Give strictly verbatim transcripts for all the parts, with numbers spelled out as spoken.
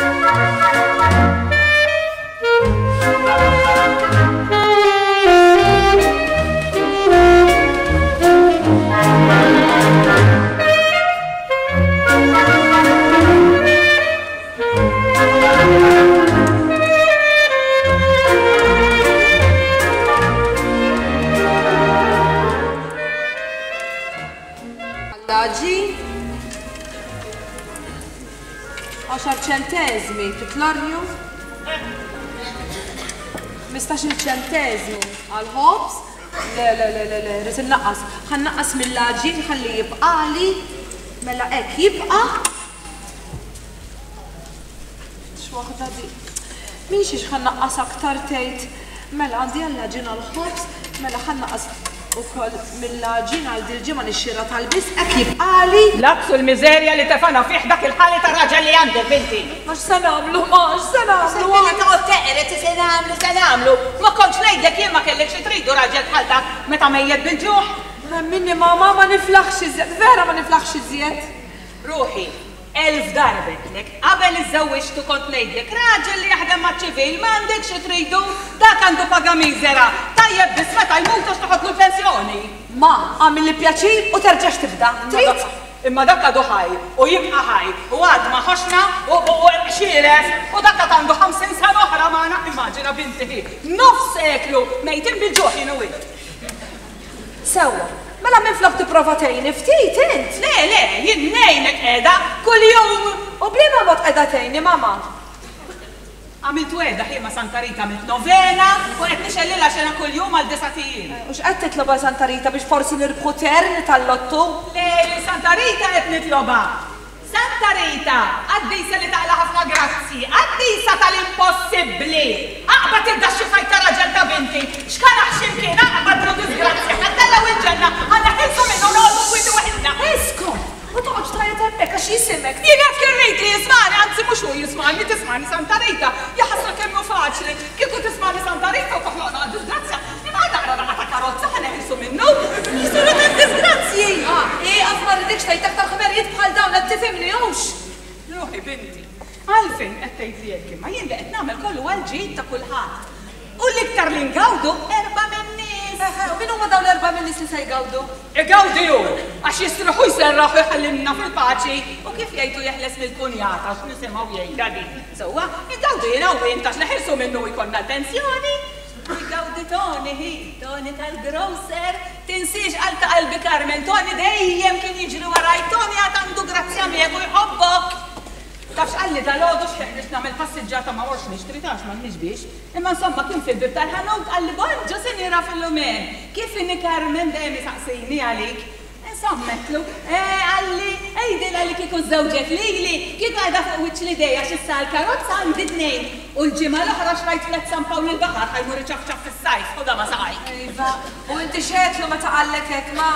ċentesmi titlorju? mistax-il ċentesmu għal-ħobs? Le, le, le, le, le, rrit naqqas. ħan naqqas mill-laġin ħalli jibqali. Mela ek jibqa. X'waħda di. Minxiex ħan naqqas aktar tgħid. Mela għandi għal-laġin għal-ħobs, mela ħan naqqas ukoll mill-laġin għal dil-ġimgħa nix-xira tal-bis ek jibqali. Laqsu l-miżerja li tefana fih dak il-ħali tar-raġel li għandek binti. Ma x'se nagħmlu, ma x'se nagħmlu. Billi toqgħod teqret se nagħmlu se nagħmlu. Ma kontx ngħidlek jien ma kellekx tridu raġel bħal dak meta mejjed bil-ġuħ. Minni mama ma niflaħx iżjed, vera ma niflaħx iżjed. Ruħi, elf darbetlek, qabel iżżewwixtu kont ngħidlek raġel li jaħdem maċ-ċivil m'għandekx tridu dak għandu paga miżera. Tajjeb biss meta jmut għax toħodlu l-pensjoni. Ma, għamil li pjaċir u terġax tibda. Trid? Imma dak għadu ħaj, u jibqa ħaj, u għad ma ħoxna, u xiref, u dak għandu ħamsin sena oħra maħna, immaġina binti hi. Nofs seklu, mejtin bil-ġuħ jinu id. Sewa, mela minn flok tipprova tgħinni ftit int? Le, le, jien ngħinek qiegħda kuljum. U bliema mod qiegħda tgħinni, mama? Għamilt weda ħima Santa Rita għamilt novena u qed nixellilha xena kuljum għal desatijin. U x'qed titloba Santa Rita biex forsi nirbħu tern tal-lottu? Le, Santa Rita qed nitloba. Santa Rita, għaddisa li taqla ħafna grazzi, għaddisa tal-impossibbli. Aqbad il-daxxi fajta raġel ta' binti, x'kan aħxim kien aqbad lu disgrazzja, ħaddallaw il-ġenna, għandna ħilsu minnu noqgħdu widu waħedna. Iskom! U toqgħodx tajjeb hemmhekk għax jisimek. Jien jekk irrid li jismani, anzi mhux hu jismani, tismani Santa Rita. Jaħasra kemm hu faċli. Kieku tismani Santa Rita u toħloqna għad-disgrazzja, imma naqra naqa ta' karozza ħa neħilsu minnu. Jisuru hemm disgrazzi. Eh, qatt ma rridikx tgħid aktar ħabarijiet bħal dawn qed tifhimni hux. Ruħi binti, għalfejn qed tgħid li hekk imma jien li qed nagħmel kollu għal ġid ta' kulħadd. U l-iktar li ngawdu erba' min nies. U min huma dawn l-erba' min nies li se jgawdu? Igawdu hu, għax jistruħu jserraħu jħallimna fil-paċi u kif jgħidu jeħles mill-kunjata x'nisimgħu jgħidha din. Sewwa, igawdu jiena u intax neħilsu minnu jkollna pensjoni. Igawdi Toni hi, Toni tal-grocer, tinsiex qalta qalbi Carmen, Toni dejjem kien jiġri waraj, Toni għad għandu grazzja miegħek u jħobbok. Tafx qalli dal-għodu xħeq biex nagħmel passiġġata ma morx nixtri tax ma nix biex. Imma insomma kien fil-bib tal-ħanut qalli bonġu sinjera fil-lumen. Kif inni Carmen dejjem isaqsini għalik? Insommetlu, għalli, ejdil għalli kieku żewġek lili, kieku għadha fuq wiċċ li dejja x'issa l-karozza għandi tnejn. U l-ġimgħa l-oħra xrajt flet San Pawl il-baħar ħajmur iċafċaf fis-sajf u da ma saqajk. Iva, u inti x'għedlu meta qallek hekk ma?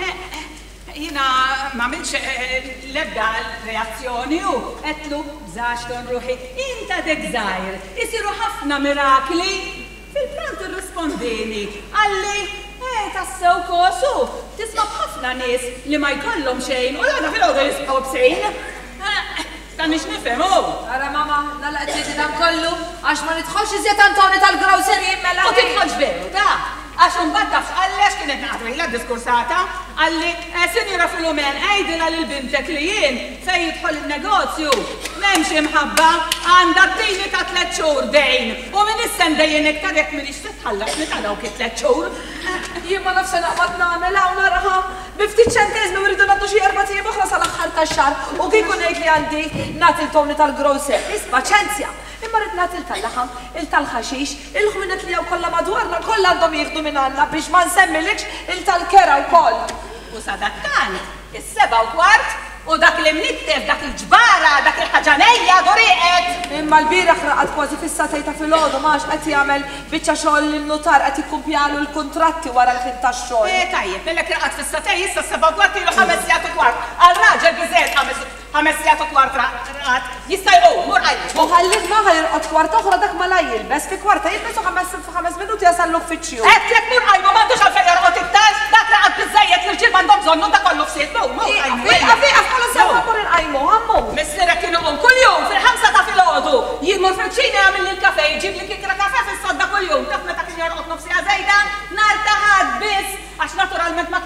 Jina ma minx l-ebda reazzjoni u għetlu bżaxton ruħi, inta dek zaħir, jisiru ħafna mirakli. Fil-prant irrispondini, għalli, eh, tassew kosu, tisma b'ħafna nies li ma jkollhom xejn u l-għada fil-għodu jisqaw b'sejn. Dan nix nifhem u. Ara mama, nalla qed dan kollu għax ma nidħolx iżjed Antoni tal-grocery mela. U tidħolx veru, ta' għax imbagħad tafx għallex kienet naqgħu diskursata, għalli sinjura fil-lumen għajdilha lil bintek li jien fejn jidħol in-negozju m'hemmx imħabba għandha t-tejni ta' tliet xhur dejn u min issa ndejjen iktar jekk m'iniex titħallas meta dawk it-tliet xhur. Jien ma nafx naqbad nagħmel hawn naraha bi ftit ċentesmi rridu nagħtu xi erba' tiegħi oħra sal-aħħar tax-xahar u kieku ngħid li għandi nagħti l-Toni tal-grocer. Isma' ċenzja. Imma rrid nagħti il-tal-laħam, il-tal-ħaxix, il-ħwienet li hawn kollha madwarna kollha għandhom jieħdu minn għandna biex ma nsemmilekx il-tal-kera wkoll. U sadattant, is-seba' u kwart u dak li mnittef, dak il-ġbara, dak il-ħaġanejja doriqet. Imma l-bieraħ raqad kważi fis-satejta fil-għodu max qed jagħmel biċċa xogħol lin-notar qed jikkumpjalu l-kuntratti wara l-ħin tax-xogħol. Eh tajjeb, millek raqad fis-satej issa s-seba' kwart ilu ħames sigħat u kwart. Għal-raġel biżejjed ħames ħames sigħat u kwart raqad. Jista' jqum, mur qajjel. U ħallih ma ħajrqod kwarta oħra dak ma la jilbes fi kwarta jilbes u ħames minuti jasal l-uffiċċju. Hekk jekk mur qajmu m'għandux għalfejn jorqod iktar, dak raqad biżejjed li l-ġil m'għandhom bżonnu dak kollu f'siet. Mur qajmu. Fiqa fiqa bħala sewa mur inqajmu, għammu. Missierek kienu qum kuljum fil-ħamsa ta' filgħodu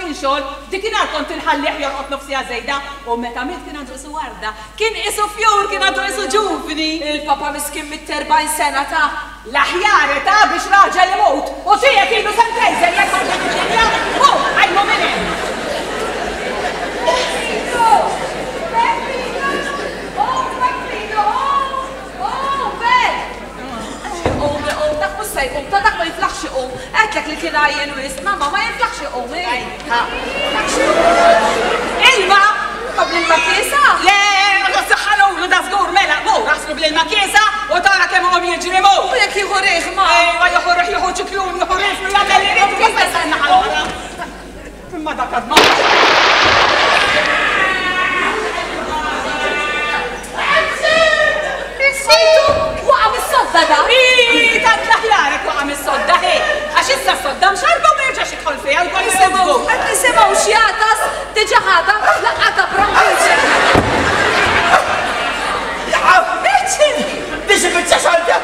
kien xogħol, dikinhar kont inħallih jorqod nofsija żejda u meta miet kien għandu isu warda. Kien isu fjur, kien għandu isu ġuvni. Il-papa miskin mit-terbajn sena ta' L-aħjar ta' biex raġel imut u tiegħek ilu sentejżer jekk ma id-dinja. Hu, għajmu minn hemm. Sejqum, ta' dak ma jiflaħx iqum. Għetlek li kien għajjen wis, mamma ma jiflaħx iqum, eh? Ilma! Ma bl-il-makisa? Le, ma s-saxħalu l da zgur mela, mu, raħslu bl-il-makisa u tara kemm għom jġri mu. U jek jieħu riħ, ma? Ejwa, jieħu riħ, jieħu ċiklun, jieħu riħ, jagħmel li rridu kif s-sanna ħalora. Imma dak għadma. Waqa mis-sodda da? Iii, tant laħjarek waqa mis-sodda, he. Għax issa s-sodda mxarba u merġax idħol fija u għal Nisimaw, għed nisimaw xjatas, diġa ħada, laqqata brambuċa. Biċin! Biċin biċa xolta!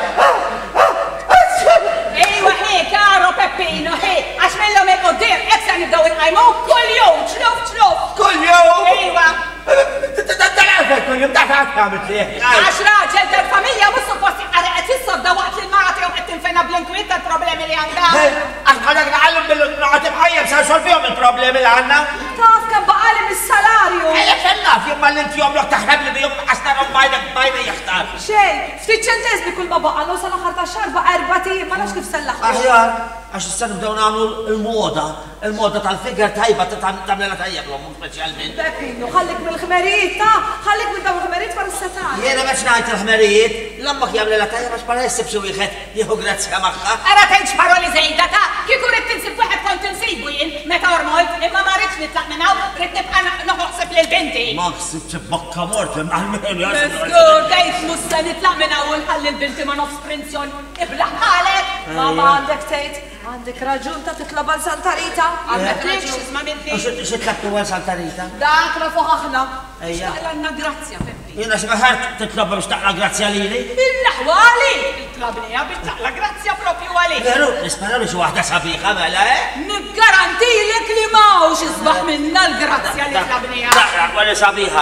Ejwa, he, karo Peppino, he. Għax mellom ek uddir, eksa nibdaw il-ħajmu kull jum, ċluf, ċluf. Kull jum! Ejwa. Tal-għafek kull jum, taħt għamit li. Għax raġel tal-familja mus supposti għarqet fissodda waqt il-marati u għettin fejna bl-inkwiet tal-problemi li għanda. Għax għadak naħallum bil-għatim ħajjem sa' solfijom il-problemi li għanna. Taf kan baqali mis-salarju. Ejja xennaf, jumma l-inti jom l-ok taħrab li bijom għastarom bajdak bajda jaxtar. Xej, ftit ċentez bi kull ma baqa, lo sal-axar ta' xar baqa erbati, ma nafx kif sallaħ. Aħjar, għax s-san nibdaw namlu il-moda, il-moda tal-figur tajba tamlela tajjeb l-għom specialment. Peppino, ħallik mill-ħmerijiet ta' ħallik minn dawn il-ħmerijiet far s-setan. Jena meċ najt il-ħmerijiet, l-ammak jamlela tajjeb għax para jessib xu wieħed jieħu grazzja maħħa. Ara tajċ paroli zejda ta' kiku rrit tinsib waħed kont tinsibu jien, meta ormolt, imma ma rritx nitlaq minnaw, rrit nibqa noħoqsib l-binti. Ma ksibċi bokka mort, għal-mehen Skur, dejt musta nitlaq minnaw u nħalli l-binti ma nofs prinzjon iblaħ ħalek. Mama għandek tejt, għandek raġun ta' titlob għal Santarita. Għandek raġun, ma minti. Xitlabtu għal Santarita? Dak rafuħ aħna. Ejja. Xtaqlanna grazzja, Peppi. Jena smaħart titlob biex taqla grazzja li li? Il-laħwa għalik, il-tlabnija biex taqla grazzja propju għalik. Veru, nispera biex waħda sabiħa mela, eh? Nibgarantilek li mawx isbaħ minna l-grazzja li tlabnija. Taqla għalli sabiħa.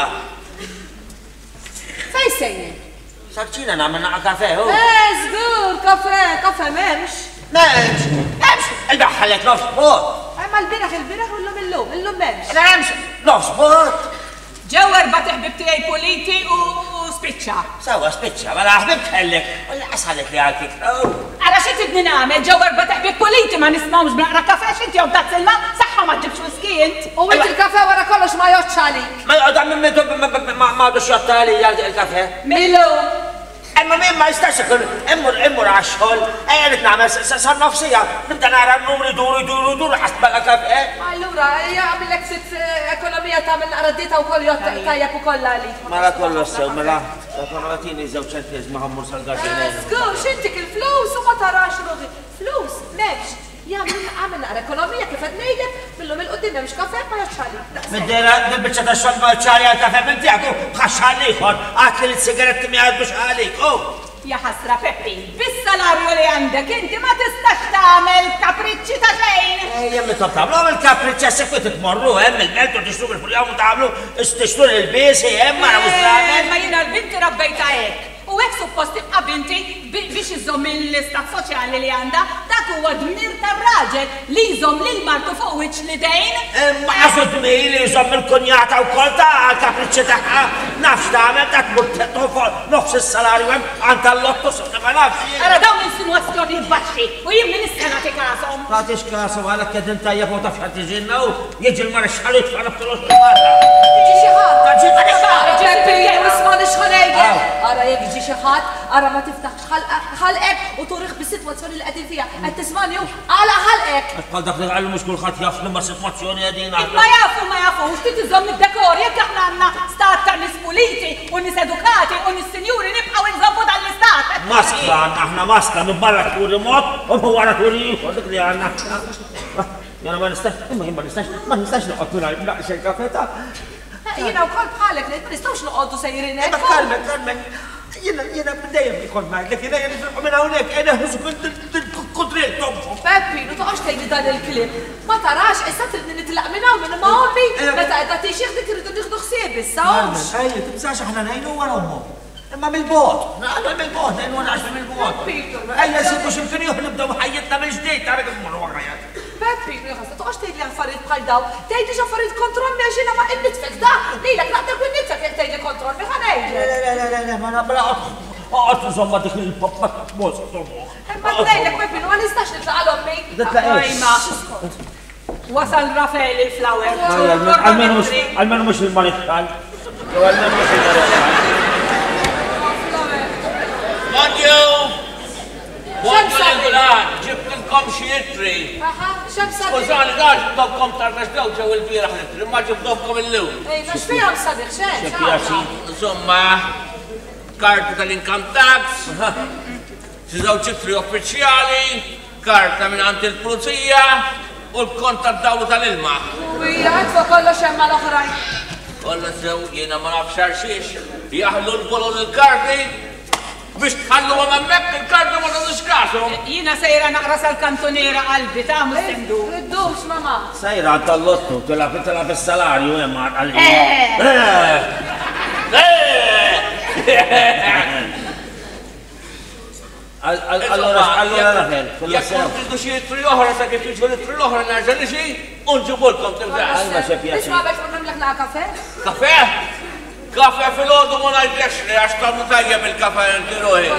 Fej sejni? Sarċina namna naqa kafe, hu? Eh, zgur, kafe, kafe memx. Memx, memx, il-baħħalet nofs bot. Għajma l-biraħ, il-biraħ u l-lum il-lum, il-lum memx. Memx, nofs bot. Ġewer batih bibtijaj politi u spiċċa. Sawa, spiċċa, mela ħbib kellek, u laqsħalek li għaltik. Għara xie tidni namel, ġewer batih bib politi ma nismawx bnaqra kafe xinti għom tazzilma, saħħa ma ġibx wiskijint. U inti il-kafe wara kollox ma joċċalik. Ma jgħodha minn midu ma għadu xjotta li il-kafe. Milu. Emma min ma jistax ikun immur immur għax-xogħol, ejja li tnagħmel sa nofsija, nibda nara n-numri duru duru duru ħadd bella kafe. Allura, jgħamillek sit ekonomija tagħmel naqra dieta wkoll jgħod tajjeb ukoll għalik. Mela kollu sew, mela konolatini żewġ ċentiż ma ħammur sal-gardinera. Skux, intik il-flus u ma tarax ruħi. Flus, memx. Jgħamil għamil naqra ekonomija kif qed ngħidlek, millum il-qudiem m'hemmx kafe ma joċċalik. Middera bil-biċċa ta' xogħol ma ċari għal kafe minn tiegħek u bħaxħal ieħor, għatli l-sigaretti miegħek biex għalik, u. Ja ħasra Peppi, bis-salarju li għandek inti ma tistax tagħmel kapriċċi ta' xejn. Jemmi tob tagħmlu għamil kapriċċa sekku titmorru hemm il-belt u tixtru bil-fuljaw u tagħmlu tixtru il-biesi hemm ma nagħmux tagħmel. Ma jiena l-binti rabbejta hekk. U hekk suppost tibqa' binti biex iżomm l-istat soċjali li għandha, dak huwa dmir tar-raġel li jżomm lil martu fuq wiċċ lidejn. Ma għafu dmir li jżomm il-kunjata wkoll ta' kapriċċi tagħha nafx tagħmel dak murtettu nofs is-salarju hemm għand tal-lotto sofra ma nafx. Ara dawn insinuazzjoni baxxi u jien min issa nagħti kasom. Tagħtix kasu għalek kedin tajjeb u tafx ħadd u jiġi l-marixxal jitfarab tulux il-marra. Jiġi xi ħadd. Taġi marixxal. Ġeppi, isma' li xħanejgħel. Ara jekk jiġi xi ħadd, ara ma tiftaħx ħalqek u turiħ bis-sitwazzjoni li qegħdin fiha. Qed tismani għala ħalqek. Bħal dak li għallu mhux kulħadd jaf li ma sitwazzjoni qegħdin Ma jafu ma jafu, x'tit iżomm id-dekor jekk aħna għandna stat ta' nies puliti u nies edukati u nies sinjuri nibqgħu nżommu dan-istat. Maskla għandna aħna maskla minn barra turi mod u minn wara turi ieħor dik li għandna. Jena ma nistax, imma jien ma nistax, ma nistax noqgħod mingħajr naqxel kafeta. Jiena wkoll bħalek ma nistgħux noqogħdu sejrin hekk. Kalmek, kalmek. Jena, jena b'dejjem ikon maħdlek, jena jena nifirqu minn hawnhekk, jena ħusu kont drill tomkom. Peppi, nu toqgħodx tgħidli dan il-kliem. Ma tarax issa tridni nitlaq minn hawn minn ma' ommi. Meta qiegħda tixjih dik irridu nieħdu ħsieb issa hawnx. Ejja, tibżax aħna ngħinu wara ommu. Imma mill-bot, naqra mill-bot, ngħinu għax mill-bot. Ejja nsibu x'imkien ieħor nibdew ħajjitna mill-ġdid tara kif mmorru wara ħajjat. Peppi, ħassa, toqgħodx tgħidli affarijiet bħal dawn. Tgħidli affarijiet kontrolli għax jiena ma innitfek da. Lilek naqdek u nnitfek jekk tgħidli kontrolli ħanejlek. Le le le le ma nabla qgħod insomma dik il-poppa tmos tommu. Imma tgħidlek Peppi, ma nistax nitlaq għal ommi. Ajma. Wasal Rafael il-flower. Almenu mhux il-marixxal. Almenu mhux il-marixxal. Madju! Waddu l-għan, ġibtilkom xie jitri. Aha, xem sabiħ? Skużani, daġ b'dobkom tardax daw ġew il-biraħ litri, ma ġibdobkom il-lum. Ej, ma xfijam sabiħ, xem? Insomma, karta tal-income tax, sizaw ċitri uffiċjali, karta minn għand il-pulizija u l-kont tad-dawlu tal-ilma. U hija għatfa kollox hemm mal-oħrajn. Kolla sew jiena ma nafx xarxiex, jaħlu l-bolon il-karti biex tħallu għamemmek il-kartu ma tadux kasu. Jina sejra naqra sal-kantoniera qalbi ta' mustendu. Riddux, mama. Sajra tal-lottu, tela tela bis-salarju hemm għal. Allora, allora Rafael, jekk kontridu xi tri oħra sa kif jiġu li tri oħra nerġa' nixi u nġibulkom tibda. Isma' biex nagħmlek la kafe? Kafe? Kafe fil-ħodu ma najdrex li għax tamlu tajja bil-kafe ntiruħi.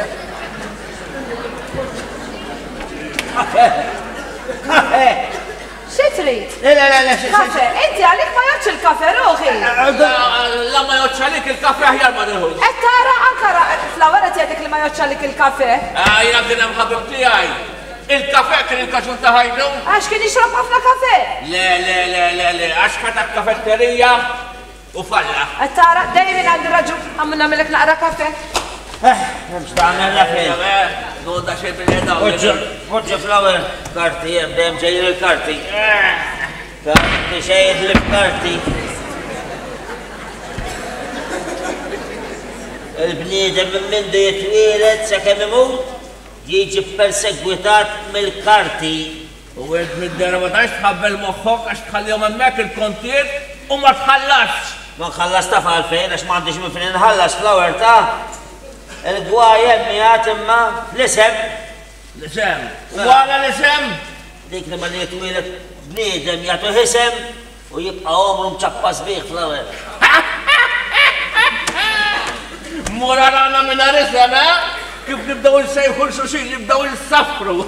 Kafe! Kafe! Xie trid? Le, le, le, le, kafe, inti għalik ma jodx il-kafe, ruħi. La ma jodx għalik il-kafe aħjar ma nirħu. Et tara ankara, fl-għaret jgħadik li ma jodx għalik il-kafe. Jina kien hemm ħabib tiegħi. Il-kafe kien il-kaxun ta' ħajdu. Għax kien jixrob ħafna kafe. Le, le, le, le, le, għax ħadak kafetterija u falla. Et tara, dejjem għandi raġun, għamma nagħmilek naqra kafe. Mux taħmel Rafael. Nodda xej bil-ħeda. Uġġu flower karti, jem, dem ġejjir il-karti. Karti xejjed l-karti. Il-bniedem minn mindu jitwilet sa' kemm imut, jiġi persegwitat mill-karti. U għed mid-dera ma tax tħabbel moħħok għax tħallihom hemmhekk il-kontijiet u ma tħallax. Ma nħallas ta' falfejn għax m'għandix minn fin inħallas flower ta' il-gwajem miħat imma l-isem. L-isem? Wara l-isem? Dik li ma li jitwilet bniedem jgħatu l-isem u jibqa omru mċappas biħ flower. Mura rana minna risem, eh? Kif nibdaw il-sejħu l-xuxin, nibdaw il-safru.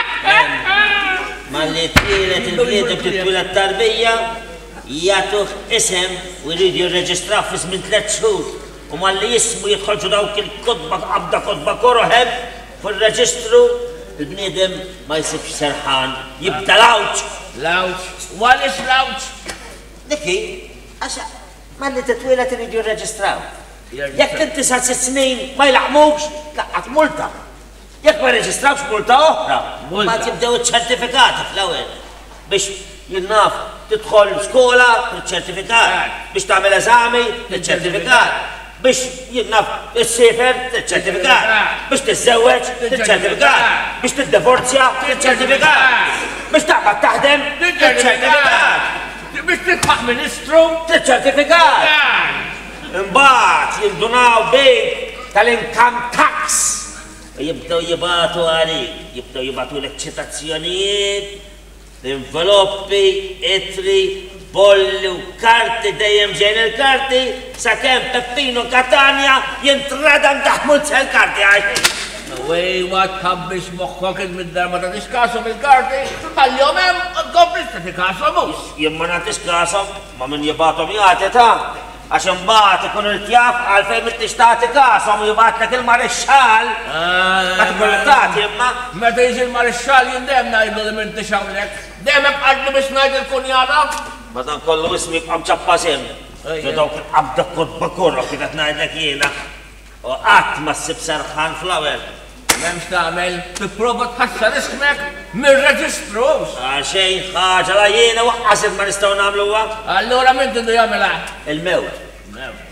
Ma li jitwilet il-bniedem titwilet tarbija jgħatu isem u jridu jirreġistraw fi żmien tliet xhur. U ma li jismu jitħolġu dawk il-kodba għabda kodba koroħeb fil-reġistru, il-bniedem ma jisibx serħan, jibda lawċ. Lawċ? Walix lawċ? Dikki, għaxa, ma li t-twilet iridu jirreġistraw. Jekk inti sa' sitt snin ma jlaqmux, laqqat multa. Jekk ma reġistrawx multa oħra, ma tibdew iċ-ċertifikati fl-ewwel biex jinnaf tidħol skola ċertifikat, biex tagħmel eżami ċertifikat, biex jinnaf is-sefer ċertifikat, biex tiżżewweġ ċertifikat, biex tiddivorzja ċertifikat, biex taqbad taħdem ċertifikat, biex titħaq ministru ċertifikat. Imbagħad jindunaw bejk tal-income tax. Jibdew jibatu għalik, jibdew jibatu l-eċċitazzjonijiet, enveloppi, itri, bolli u karti dejjem ġejn il-karti, sakemm Peppino Catania jintradam taħt mulzel karti għaj. Wej, ma tħabbix moħħok il-middar ma tatix kasom il-karti, għal-jom hemm komplis tatix kasom mux. Jien ma natix kasom, ma min jibatom jgħati ta' għax imbagħad ikun irtjaf għalfejn mittix tagħti kasom u jibgħatlek il-marixxal. Ma tkollok tagħti imma. Meta jiġi il-marixxal jien dejjem ngħidlu li m'intix hawnhekk. Dejjem hemm qalbi biex ngħid il-kunjana. Madan kollu ismi bqa' mċappasim. Dawk il-qabda kodba korra kif qed ngħidlek jiena. U qatt ma ssib serħan flower. M'hemmx tagħmel, tipprova tħassar ismek mir-reġistrus. Xejn ħaġa la jiena waqqasit ma nistgħu nagħmluha. Allura min tidu jagħmilha? Il-mewt. Mewt.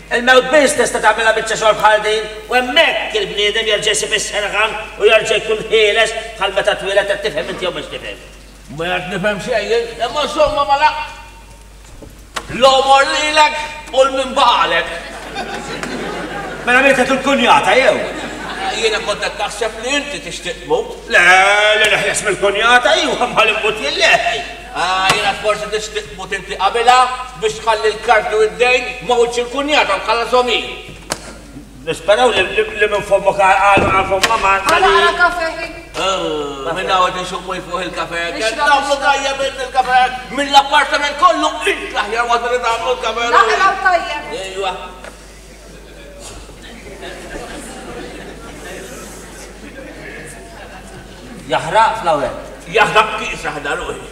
Il-mewt biss tista' tagħmilha biċċa xogħol bħal din, u hemmhekk il-bniedem jerġa' jsib is-serħan u jerġa' jkun ħieles bħal meta twieled qed tifhem inti jew mhux tifhem. Ma qed nifhem xejn, imma insomma mala. L-omor lilek u l-min baqalek. Mela min qed il-kunjata jew? Jiena kont qed taħseb li inti tixtieq tmut. Le, li neħles mill-kunjata iwa bħal immut jilleħi. Ah, jiena forsi tixtieq tmut inti qabilha biex tħalli l-karti u d-dejn ma witx il-kunjata u tħallashom hi. Nisperaw li minn fommok għalu għal fomma ma' Għala għala kafe. Minna għad nxummu fuq il-kafe. Għamlu tajja minn il-kafe. Minn l-appartament kollu il-laħjar għad li għamlu il-kafe. Laħla tajja. Ejwa. Jaħraq fl-awel. Jaħraq kisa ħda ruħi.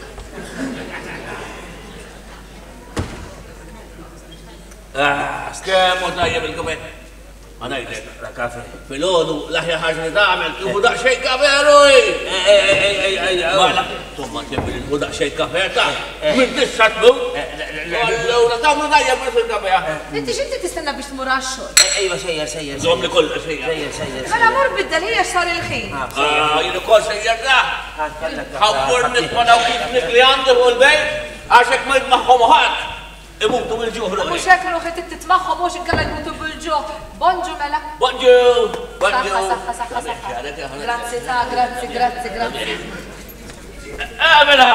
Skemmu tajja bil-kafe. Għanajdek, la kafe. Fil-ħodu, laħja ħagġa li daħmel, tuħu daqxej kafe, ruħi! Ej, ej, ej, ej, għala. Tumma tibbil il-ħu daqxej kafe, ta' minn tisċatlu. Għallura, daħmu dajja minn fil-kafe. Inti xinti tistenna biex tmur għaxxol? Ejwa, sejjer, sejjer. Zom li kolla sejjer. Sejjer, sejjer. Mela mur biddel hija xar il-ħin. Jienu kol sejjer da. Ħabbur nitmanaw kif nikli għandi fuq il-bejt, għaxek ma jitmaħħom ħat. Imutu bil-ġuħru. Mux hekk ruħi titmaħħom mux inkella jmutu bil-ġuħ. Bonġu mela. Bonġu! Bonġu! Saħħa, saħħa, saħħa. Grazzi ta' grazzi, grazzi, grazzi. Għamela!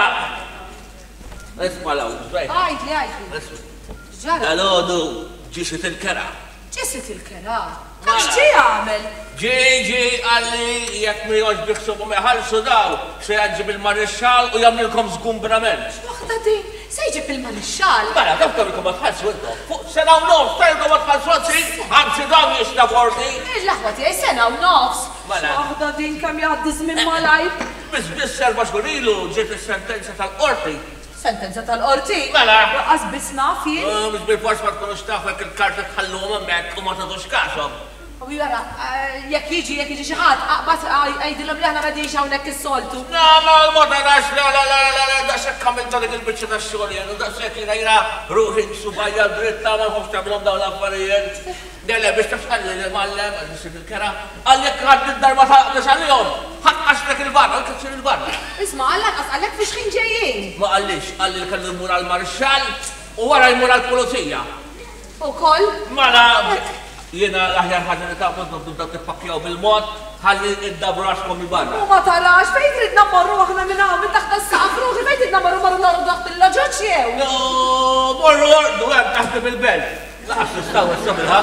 Isma law, zbajt. Għajdli, għajdli. Ġara. Dal-ħodu ġisit il-kera. Ġisit il-kera. Għax ġi għamel? Ġi, ġi, għalli jek mi joġ biħsubu meħalsu daw, se jgħadġib il-marixxal u jamlilkom zgumbrament. Waħda din, se jġib il-marixxal. Mela, daftar ikom għatħalsu intom. Fuq sena u nofs, tajkom għatħalsu għatsi, għamsi daw jishna forti. Laħwa tijaj sena u nofs. Mela. Waħda din kam jgħaddi żmien malaj. Bis bis serba xkurilu ġiet il-sentenza tal-qorti. Sentenza tal-qorti? Mela. Waqqas bis naf jien. Bis bil-fors ma tkunux tafu jek il-karta tħallum hemmhekk u ma tagħtux kasom. U jara, jekk jiġi, jekk jiġi xi ħadd, aqbad għajdilhom li aħna qegħdin hawnhekk is-soltu. Na, ma l-moda nax, la la la la la, da xek kamil ta' dik il-biċċa ta' xogħol jenu, da xek jina jina ruħi subajja dritta ma nħobbx tagħmilhom dawn l-affarijiet. Dele biex tafxalli l-mallem, għal il-kera, għallek għad id-darba ta' tixallihom, ħaqqax il-barra, għal il-barra. Isma' għallak għallek fiex ħin ġejjin. Ma għallix, għalli l-kellu jmur għal-marxal u wara jmur għal-polizija. Ukoll? Mala, jiena l-aħjar ħaġa li taqbad nabdu da tippakjaw bil-mod, ħalli id-dabru għaxkom il-barra. U ma tarax, fejn tridna morru aħna minn hawn minn taħt is-saqaf ruħi, fejn tridna morru morru norru taħt il-loġoġ jew? No, morru ordu hemm taħt bil-belt. Laqas nistaw s-sabilha.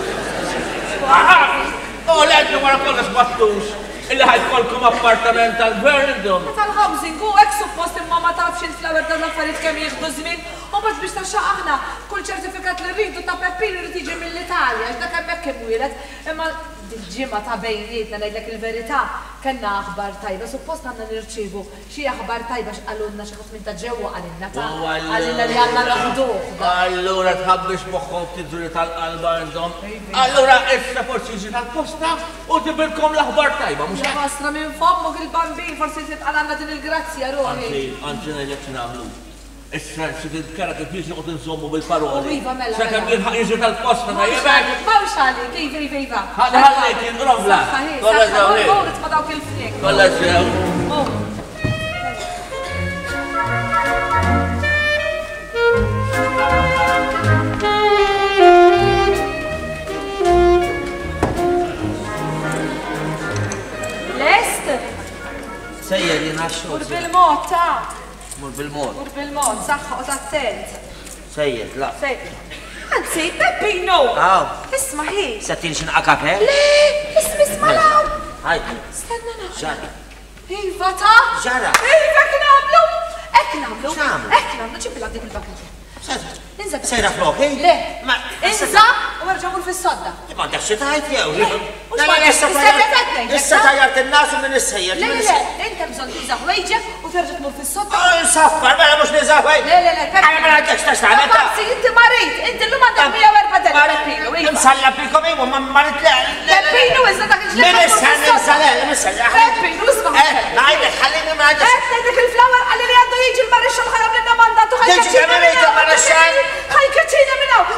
U l-għeddu wara kollox battux. Illi ħajkolkom appartament tal-gvern. Tal-housing u hekk suppost imma ma tafx int fl-ewwel dan l-affarijiet kemm jieħdu żmien. U bad biex taxxa aħna kull ċertifikat li rridu ta' Peppin irid jiġi mill-Italja, x'dak hemmhekk kien wielet. Imma il-ġimgħa ta' bejnietna ngħidlek il-verità kellna aħbar tajba, suppost għandna nirċievu xi aħbar tajba x'qalulna xi ħadd minn ta' ġewwa qalilna ta' qalilna li għandna naħduh. Allura tħabbix moħħhom tiżuri tal-qalba għandhom. Allura issa forsi jiġi tal-posta u tibilkom l-aħbar tajba, mhux hekk? Ħassna minn fommok il-bambin forsi titqal għandna din il-grazzja ruħi. Anzi, anzi ngħidlek x'nagħmlu. Issa xi titkara kif jiġi qed inżommu bil-paroli. Iva mela. Sakemm jilħaq jiġi tal-posta tajjeb. Mawx għalik, iva iva iva. Ħalli ħallek jinromla. Kollha ġew. Mawrit ma dawk il-fnik. Kollha ġew. Lest? Sejjer jina xogħol. Mur bil-mod ta' Mur bil-mod. Mur bil-mod, saħħa u attent. Sejjer, la. Sejjer. Anzi, Peppino! Aw. Isma' hi. Settin xinqa kafe? Le, isma' isma' law. Ħaj. Stenna na. Ġara. Iva ta' Ġara. Iva ek namlu. Ek namlu. X'għamlu? Ek namlu, ġibila dik il-bakka. Inza. Sejra flok, eh? Le. Ma. Inza u erġa' mur fis-sodda. Ma dax xi tajt jew. Mhux ma issa tajjart. Issa tajjart in-nas u min issejjer. Le, le, inta bżonn tiżaħ wejġek u terġa' tmur fis-sodda. Saffar, mela mhux niżaħwej. Le, le, le, Għana mela għaddex tax tagħmel ta'. Passi, inti marit, inti l-lum għandek mija u erba' della Peppino, iva. Nsalla bikom iwa, ma marit le. Peppino, iżda dak il-ġlek. Min issa ninsalla, ninsalla. Peppino, isma' Ngħidlek, ħallini ma għaddex. Qed ngħidlek il-flower għalli li għandu jiġi l-marixxal ħajab lilna mandatu Jiġi kemm irid il-marixxal? ħajkaċċina minn hawn. Mela inti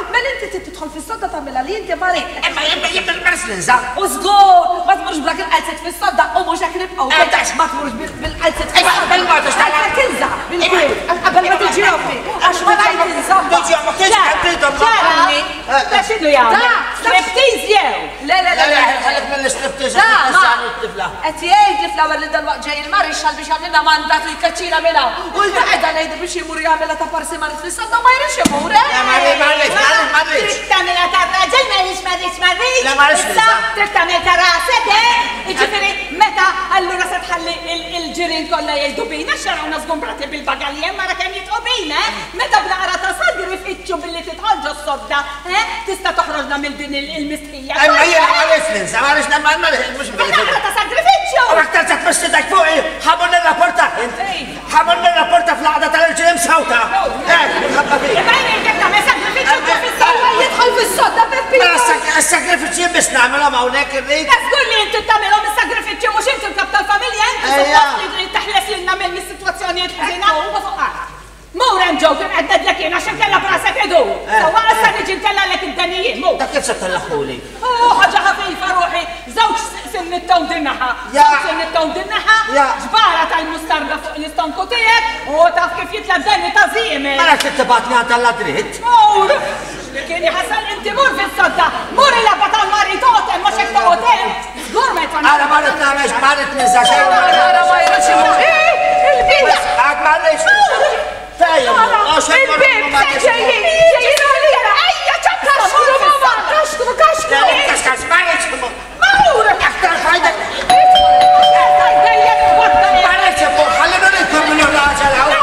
trid tidħol fis-sodda tagħmilha li inti marit. Imma imma imma peress ninsa. U żgur, ma tmurx b'dak il-qalzet fis-sodda u mhux hekk nibqgħu. Ma tmurx bil-qalzet fis-sodda. Bil ma tista' tinża bil-kwiet. Qabel ma tiġi offi. Għax ma ngħid tinża. Tiġi ma tiġi qbilhom ċara, ta' x'inhu jagħmel? Striptease jew. Le le le. ħalek mill-striptease tifla. Qed jgħid li fl-ewwel li dalwaqt ġej il-marixxal biex għamilna mandat u jkaċċina minha. U l-taqgħda ngħidu biex imur jagħmilha ta' parsi marit fis-sodda ma jridx imur. Tagħmilha ta' raġel m'għaliex m'għaliex m'għaliex. La m'għaliex issa trid tagħmel ta' rasek, eh? Jiġifieri meta allura se tħalli il-ġirien kollha jgħidu bina xarawna żgumbrati bil-bagaljem mara kemm jitqu bina, eh? Meta bnaqra ta' sagri fitxu billi titħolġu s-sodda, eh? Tista' toħroġna minn din il-mistħija. Imma jiena m'għaliex ninsa, m'għaliex nagħmel mhux Naqra ta' sagrifiċċju! U aktar ta' tmissitك fuqi, ħammurni r-rapporta! ħammurni r-rapporta fl-qagħda tal-irġiel msawta! Eh, minħabba fik! Imma jgħidlek tagħmel sagrifiċċju fis-sodda jidħol fis-sodda Peppino. Is-sagrifiċċji biss nagħmelhom hawnhekk irrid. Żgur li inti tagħmelhom is-sagrifiċċju mhux inti l-kap tal-familja, inti suppost li teħles lilna minn is-sitwazzjonijiet ħażina u fuq Mur hemm ġew kien qed nedlek jien għax inkella brasek idu. Sewwa issa niġi ntella lek id-danijiet mhu. Dak kif se tellaħħuli? Oh, ħaġa ħafifa ruħi, żewġ sinnittew dinnaħa. Żewġ sinnittew dinnaħa, ġbara tal-mustarda fuq l-istonku tiegħek u taf kif jitla d-danni ta' żiemel. Mara kif tibatni għand tal-ladritt? Mur! Li kien jħassal inti mur fis-sodda, mur il-labba tal-mari totem, mhux hekk totem. Żgur ma jtfan. Ara marit nagħmel marit ninsa xejn. Ara ma jridx imur. Il-bida! Għad m'għaliex. Tajjeb, għax il-bib ġejjin, ġejjin għalija. Ejja ċabta xkuru mama, kaxkru kaxkru. Kaxkax m'għaliex. Mur! Aktar fajda. Dejjem waħda M'għaliex imur, ħallina nikkommlu l-għaġel hawn.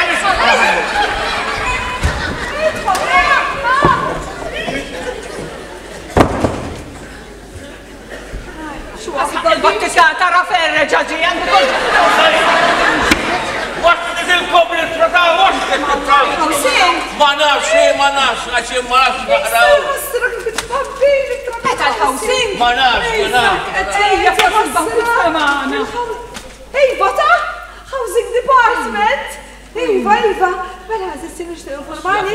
il-battikata raferre ġaġi għandu kol. Waħt il-kobri trataw, waħt il-trataw. Ma nafx, ma nafx, għax ma nafx naqraw. Meta l-housing? Ma nafx, ma nafx. Ejja, fuq il-banku t-samana. Ejva ta' Housing Department. Ejva, ejva. Mela għazis sinu xtiju formali.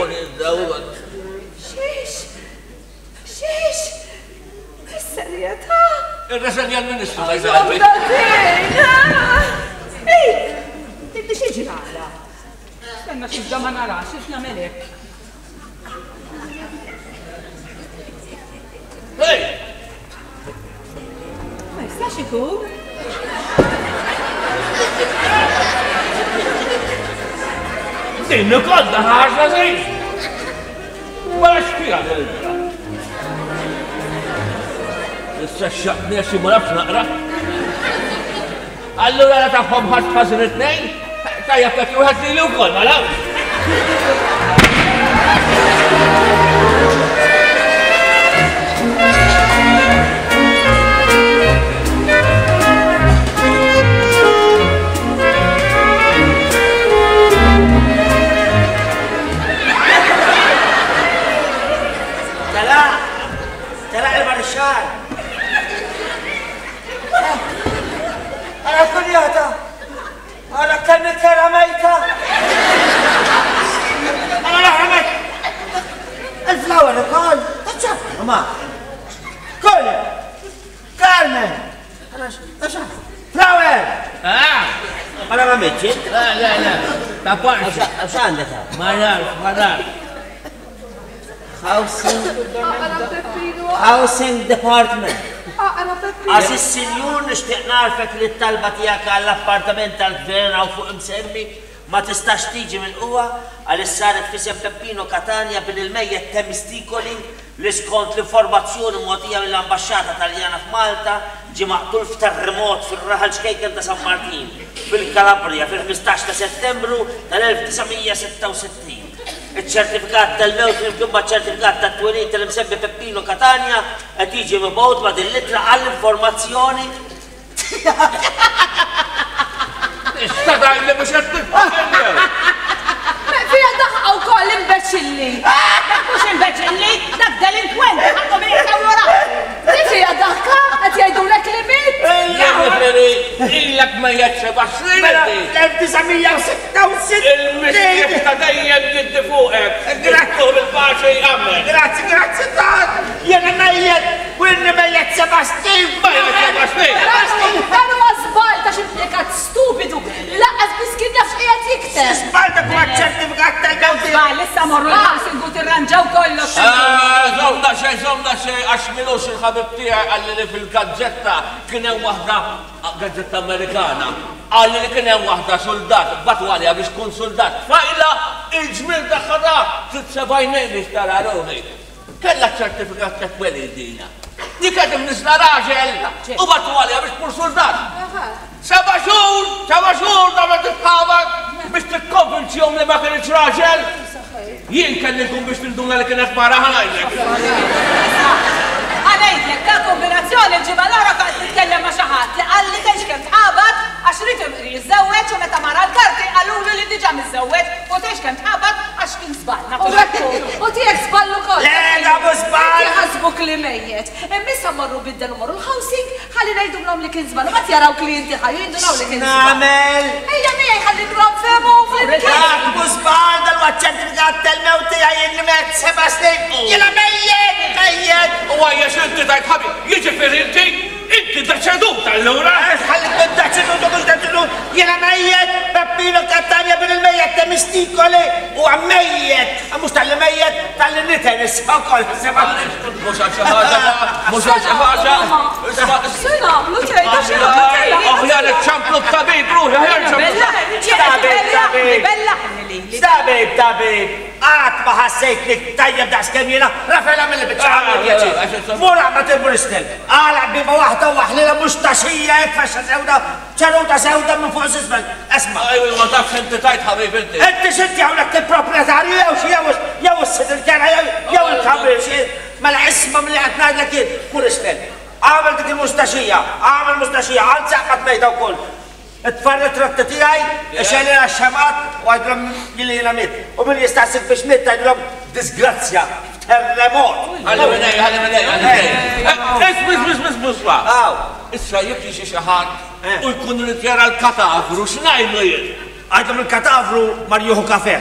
Xiex, xiex. Is-serjetà. Il-resel jan-ministru ma jżalbi. Ej, inti xi ġrala? Stenna xibda ma narax, ix namelek. Ej! Ma jistax ikun? Dinnu kodda ħarġa zej! Wara xfija l-elbra. Issa xaqni għaxi ma nafx naqra. Allura la tafhom ħadd ħażin it-tnejn, tajja pekki wieħed li wkoll ma nafx. Tela, tela il-marixxal. Għara kuljata, għara kelmi kera mejta. Għara ħamek. Il-flower ukoll, taċċa, ma. Kolli, Carmen. Flower. Ah! Għara ma meċi? La, la, la. Ta' parxi. Għax għandek għal? Ma nafx, ma nafx. Housing, Għara Peppino. Housing Department. Għara Peppino. Għas il-sinjur nishtiq narfek li t-talba tijak għall-appartament tal-gvern għaw fuq imsemmi ma tistax tiġi minn uwa għal saret fisem Peppino Catania bil il-mejjet temmistikoli li skont l-informazzjoni motija mill-ambasċata taljana f'Malta ġi maqtul f'terremot fil-raħal xkejken ta' San Martin fil-Kalabria fil-ħmistax ta' settembru tal-elf tisgħemija sitta u sittin. Il-ċertifikat tal-mewt flimkien ma' ċertifikat tat-twelid tal-imsemmi Peppino Catania qed jiġi mibgħut ma' din litra għall-informazzjoni. Issa dajli biex qed titfakkew. Fija daħqaw koll imbeċilli. Mhux imbeċilli, dak delinkwenti ħadhom jgħidu wara. Fija daħqa qed jgħidulek li mit. Ġifiri, illek ma jgħetxeba xrinti. l-tisa sitta u sitta. Il-mistiek ta' dejjem jiddi fuqek. Grattu bil-paċi għamme. Grazzi, grazzi ta' jena najjed, u inni mejjed Sebastin. Ma jgħetxeba xrinti. Dan huwa żball ta' xi implikat stupidu. Laqqas miskin jafx qiegħed jikteb. Sbalta kwa ċertifikat tal-gawti. Ma, lissa morru l-ħarsin gut irranġaw kollox. Zomna xej, zomna xej, għax minux il-ħabib tijaj għalli li fil-gazzetta kienem wahda, gazzetta Amerikana, għalli li kienem wahda soldat, batu għalja biex kun soldat, fajla il-ġmil daħħada, t-sebajnej biex tara ruħi. Kella ċertifikat ta' kweli dina. Di kadim nisna raġel, u batu għalja biex kun soldat. Seba xur, seba xur, da ma t-tħabak, biex t-konvinzjom li ma kienieċ raġel. Jien kelli kun biex tilduna li kienet mara ħanajlek. Għalajtlek, ta' kombinazzjoni l-ġibba l-għara kħat titkellem ma' xaħat li għalli kħeċ kem tħabat għax rritu jizzawweċ u meta mara l-karti għallu li diġa mizzawweċ u teċ kem tħabat għax kien zbal. U rekku, u tijek zballu kol. Lega, bu zbal. Jħasbuk li mejjet. Immissa morru biddel u morru l-housing, ħalli najdu l-om li kien zbal. Ma tjaraw klienti ħaj, jindunaw li kien zbal. Namel. Ejja miej, ħalli n-rom femu fl-imkien. Bu zbal, dal-ċertifikat tal-mewti għajin met Sebastin. Jena mejjed, mejjed. U għajja xinti tajt ħabi, jiġifieri inti, inti daċedut allura. Ħalli kun daċedut u kun daċedut. Jena mejjed, Peppino Kattania bin il-mejjed ta' mistikoli u għammejjed. Mux tal-li mejjed, tal-li niten is-sokol. Mux għaxħaġa, mux għaxħaġa. Sena, l-utejda xena, l-utejda. Aħjar iċċamplu t-tabib, ruħi, aħjar Tabib, tabib. Tabib, tabib. Għat ma ħassejt li tajjeb da' skemjena, Raffaella mill bieċa. Mura ma t-Bristol. Għala biba wahda u waħlila mux taxija jek faxxa sewda, ċaruta sewda minn fuq s-isbel. Esma. Ajwi, ma tafx inti tajt ħabib inti. Inti xinti għawlek il-proprietarju jew xie jew s-sidil-kena jew il-kabir xie. Mela isma mill għatnajd l-kien, Bristol. Għamil dik il-mustaxija, għamil mustaxija, għal saqqat mejda u koll. Tfarret ratta tijaj, xelli għaxxamat u għadlom jili jina mit. U min jistaxsik biex mit, għadlom disgrazzja, terremot. Għalli minnej, għalli minnej, għalli minnej. Isbis, bis, bis, bis, bis, Għaw. Issa jibki xie xaħat u jkun li tjara l-katavru, xnajnu jien? Għadlom il-katavru marjuħu kafe.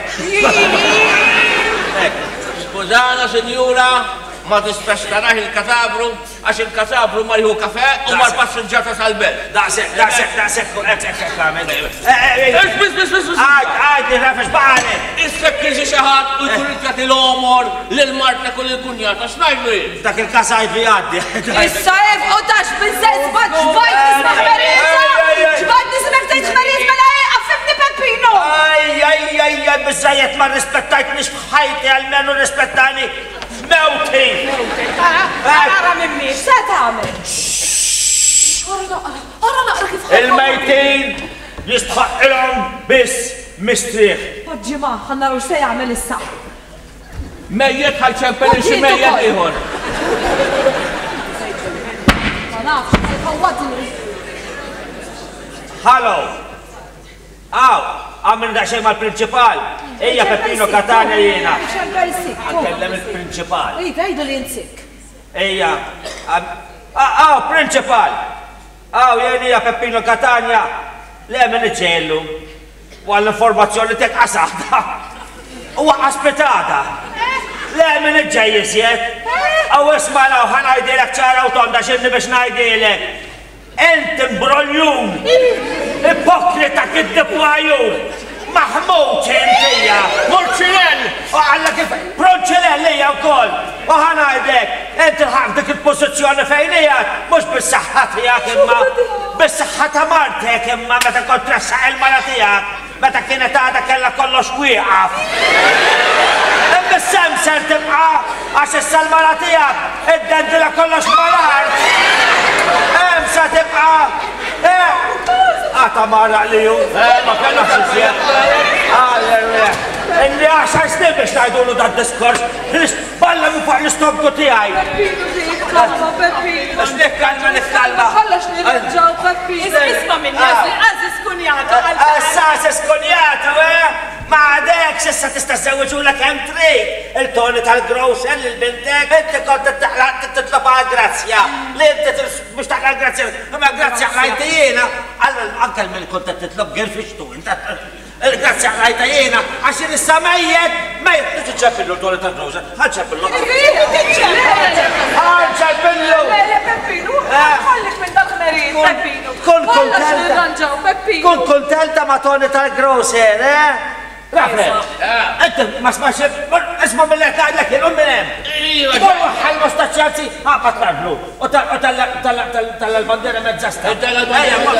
Skużana, senjura, ma tistax taraħ il-katavru, għax il-katavru marjuħu kafe u mar passenġata sal-bel. Daqsek, daqsek, daqsek, ek, ek, ek, għamil. Isbis, bis, bis, bis. Għad, għad, nirrafex baħane. Issek kien xie xaħat u jkun li tjati l-omor, l-marta kull il-kunjata, xnajnu jien? Dak il-kasa għajt li għaddi. Issa jef u tax bizzet zbad ġbajt nismek Marisa! ġbajt nismek tajt Marisa mela għaffimni Peppino! Aj, aj, aj, aj, bizzajet ma rispettajt nix bħajti għal-menu rispettani mewti! Għara mimmi. Se tagħmel? Ara naqra, ara naqra kif ħadd. Il-mejtin jistħaq ilhom biss mistrieħ. Poġġima, ħannaru se jagħmel issa. Mejjet ħalċempel xi mejjet ieħor. Ma nafx, ħawwadni. Hallo! Aw, għamil da xej mal-prinċipal. Ejja Peppino Kattania jiena. Għankellem il-prinċipal. Ej, għajdu li jinsik. Ejja, aw, prinċipal. Aw, jien hija Peppino Kattania. Le minn iċellu. U għall-informazzjoni tek qasata. U għaspetata. Le minn iġġejjis jek. Aw isma' law ħanajdilek ċara u tonda xinni biex najdilek. Ent imbroljun. Ipokrita kid-dipwajun. Maħmut intija. Murċilell. U għalla kif Pronċilell hija wkoll. U ħanajdek, ent il-ħaq dik il-pożizzjoni fejn hija mhux bis-saħħa tiegħek imma bis-saħħa ta' martek imma meta kont tressaq il-mara tiegħek, meta kienet għadha kellha kollox wieqaf. Bis-sem ser tibqa' għax issa l-mara tiegħek iddendilha kollox malar. Hemm sa tibqa' Għata marra li ju, ma kellha xisjet. Alleluja. Inni għaxar snin biex najdulu da diskors, balla mi fuq l-istobdu tijaj. Peppino dik, kalma Peppino. X'dik kalma niftalma. Kollax nirġaw Peppino. Isma minni, għaziz kunjata. Assas eskunjata, we? Ma għadek s'issa tista' żewġulek hemm trid. Il-toni tal-grocer lil bintek, inti kont taħlaq titlob għal grazzja. Li inti biex taħlaq grazzja, imma grazzja ħlajta jiena, anke min kont titlob girfixtu inta. Grazzja ħlajta jiena, għax issa mejjed, mejjed tiġġebillu l-toni tal-grocer. Ħaġġebillu. Ħaġġebillu. Peppinu, ħallik minn dak merin, Peppinu. Kun kontenta. Kun kontenta ma toni tal-grocer, eh? Rafel, انت ما سمعش اسمه بالله قاعد لك الام منام روح على المستشفى ها بطلع له وطلع طلع طلع طلع البنديره متزسته انت لا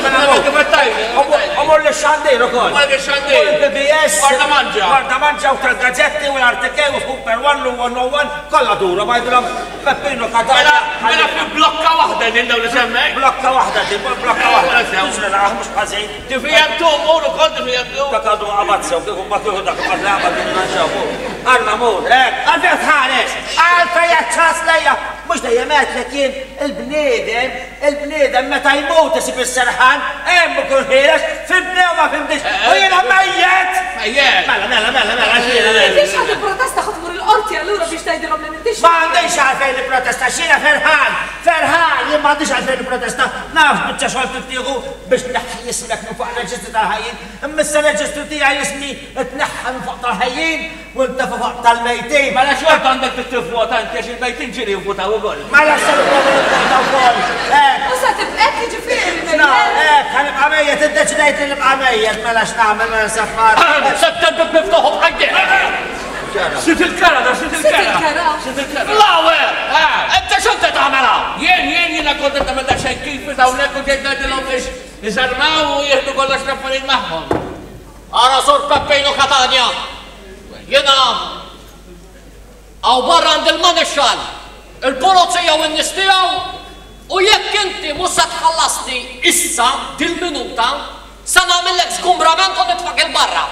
امور للشاندير وكل امور للشاندير البي بي اس ورده مانجا ورده مانجا والجازيتي والارتكي وسوبر ون وون وون كلها دوره ما يدرم بابينو كاتالا انا في بلوكه واحده اللي ولا سمعت بلوكه واحده دي بلوكه واحده مش حزين تفهمتوا امور وكنت تفهمتوا تكادوا اباتسو كده كده لا ما بدنا نشوفه انا مود هيك ابي اتحارش عارفه يا تشاس ليا مش ديامات لكن البنيدم البنيدم متى يموت يسيب السرحان ايه بكون هيرش فهمني وما فهمتش وينا ميت ميت مالا مالا مالا مالا ليش هاد البروتست خطبوا الارض يا لورا باش تايدرهم لمنتش ما عنديش عارفين البروتست شينا فرحان فرحان ما عنديش عارفين البروتست نعرف بتشغل تتيغو باش نحي اسمك من فوق رجستة الهين اما السنة رجستة تاعي اسمي تنحى من فوق الهين وانت في فوق الميتين ما لا شو عندك تكتب فوق انت ايش الميتين جري وفوتها وقول ما لا سبب وقول بس هتبقى تيجي فين لا ايه هنبقى ميت انت جنيت اللي بقى ميت مالاش نعمل ما نسفر ستة مفتوحه بحقي ست الكرة ده ست الكرة ست الكرة لا وين انت شو تعملها ين ين انا كنت اتمنى شيء كيف دولة كنت ادي لهم ايش يزرموا ويهدوا كل اشرف المهمل انا صرت بابينو كاتانيا هنا او برا عند المانشال البوليسية والناس تاعو وياك انت مش تخلصني اسا دي المنوطة سنعمل لك سكومبرامنت ونتفق برا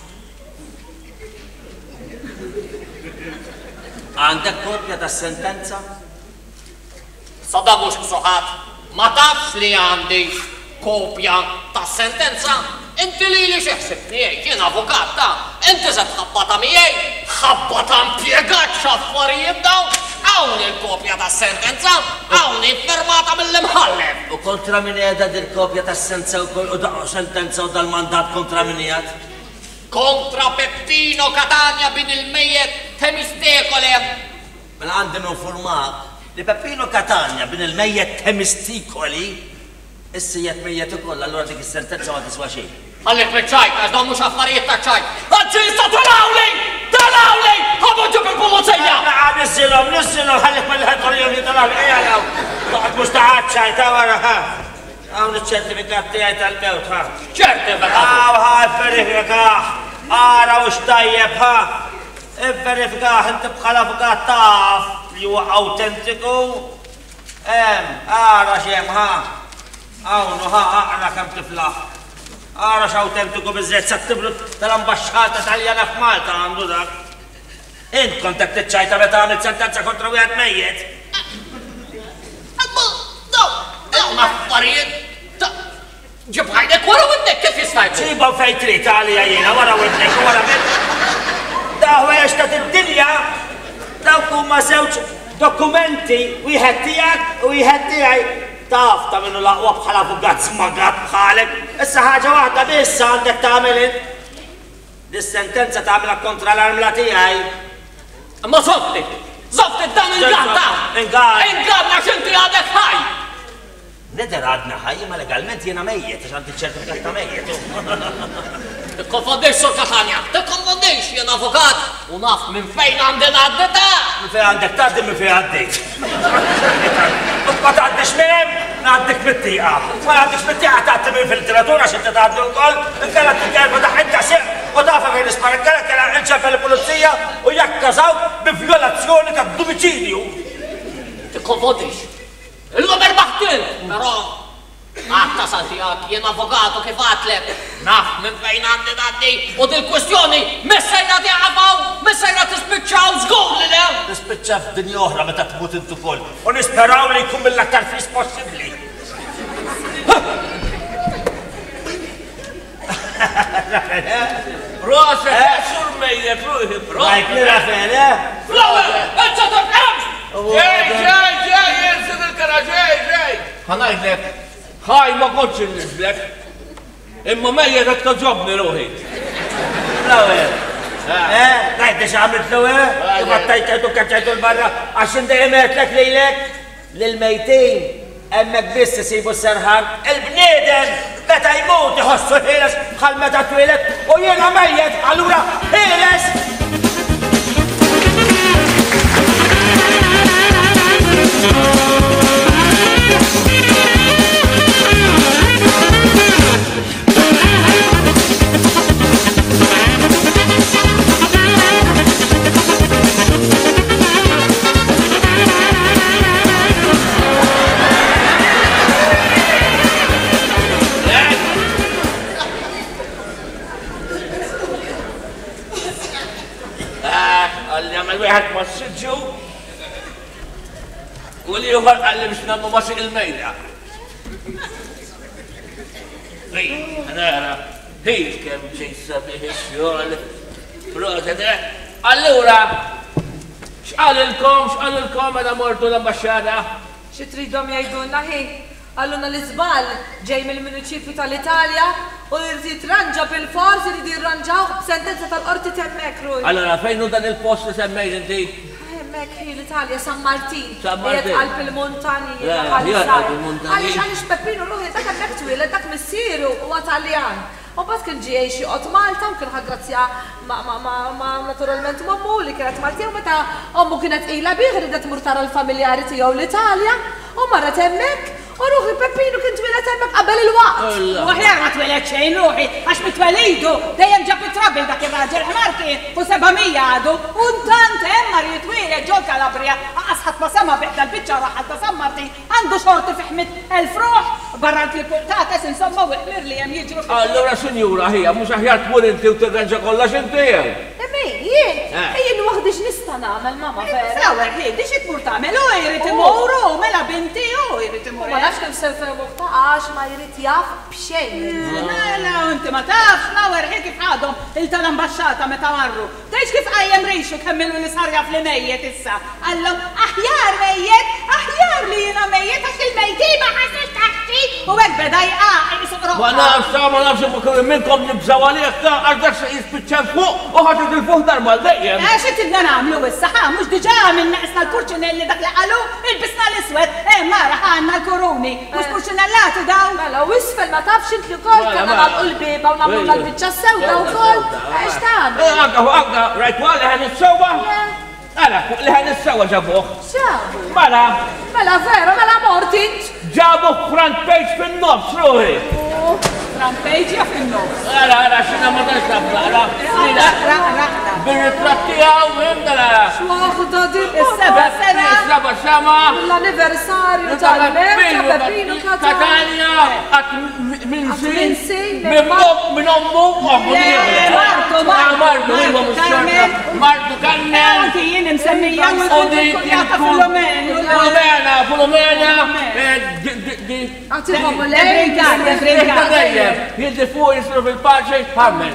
عندك كوبيا السنتنسا؟ صدق مش صحات ما تعرفش لي عندي كوبيا تاع السنتنسا انت لي ليش حسبتني كاين افوكاتا انت زاد خبطها مياي خبطها مبيقات شفري يبداو عاوني الكوبيا تاع السنتنسا عاوني الفرماطة من المحلف وكونترا من هذا الكوبيا تاع السنتنسا والسنتنسا ودا الماندات كونترا من يد كونترا بيبينو كاتانيا بين الميت تمستيكولي من عندنا انفورماك لبابينو كاتانيا بين الميت تمستيكولي السيات ميت كل allora ديك السنتنسا ما تسوى شيء خليك بالشاي هذا مش افاريت تاع شاي هاتشيستا طلعوا لي طلعوا لي هبوا جيب البوليسية عاد نزلهم نزلهم خليك من هالطريقة اللي طلع لي اياها طلعت مستعد شاي تا ورا ها هاون السيرتيفيكات تاعي تاع الموت ها سيرتيفيكات ها وها الفريفيكات ارا وش طيب ها الفريفيكات انت بخلافكات طاف اللي هو اوتنتيكو ام ارا شيم ها هاون ها انا كم تفلح ارا شاوتنتيكو بالزيت ستبرد تلمبشات تاعينا في مالطا عنده ذاك انت كنت تتشاي تبع تعمل سنتنسا كونترا واحد ميت ما فريد جيب عينك ورا ودنك كيف يستايب جيبها في تريت علي هنا ورا ودنك ورا ودنك ده هو يشتت الدنيا دوكو ما سوتش دوكومنتي ويهتيك ويهتيعي طاف منه الاقوى بخلاف وقعد سمقات بخالك هسه حاجه واحده بس عندك تعمل انت دي السنتنسا تعملها كونترا العملاتيه هاي اما صفتك صفتك ده انقاطع انقاطع انقاطع عشان تيادك هاي ندر عدنا هاي ما لقالمنت هنا ميت عشان تتشرف لك ميت تقفديش سرقة ثانية تقفديش يا نافوكات وناف من فين عندنا عدتها من فين عندك تعدي من فين عديت ما تعديش مين نعدك بالدقيقة ما عندكش بالدقيقة تعتمد في التلاتون عشان تتعدوا الكل إن كانت تكال فتح انت شيء وضافة في الاسم رجالة كان انشا في البوليسية ويكزاو بفيولاتسيوني كالدوميتيليو تقفديش اللي بربحتين ترى اتصل فيك يا افوكاتو كيف قاتلك ناف من فين عندنا دي ودي الكوستيوني مش سيرة تعرفوا مش سيرة تسبتشاو سقول لا تسبتشا في دنيا أخرى متى تموت انتو كل ونسبراو لي يكون بالأكثر فيس بوسيبلي راسك يا شرمي mejjek ruħi pro. Rajt li Rafele? Flower, enza torqamx! Ġej, ġej, ġej, jinsin il-kara, ġej, ġej! Ħanajdlek, ħaj ma konċ il-nizlek, imma mejjek għed kaġobni ruħi. Flower. Eh, rajt li xamrit l-ewe? Għattajtajtu kħacċajtu l-barra, għaxin dajem għetlek lejlek? Lil-mejtin, emmek biss sibu s-serħan, il-bniedem, meta jmut jħossu ħiles bħal meta twilet u jena mejjed, allura ħiles! Għal ma s-sidġu u li juħar għalli biex nammu masi il-mejda. Hi, għanara, hi, kem ġejsa biħi xjol, protede. Allura, xqalilkom, xqalilkom għada mortu l-ambasċada? Xitridom jajdunna hi? Għalluna l-izbal ġej mill-municipju tal-Italja u jirżid ranġa bil-fors jirrid jirranġaw b'sentenza tal-qorti temmek ruj. Allora, fejnu dan il-post li semmejt inti? Temmek hi l-Italja, San Martin. San Martin. Qalb il-montani. qalb il-montani. Għalix għalix Peppino ruħi dak hemmhekk twieled dak missieru u Taljan. U bat kien ġej xi qod Malta u kien ħagrazzja ma naturalment mammu li kienet Malti u meta ommu kienet ila bih ridet tmur tara l-familjari tiegħu l-Italja u marret hemmhekk. U ruħi Peppino kien twilet hemmhekk qabel il-waqt. U aħjar ma twilet xejn ruħi, għax mitwelidu dejjem ġab it-trabil dak ir-raġel ħmar kien u sebamija għadu u ntant hemm mar jitwieled ġol Kalabria aqasħat ma sema biħda l-biċċa raħat ta' San Martin għandu xorti fi ħmit elf ruħ barra l-klipultates insomma u ħmir li hemm jiġru. Allura sinjura ħija mhux aħjar tmur inti u tirranġa kollox inti jew. Emi, jien, jien waħdi x'nista' nagħmel mama vera. Flower, hi, di xi tmur tagħmel u jrid imuru mela binti u jrid imur. Ma nafx kif sefer waqta għax ma jrid jaf b'xejn. Mela, inti ma tafx, Flower, hi kif għadhom il-tal-ambasċata meta marru. Tgħix kif qajjem rejxu kemmilu li sarja fl-mejjed issa. Għallhom aħjar mejjed, aħjar li jiena mejjed għax il-mejti ma ħassex taħti u hekk beda jqa' isuq Ma nafx ta' ma nafx imma minnkom nibżaw għalih ta' għax dak se jispiċċa fuq u ħadd il-fuq darba dejjem. Għax tidna nagħmlu issa ħa mhux diġà għamilna isna l-purċinelli dak li qalu il-bisna l-iswed, eh mara ħanna l-kuruni, mhux purċinellati daw. Mela u isfel ma tafx inti wkoll kellna nagħlqu l-biba u nagħmlu l-biċċa sewda wkoll. Għax tagħmel. Għagga għagga, rajt għalli ħan nissewwa? Għala, li ħan nissewwa ġabuħ. Ġabu. Mela. Mela vera, mela mort int. Ġabuħ front page fin-nofs ruħi. Front page ja fin-nofs. Għala, għala, xina ma tax naqra. Bir-ritratti għaw, imdala. Xwaħda di Is-seba sena. Is-seba sema. L-anniversarju tal-Merka Peppino Katania. Għat minn sin. sin. Minn ommu. Martu, Martu. Carmen. Martu Carmen. Anki jien msemmija Odi kunjata Filomena. Filomena, Filomena. Għatiħom l-lejn. Jildi fuq jisru fil-paċi, ħammen.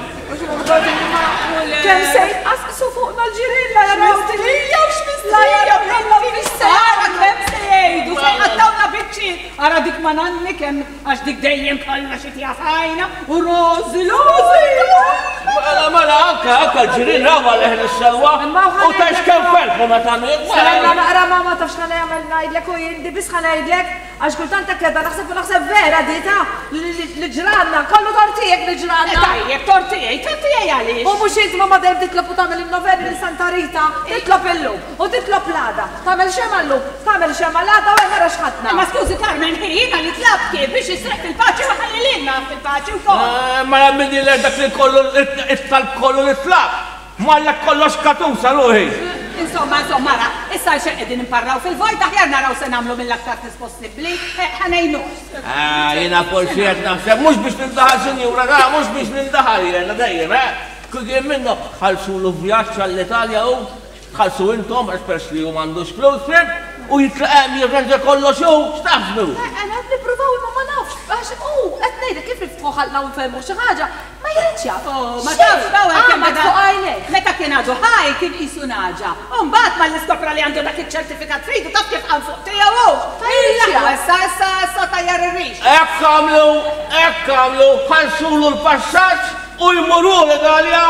Kem sejt asqsu fuqna l-ġirin la jaraw t-tija u x'mistija bħalla fil-sara. Kem sejdu, fejqattawna biċċi. Ara dik ma nanni kem għax dik dejjem kollha xi tjafajna u rozi lozi. Mela mela anka anka l-ġirin rawa leħn is-selwa u tax kemm ferħu ma tagħmel. Saranna naqra mama tafx ħana jagħmel ngħidlek u jien bis ħana ngħidlek għax kultant keda naħseb u naħseb vera dita li ġranna kollu tortijek li ġranna. Tajjeb tortijaj, tortijaj għaliex. U mhux inti ma dejjem titlob u tagħmel il-noveni lil Santa Rita, titlob illum u titlob l-għada. Tagħmel xema llum, tagħmel xema l-għada u nara x'ħadna. Ma skużi Carmen, ħina li tlabki biex jisreq fil-paċi u ħalli lilna fil-paċi wkoll. Ma jammini l dak li kollu it-talb kollu li tlab. Malla kollox katusa ruħi. Insomma, insomma, ra, issa xeq qegħdin imparraw fil-vojt aħjar naraw se nagħmlu mill-aktar fis possibbli. Ħanejnu. Ah, jiena forsi qed naħseb mhux biex nindaħal sinjura, ra, mhux biex nindaħal jiena dejjem, eh? Kull jiem minnu ħalsu l-vjaġġ għall-Italja u ħalsu intom għax pers li hu m'għandux flus u jitlaqem jirranġa kollox hu, x'taħsbu? Għana nippruvaw imma ma nafx, għax u qed ngħidlek kif nifqu ħalqna u nfehmu xi ħaġa, ma jirċja. Ma tafx dawa kemm Għamad fuq għajnej. Meta kien għadu ħaj kien qisu naġa. Mbagħad ma l-iskopra li għandu dak iċ-ċertifikat fridu taf kif qal fuq tiegħu. Ejja, issa issa issa tajjar ir-rix. Hekk għamlu, hekk għamlu, ħansulu l-passaġġ u jmuru l-Galja.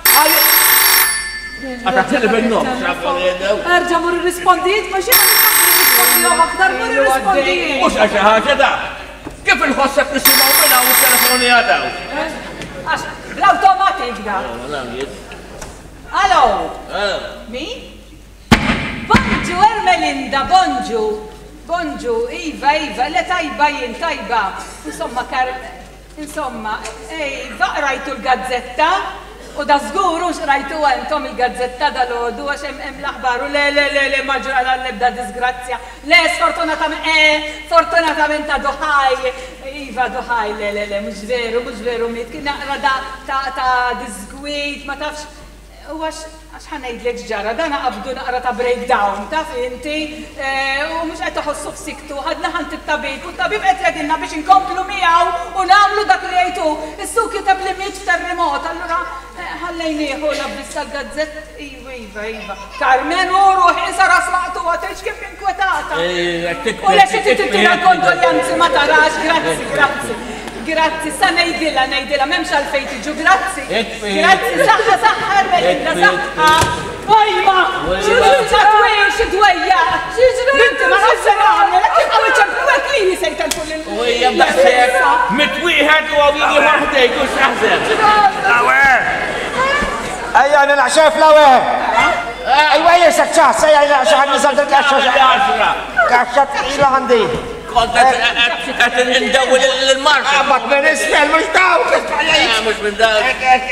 Għatatili bil-nom, xabba li jendew. Erġa mur rispondijiet, ma xie rispondi għom aktar mur rispondijiet. Mux għaxa ħagġa da. Kif il-ħosseb nisimaw minna u telefoni għadaw? Għax, l-automatik da. Allo. Mi? Bonġu, Ermelinda, bonġu. Bonġu, Iva, Iva, le tajba jien, tajba. Insomma, kar... Insomma, ej, rajtu l-gazzetta? U da zguru xrajtu għentom il-gazzetta dal-ħodu għax hemm l-aħbaru le le le le maġra l-ebda disgrazzja. Le, sfortunatament, eh, fortunatament ta' duħaj, Iva duħaj, le le le, mux veru, mux veru mit, kien naqra da ta' disgwit, ma tafx, u għax ħanajdlek ġara, da naqabdu naqra ta' breakdown, taf inti, u mux għet taħossu f'siktu, ħadna ħant il-tabib, u t-tabib għet jadinna biex inkomplu miegħu u namlu dak li għajtu, issu kitab li miċ terremot, allura ħallejnieħu labbis tal-gazzett, iva, iva, iva. Carmen u ruħi sara smaqtu għateċ kif inkwetata. U leċi t-tira kondoljanzi ma tarax, grazzi, grazzi. Grazzi, sa nejdilla, nejdilla, memx għalfej tiġu, grazzi. Grazzi, saħħa, saħħa, Ermelinda, saħħa. Ojma, ċatwej, xidwejja. Binti ma nafxer għamil, kif għawi ċemplu għek li sejta l-kull. U hija b'daħseb, mitwieħed u għawili waħdejk u xaħseb. Lawer! Ejja, nilaqxef lawer! Ejwa jesek ċas, ejja nilaqxef nizal il-kaxxa. Kaxxa t-ila għandi. Konta għet n-dawil l-marka. Għabat minn isfel, mux daw! Mux minn daw.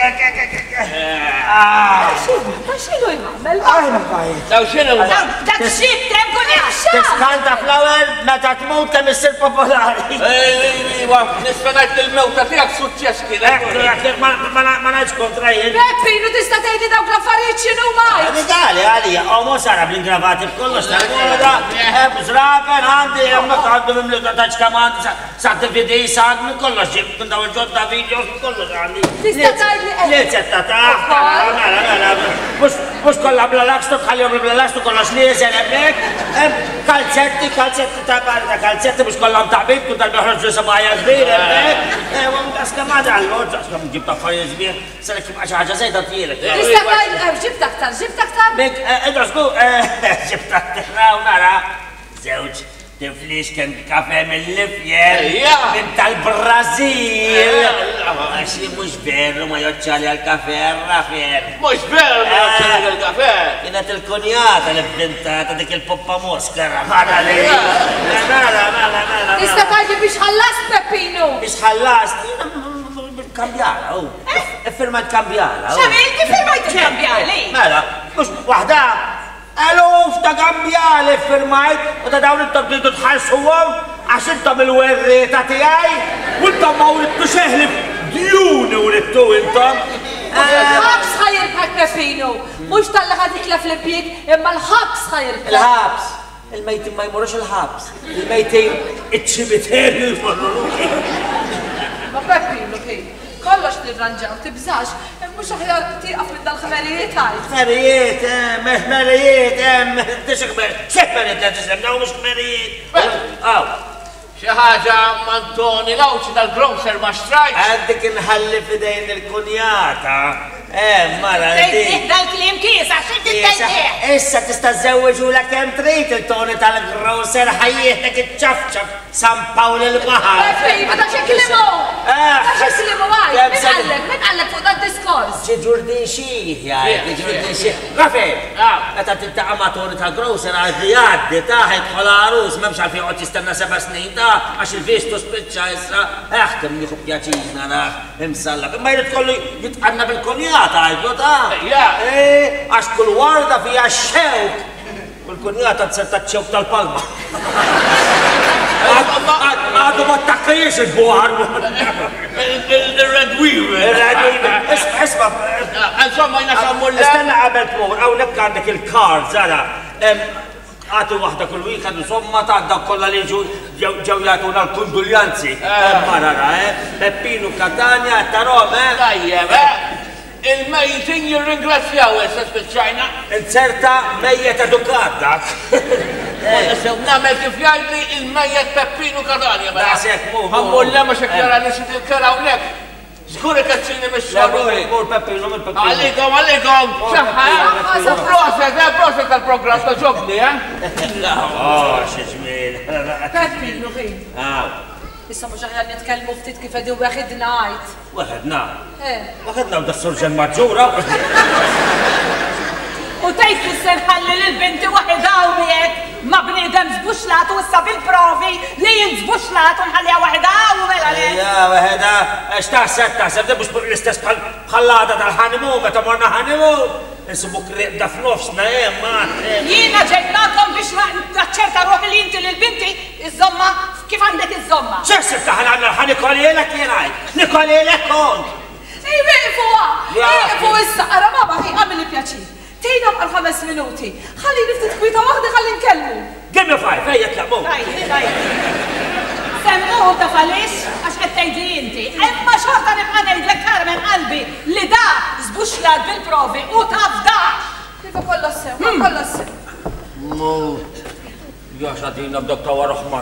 Ma xinu jgħamil? Għajna għajt. Daw xinu ma? Dak xib temkun jaxxa. Tiskanta flower, meta tmut kem issir popolari. Nisfanajt il-mewta tijak suċċess kien. Ma naċ kontra jien. Peppi, nu tista tejdi dawk l-affarijiet xinu maj? Għali, għali, għomu sara bl-ingravati b'kollox tal-għoda, zraben, għandi, jemma għaddu mimlu ta' taċ kaman, sa' t-videj sa' minn kollox, kun daw il-ġod ta' videos, minn kollox għandi. Tista tajdi eħ. Litzetta ta' mela, mela, mux kolla bla lakstu, tħalli bla lakstu, kollox li jeżen ebnek, kalzetti, kalzetti ta' barda, kalzetti, mux kolla mtaqbib, kun tal-beħroġ li sabaja zbir, ebnek, għum daska madra, l-għod, daska mġib ta' affarijiet zbir, s-sara kif għaxa zejda t-jielek. Tista tajdi, ġib taktar, ġib taktar. Mek, edrosku, ġib taktar, u nara, zewġ. Tiflix kien kafe mill-lifjer, minn tal-Brazil. Għaxi mux veru ma joċċali għal-kafe għal-rafer. Mux veru ma joċċali għal-kafe. Kienet il-konjata li b'dintata dik il-poppa moskara. Mara li. Mara, mara, mara. Tista tajdi biex ħallast Peppinu. Biex ħallast. Kambjala, u. Firmat kambjala. Xamil, kif firmajt il-kambjali? Mela, mux wahda. Eluf ta' kambjali firmajt u ta' dawn intom tridu tħallsu għom għax intom il-werrieta tiegħi u intom ma urittu xeħli djuni urittu intom. Il-ħabs ħajirbħak Peppinu. Mux tal-li ħadiklef l-pjek, imma l-ħabs ħajirbħak. Il-ħabs. Il-mejtin ma jmurux il-ħabs. Il-mejtin iċ-ċibiteri jmurru. Ma Peppinu, kej. Kollox nirranġaw, tibżax, mux aħjar tiqaf minn dal-ħmerijiet għaj. Ħmerijiet, ħmerijiet, tix ħmerijiet, xeħ ħmerijiet la tisem, daw mux ħmerijiet. Aw. Xaħġa Mantoni lawċi tal-grocer ma xtrajt. Għaddik nħalli fidejn il-kunjata. Eh, mara, Tejtih dal-klim kisa, xint il-tejtih? Issa tista' żewġu la kem trid il-toni tal-grocer ħajjieħtek iċ-ċafċaf San Pawl il-Bahar. Peppi, ma daċe klimu! Daċe klimu għaj, min għallek, min għallek fuq dal-diskors? ġiġurdin xieħ, jgħaj, ġiġurdin xieħ. Rafi, għata t-taqa ma toni tal-grocer għad li għaddi taħet xolarus, memx għalfi għot jistenna seba snin ta' għax il-vistu spiċċa issa, eħtem jħu pjaċina raħ, imsalla. Ma jrid kollu jitqanna bil-konjata, għajdu ta' għax kull warda fija xewk. Kull-konjata t-serta xewk tal-palma. Għadu ma t-takkajiex il-buħar. Il-Red Weaver. Isma, Insomma, jina xammur l istenna qabel t-mur, għaw nekk għandek il-kard, zara. Għatu waħda kull weekend insomma ta' dak kollha li ġew jagħtuna l-kunduljanzi. Marara, eh? Peppino Catania, tarom, eh? Tajjeb, eh? Il-mejtin jirringrazzjaw issa spiċċajna. Inserta mejjet edukat dak. Sew nagħmel kif jgħidli il-mejjet Peppino Catania. Daqshekk mu. Għammulla ma xekkara li xi tilkera hawnhekk. Żgur ikaċċini mix-xogħol. Mur Peppino mill Peppino. Għalikom, għalikom. Saħħa. Proset, eh, proset tal-programm ta' ġobni, eh? Oh, xi żmien. Peppino kien. Issa mhux aħjar nitkellmu ftit kif qegħdu waħed ngħid. Waħedna. Eh. Waħedna bda s-surġen maġġura. U tgħid fisser ħalli lill-binti waħedha hawnhekk ma' bniedem żbuxlat u issa bil-provi li jinsbuxlat u nħalliha waħedha u mela le. Ja, waħedha, għax taħseb taħseb li mhux l-istess bħall-għada tal-ħanimun meta morna ħanimun. Insibuk da f'nofsna, eh, ma. Jiena ġejnakom biex naċċerta ruħi li inti lill-binti iż-żomma kif għandek iż-żomma. ċessib taħna għanna ħanikolilek jenaj, nikolilek kont. Ej, wieqfu wieqfu issa, ara baba ħi għamil pjaċir. Tejna bħal ħames minuti. Ħalli niftit kwita waħda ħalli nkellmu. Give me five, ejja tlaqmu. Tajjeb, tajjeb. Semmuhu ta' falix għax qed tgħidli inti. Imma xorta nibqa' ngħidlek Carmen qalbi li da żbuxlat bil-provi u taf da. Kifa kollha sew, kollha sew. Mu, jax għadina b'dokta wa roħman.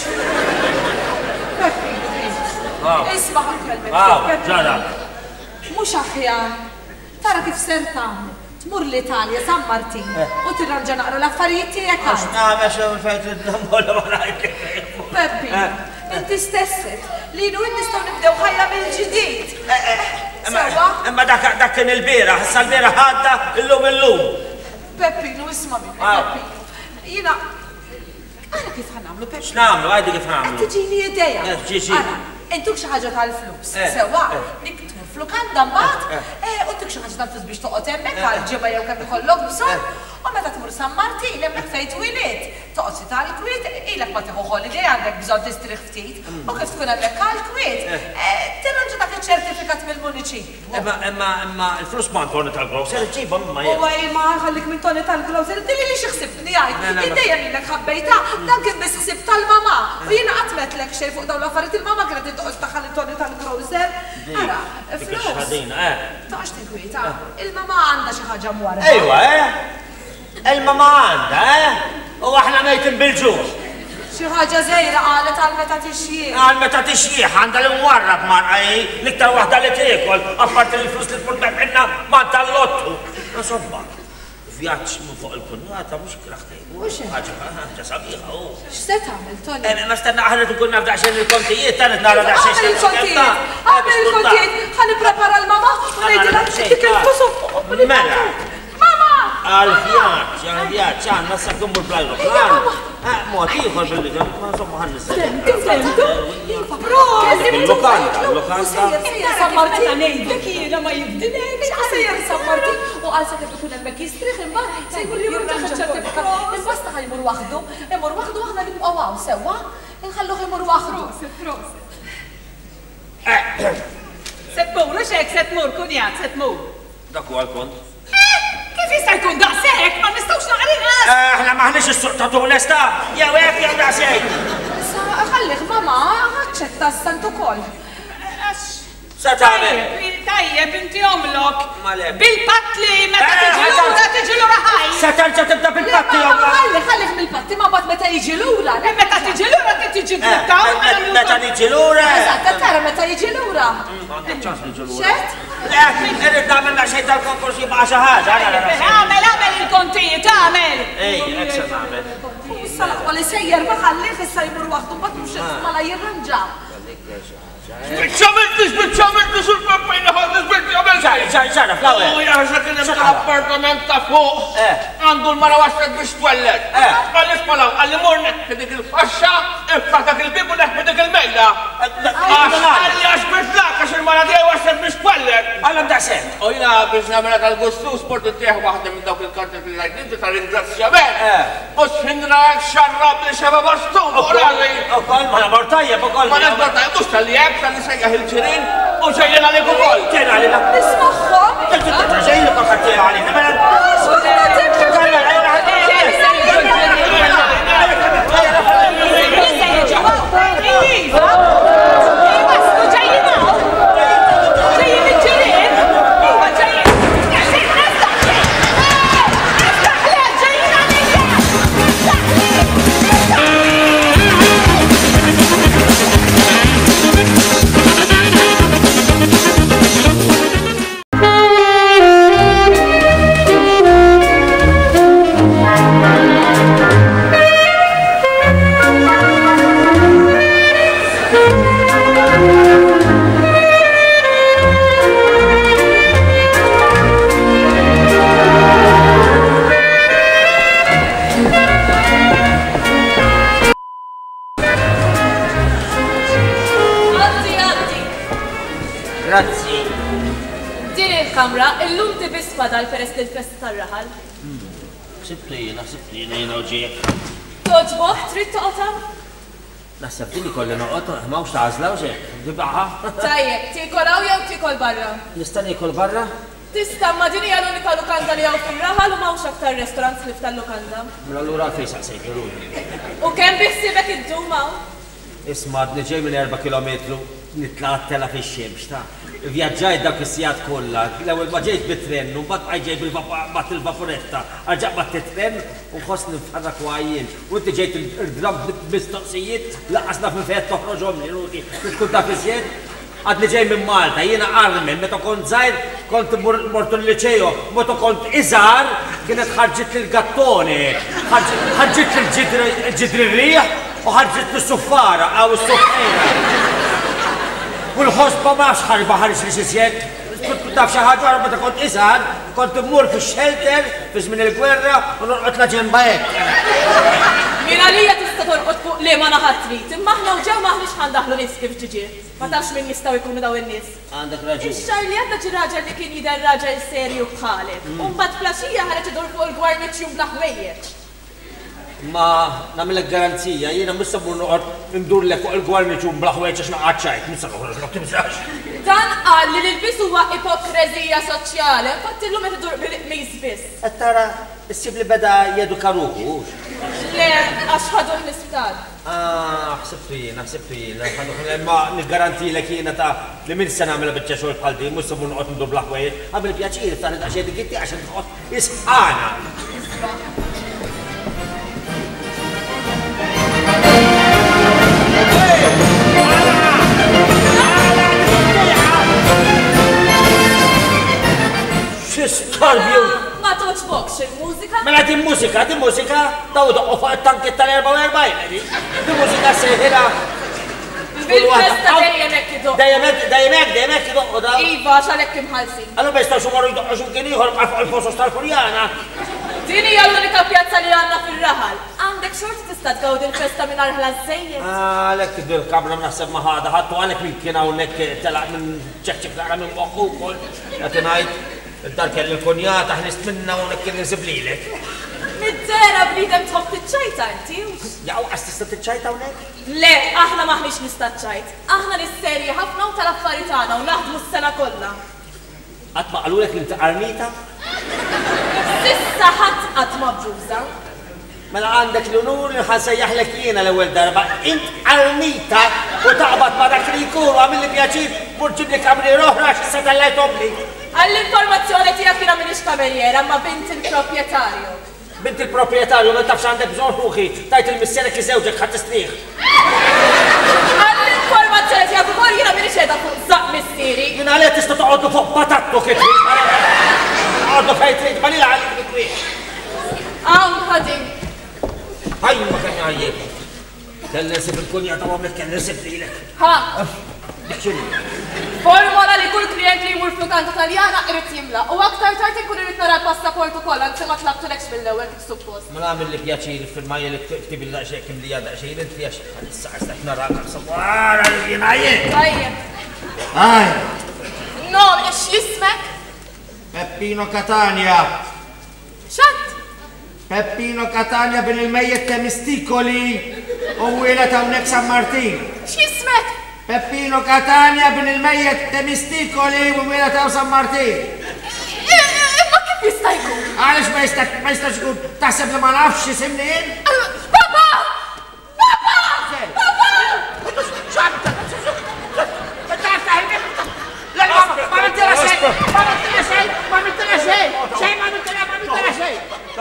Isma' ħankellmek. Aw, ġara. Mhux aħjar. Tara kif ser tagħmel. Tmur l-Italja, San Martin, u tirranġa naqra l-affarijiet tiegħek għal. Nagħmel xi fejt id-dambola ma ngħid. Peppi, inti stesset li nu nistgħu nibdew ħajja mill-ġdid. Sewwa? Imma dak kien il-bieraħ, issa l-bieraħ ħadda illum illum. Peppi, nu isma' minni, Peppi. Jiena ara kif ħanamlu Peppi? X'nagħmlu, għajdi kif nagħmlu. Tiġini idea. ġiġi. Ara, intuk xi ħaġa tal-flus. Sewwa, niktbu flukanda mbagħad, u intuk xi ħaġa tal-flus biex toqgħod hemmhekk għal ġibha jew kemm ikollok bżonn, u meta tmur San Martin hemmhekk fejn twiliet. Toqgħod si tal-kwiet, ilek ma tieħu holiday għandek bżonn tistrih ftit, u kif tkun hemmhekk għall-kwiet, tirranġa dak iċ-ċertifikat mill-muniċipju. Imma imma imma l-flus ma ntoni tal-grocer ġibhom imma U għaj ma ħallik minn toni tal-grocer, dili li xieħsibni għaj, id-dejja minnek ħabbejta, dan kien bis ħsib tal-mama. U jiena għatmet lek xej fuq daw l-affarijiet il-mama kienet id-doqs taħħal toni tal-grocer. Ara, flus. Taħx tinkwieta, il-mama għanda xi ħaġa mwara. Ejwa, eh? Il-mama għanda, eh? U aħna mejtin bil-ġuħ. Xi ħaġa żejra qalet għal meta tixjieħ. Għal meta tixjieħ għandha li mwarrab marqa l-iktar waħda li tiekol, apparti l-flus li tkun beħna ma tal-lottu. Insomma, vjaġġ minn fuq il-kunjata mhux kraħtej. Mhux ħaġa ħaġa sabiħa hu. X'se tagħmel Toni? Ma stenna aħna tkun naf daqsxejn il-kontijiet, tanet nara daqsxejn. Għamel il-kontijiet, għamel il-kontijiet, ħalli prepara l-mama u ngħidilha dik il-flus. Mela. Għal-vjaġġ, għal-vjaġġ, għanna s-sakkum bil-plajru. Mod ieħor billi ma insomma ħannis. Tifhemtu? Il-lokanda, il-lokanda. San Martin ngħidlek jiena ma jibdilek. Sejjer San Martin u għal sa kif ikun hemmhekk jistrih imbagħad se jkun jirranġa ċ-ċertifikat. Imbasta ħajmur waħdu, imur waħdu aħna nibqgħu hawn sewwa, inħalluh imur waħdu. Seppur, mhux hekk se tmur kunjat, se tmur. Dak huwa l-kont. Kif jista' jkun daqshekk ma nistgħux naqra inqas. Aħna maħniex is-suq ta' Tunesta, jew hekk jew daqsxejn. Issa ħallih mama aċċetta s-sant ukoll. Sa tagħmel. Tajjeb inti omlok. Malek. Bil-patli meta tiġi lura tiġi lura ħaj. Sa terġa' tibda bil-patti jew Ħallih ħallih mill-patti ma mbagħad meta jiġi lura. Meta tiġi lura tiġi drittaw. Meta niġi lura. Eżatt, tara meta jiġi lura. Għandek ċans niġi lura. X'għedt? Irrid nagħmel daqsxejn tal-konkurs jibqa' xi ħaġa. Għamel għamel il-kontijiet, għamel. Ej, hekk se nagħmel. Issa laqwa li sejjer ma ħallih issa jmur waħdu mbagħad mhux mala jirranġa. Bicċament, bicċament, sur pappajna ħadis bicċament. ċara, ċara, fl-għawel. U jaħsa kien hemm l-appartament ta' fuq. Għandu l-mara waslet biex twellet. Għalli spalaw, għalli mornek dik il-faxxa, infatak il-bibu neħ dik il-mejda. Għalli għax biex lak, għax il-mara tiegħi waslet biex twellet. Għallam daqsek. U jina biex namela tal-gustu sport tieħ waħda minn dawk il-karti fil-lajt, tal-ringrazzjament. U x'inra xarrab li xeba bastum. U kol, ma nabor tajjeb, u kol. Ma nabor tajjeb, mux tal-jek, tal-nisajjaħ il-ġirin, u ġejjen għalik u kol. Kien għalina. Nismaħħom. Ġejjen u kol ħattija għalina. grazzi. Din il-kamra, illum tibis fadal peress il-fest tar-raħal. Sibtina, sibtina jina uġiek. Toġboħ, trid toqgħod? Naħseb din ikolli noqgħod, m'hawnx tagħżla u xejn, dibaħa. Tajjeb, tikolaw jew tikol barra? Nista' nikol barra? Tista' ma din hija l-unika lukanda li hawn fir-raħal u m'hawnx aktar restorant li ftal lukanda. Mela allura għalfejn saqsejt iruni. U kemm biħsibek iddum hawn? Isma' ġej minn erba' kilometru nitla' tela fix-xemx ta' vjaġġajt dak is-sijat kollha. L-ewwel ma ġejt bit-trenn u mbagħad bqajt ġej bil il-vaporetta. Arġaq bad titrenn u nħossni nfarrak għajjin. U inti ġejt irdrab mistoqsijiet laqas naf minn fejn toħroġhom li rudi. Tkun taf iżjed? Għadni ġej minn Malta, jiena Armen, meta kont żgħir kont mortu l-liċejo, meta kont iżgħar kienet ħarġit l-gattoni, ħarġit l-ġidri rieħ u ħarġit l-suffara għaw s-suffera. U l-ħosba ma xħarba ħarġ li xisjed, kont taf xi ħaġa meta kont iżgħar, kont immur fix-shelter fi żmien il-gwerra u norqod la ġenba hekk. Min għalija tista' torqod fuq li ma naħat trid, imma aħna ġew maħniex ħandaħlu nies kif ġiġi. Ma tafx min jistgħu jkunu daw in-nies. Għandek raġun. Ix-xahar li għadda xi raġel li kien jidher raġel serju bħalek. U mbagħad flaxija ħareġ idur fuq il-gwarniċċju bla ħwejjeġ. Ma nagħmilek garanzija, jiena mhux sabur noqgħod indurlek fuq il-gwarniċċju bla ħwejjeġ għax naqgħod xajt, mhux se noħroġ ma timsax. Dan qal li l-ilbis huwa ipokreżija soċjali, infatti illum qed idur bil-qmiż biss. Qed tara issib li beda jeduka ruħu. Le, għax ħaduh l-isptar. Ah, ħsib fina, ħsib fina, ma niggarantilek jiena ta' li min se nagħmilha biċċa xogħol bħal din, mhux sabur noqgħod ndur bla ħwejjeġ, għamil pjaċir ta' nidaqxej dik inti għax noqgħod isħana. X'istarbju! Ma toġbokx il-mużika? Mela din mużika, din mużika, daw doqqu fuq it-tankett tal-erba' u erbajn, din mużika sejħilha. Bil-festa dejjem hekk idoqqu. Dejjem hekk, dejjem hekk, dejjem hekk idoqqu daw. Iva, x'għalhekk imħallsin. Allura ma jistgħux imorru jdoqqu x'imkien ieħor fuq il-fosos tal-Kurjana. Din hija l-unika pjazza li għandna fir-raħal. Għandek xorti tista' tgawdi l-festa mingħajr ħlas żejjed. Għalhekk tidil kabra naħseb ma ħada ħadtu għalhekk min kien hawnhekk telaq minn ċeċċek naqra minn moħħu wkoll. Qed ngħid id-dar kelli l-kunjata ħnist minna hawnhekk kien insiblilek. Mid-dera bniedem tħobb tiċċajta inti. Jaw qas tista' tiċċajta hawnhekk? Le, aħna maħniex nistaċċajt. Aħna nisserji ħafna u tal-affarijiet tagħna u naħdmu s-sena kollha. Qatt ma qalulek li inti qarnita? Sissa ħadd qatt ma bżuża. Mela għandek l-unur li ħansejjaħlek jiena l-ewwel darba. Int qarnita u taqbad ma dak li jkun għamilli pjaċir murġib li kamri oħra x'issa tellajthom li. Għall-informazzjoni tiegħek jiena m'iniex kamerjera ma bint il-proprjetarju. Bint il-proprjetarju ma tafx għandek bżonn ruħi, tajt il-missierek li żewġek ħadd tistrieħ. Għall-informazzjoni tiegħek ukoll jiena m'iniex qiegħda fuq żaq missieri. Jien għalhekk tista' toqgħodu fuq patattu kif għoddu fejn trid ma nilgħal il-kwieħ. Hawn ħadin. Ħajju ma kien għajjek. Kelli nsib il-kunjata għamlek kelli nsib lilek. Ha! Diċċini. Formola li kull klient li jmur f'lukanda Taljana irid jimla u aktar tard inkun irid nara l-passaport ukoll anke ma tlabtulekx mill-ewwel kif suppost. Ma nagħmel li pjaċir fil-majja li tktibi daqsxejn kim li daqsxejn inti għax issa qed narak ħsab wara li jien għajjek. Tajjeb. Aj. No, x'ismek? Peppino Catania. X'att? Peppino Catania bin il-mejjed Temistikoli u wielet hawnhekk San Martin. X'ismek? Peppino Catania bin il-mejjed Temistikoli u wielet hawn San Martin. Imma kif jista' jkun? Għaliex ma jistax ma jistax ikun taħseb li ma nafx isimni jien? Papa! Papa! Papa! Ma mittilha xejn! Ma mittilha xejn! Ma mittilha xejn! Xejn ma mittilha ma mittilha xejn!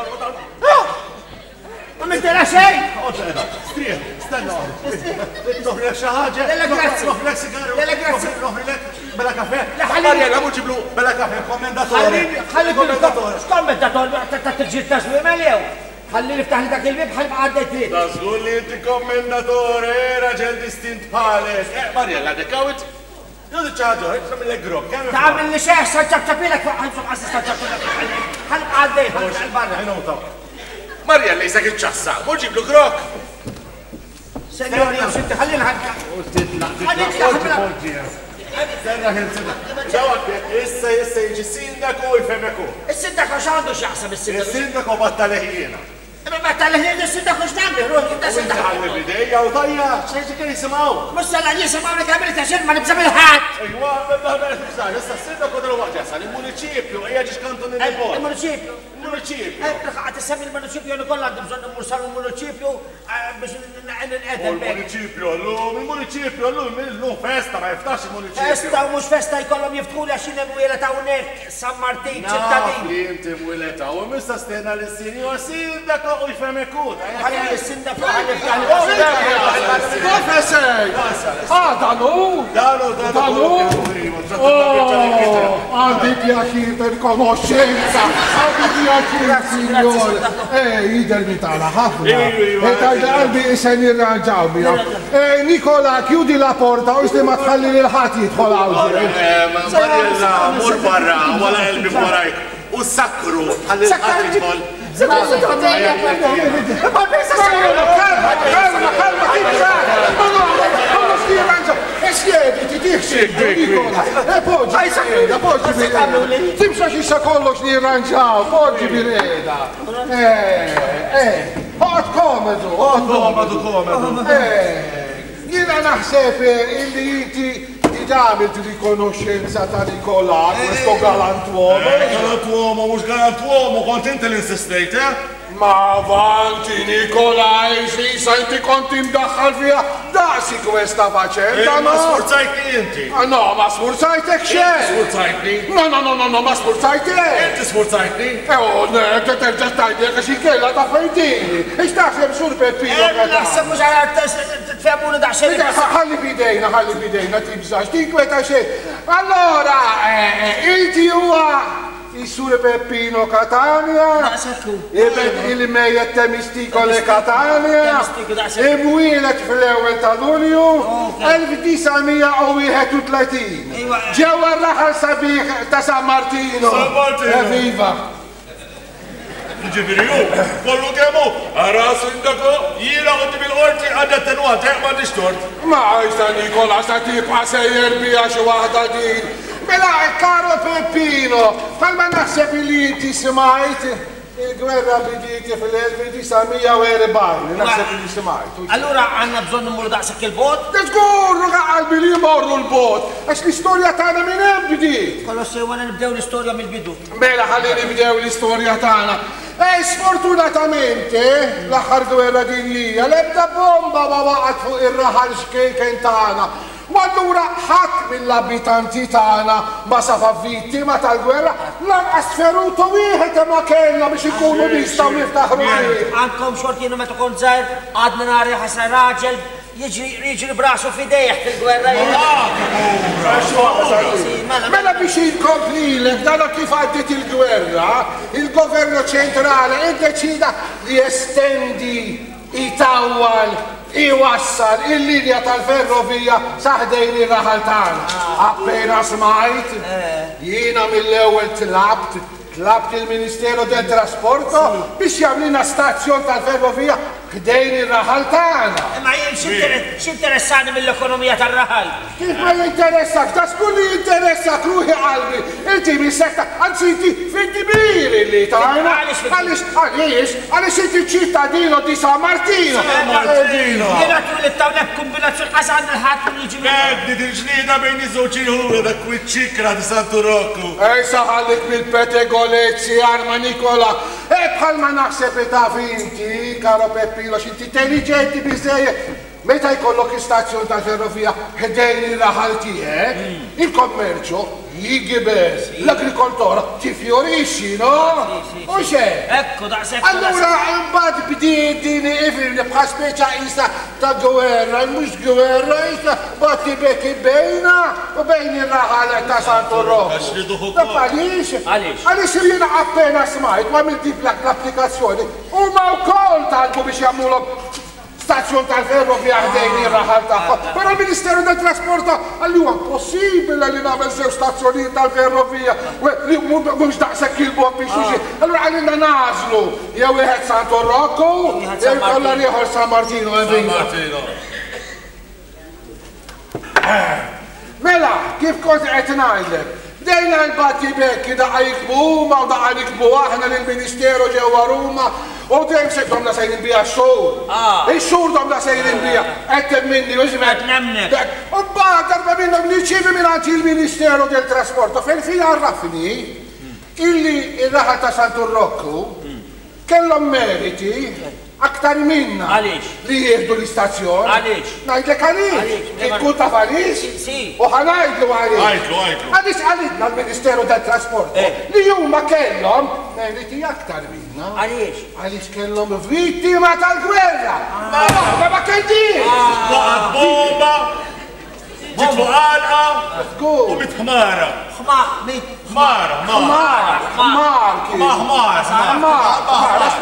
Ma mittilha xejn! Strieħ, stenna noħrilek xi ħaġa. Lele grazzi. Noħrilek sigaru. Lele grazzi. Noħrilek bella kafe. ħallini- Marjella ġiblu bella kafe, kommendatore. ħalli Kommendatore. x'kommendator ta' tiġġiel ta' żwiemel jew? Ħalli niftaħ li dak il-bib ħalli ma għaddej trid. Da żgur li inti kommendatore, raġel distint bħalek. Eh, Marjella, dekawit. Jodi ċaħġa, jitra mill-grob. Tagħmel li xeħ sa ċabċabilek fuq ħalli assista ċabċabilek. Ħalli ma għaddej ħalli barra. Marjella, jisak il-ċassa, muġiblu grok. Senjor, jew xinti ħallina ħalli. Stenna, issa issa jiġi sindaku u jfemeku. Is-sindaku x'għandu x'jaħseb is-sindaku? Is-sindaku battaleħjina. Imma battaleħjien is-sindaku x'tagħmel ruħ inta sindaku. Għalli bidejja u tajja, xejn kien jisimgħu. Mhux salla jisimgħu li kamil ta' xejn ma nibża bil-ħadd. Ejwa, bella issa s-sindaku dalwaqt jasal il-muniċipju ejja ġiex kanton il-nipot. Il-municipju. Il-municipju. Għat issemmi il-municipju li kollha għandu bżonn immur saru l-municipju biex n-qedem. Il-municipju llum, il-municipju llum, illum festa ma jiftax il-municipju. Festa u mhux festa jkollhom jiftħu li għaxin hemm wiela ta' hawnhekk San Martin ċittadin. Li inti mwileta u mista stena l-sinjor sindaku u jfemekut. Ħalli s-sindaku ħalli Professor! Ah, Danu! Danu, Danu! Għandi pjaċir per konoscenza! Għandi pjaċir, signor! Eh, jider mi tala ħafna! E tajda qalbi isen irranġaw bija! Nikola, chiudi la porta u ma tħalli l-ħat jidħol għawġi! Marjella, mur barra, wala qalbi barajk! U sakru, tħalli l-ħat jidħol! Siediti, tiħxie, Nikola! E poġġi bireda, poġġi bireda! Timxa xissa kollox nirranġaw, poġġi bireda! Eh, eh, ħod komedu, ħod Komedu, komedu. Eh, jina naħseb illi inti għamilt rikonoscenza ta' Nikola, questo galantuomo. Galantuomo, mux galantuomo, kont inti l-insistejt, eh? Ma avanti, Nikolaj, xisa inti konti mdaħħal fija daqsi questa faċenda, Ma no? sforzajtni inti. Ah, no, ma sforzajtek xej! Sforzajtni. No, no, no, no, no, ma sforzajtek! Inti sforzajtni. Eh, oh, ne, te terġa tajdi, għax inkella ta' fejdini. Ix taħseb sur Peppino Naħseb mhux għal tfehmuni daqsxejn. ħalli bidejna, ħalli bidejna, tibżax, tinkweta xej. Allora, inti huwa il-sur Peppino Catania, il-mejjet Temistiko Catania, imwielet fil-ewwel ta' Lulju, elf tisamija u wieħed u tletin. Ġewwa r-raħal sabiħ ta' San Martino. San Martino. Eviva! Ġifiri ju, kollu kemmu, għara sindaku, jira u bil-qorti għadda tenuat, ma dishtort. Ma għajta Nikola, sa tibqa sejjer bija xi waħda din. Mela, caro Peppino, palma naħseb li inti smajt il-gwerra biditi fil-elf tisamija u erbajn, naħseb li smajt. Allura għanna bżonn immur daqshekk il-bot? Żgur, qalbi li jmorru l-bot, għax l-istorja tagħna minn hemm bdiet. Kollox sewa nibdew l-istorja mill-bidu. Mela, ħalli nibdew l-istorja tagħna. E sfortunatamente, l-aħħar gwerra dinjija, l-ebda bomba ma waqgħet fuq ir-raħal xkejken tagħna. U allura ħadd mill-abitanti tagħna ma safa vittima tal-gwerra, lanqas ferutu wieħed ma kellna biex ikunu nistgħu niftaħru bih. Għandkom xort jienu meta kont żgħir għadna nari ħasra raġel jiġri brasu fidejh fil-gwerra. Mela biex jinkomplilek dana kif għaddit il-gwerra, il-governo ċentrali iddeċida li estendi itawwal iwassal il-linja tal-ferrovija saħdejn ir-raħal tagħna. Appena smajt, jiena mill-ewwel tlabt, tlabt il-Ministeru del Trasporto biex jagħmlina stazzjon tal-ferrovija ħdejn ir-raħal tagħna. Ma jien x'interessani mill-ekonomija tar-raħal? Kif ma jinteressak, ta' skun li jinteressak ruħi qalbi. Inti mis-sekta, anzi inti fid-dibir li tagħna. Għaliex, għaliex, għaliex inti ċittadino di San Martino. Jiena twilit hawnhekk kombinazzjoni ħasan il-ħadd li jiġi. Għeddi il-ġlida bejn iż-żewġ ieħor dak kwiċċikra di Santu Rocco. Ej saħallik bil-petegolezzi, Arma Nikola. E bħalma naħseb taf inti, karo Peppino, x'inti intelligenti biżejjed. Meta jkollok istazzjon tal-ferrovija ħdejn ir-raħal tiegħek, il-kommerċu jigibes, l-agrikoltura tifjorixxi, no? U xejn. Ekku daqshekk. Allura imbagħad bdiet din ifirni bħal speċa isa ta' gwerra, mhux gwerra, isa batti bekki bejna u bejn ir-raħal ta' Santu Rocco. Għaliex? Għaliex jiena appena smajt ma miltip l-applikazzjoni huma wkoll talbu biex jagħmlulhom stazzjon tal-ferrovija ħdejn ir-raħal tagħhom. Però l-Ministeru del Trasporto għalli huwa possibbli li nagħmel żewġ stazzjonijiet tal-ferrovija li mhux daqshekk il-bogħod biex jiġi. Allura għalina nażlu jew wieħed Santu Rocco jew kollha ieħor San Martino. Mela, kif kont qed ngħidlek. Dejna l-batti bekki daqqa jikbu huma u daqqa nikbu aħna lill-Ministeru ġewwa Ruma u dejjem se domna sejrin biha x-xhur. Ix-xhur domna sejrin biha. Qed minni u Qed nemnek. U mbagħad darba minnhom nirċievi mingħand il-Ministeru del-Trasporto fejn fija għarrafni illi ir-raħal ta' Santurrokku kellhom meriti aktar minna. Għaliex? Li jieħdu l-istazzjon. Għaliex? Ngħidlek għaliex. Ikkun taf għaliex? Si. U ħanajdlu għaliex. Għajtlu, għajtlu. Għaliex għalidna l-Ministeru tat-Trasport li huma kellhom meriti aktar minna. Għaliex? Għaliex kellhom vittima tal-gwerra. Ma ma kellix. Waqgħet bomba, ġitlu għalqa u mitħmara. Ħmara, ħmara. Ħmar kien. Ma ħmar, Ħmar. Għax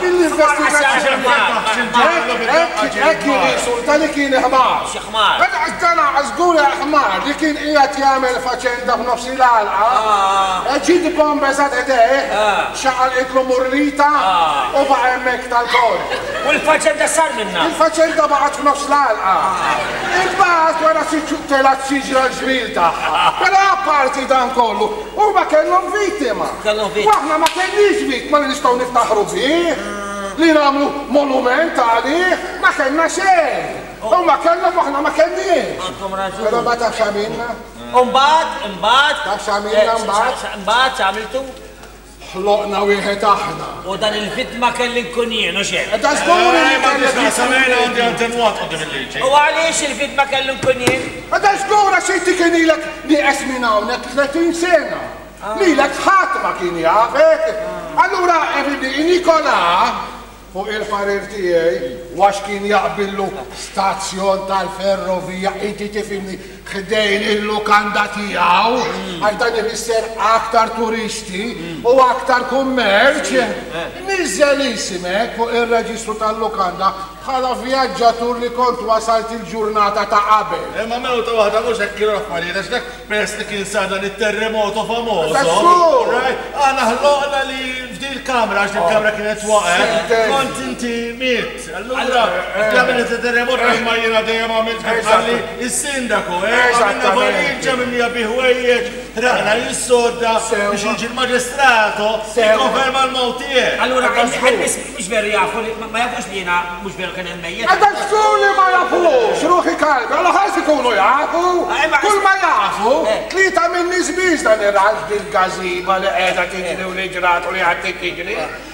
mill-investigazzjoni. Ekk il-risulta li kien ħmar. X'ħmar? Għadda għazdana għazgura ħmar li kien qiegħed jagħmel faċenda f'nofs il-għalqa. Ġid bomba eżatt edeħ, xaqal itlu murrita u baqa' hemmhekk tal-kol. U l-faċenda sar minna? Il-faċenda baqgħet f'nofs l-għalqa. Il-baħt wara telat siġra l-ġmil tagħha. Però apparti dan kollu, huma kellhom vittima. Kellhom vittima. Waħna ma kellniex vittima li nistgħu niftaħru bih. Li nagħmlu monument għalih, ma kellna xejn. Huma kellhom waħna ma kenniex. Għandkom raġun. Però ma tafx għamilna? Mbagħad, mbagħad. Tafx għamilna mbagħad? Mbagħad x'għamiltu? Ħloqna wieħed aħna. U dan il-vittma kelli nkun jien u xejn. Da żgur li Ma kellek tista' samena għandi antenwat qudiem il-liġi. U għaliex il-vittma kelli nkun jien? Da żgur għax inti kien ilek nieqes minn hawnhekk tletin sena. Lilek ħadd ma kien jafek. Allura Nikola fuq il-parir tiegħi għax kien jaqbillu stazzjon tal-ferrovija inti tifhimni ħdejn il-lukanda tiegħu għax dan ifisser aktar turisti u aktar kummerċ. Niżel isimek fuq ir-reġistru tal-lukanda bħala vjaġġatur li kont wasalt il-ġurnata ta' qabel. Ma mewta waħda mhux hekk kienu affarijiet għax dak peress li kien sar dan it-terremoto famoso. Tassu! Aħna ħloqna li f'din il-kamra għax il-kamra kienet waqgħet. Kont inti miet. Allura għamil it-terremoto imma jiena dejjem għamilt ħalli is-sindaku. Għamilna valiġġa minn jabih wejjeġ, raqna jissodda biex jiġi l-maġistrato jikkonferma l-mowt tiegħek. Allura ħelbis mhux veru jafu li ma jafux li jiena mhux veru kien hemm mejjed. Għadda skuli ma jafux, ruħi kalbi, għallu ħajs ikunu jafu, kull ma jafu, tlieta minn nisbiż dan ir-raġ bil-gaziba li qiegħda tiġri u li ġratu li għaddi tiġri.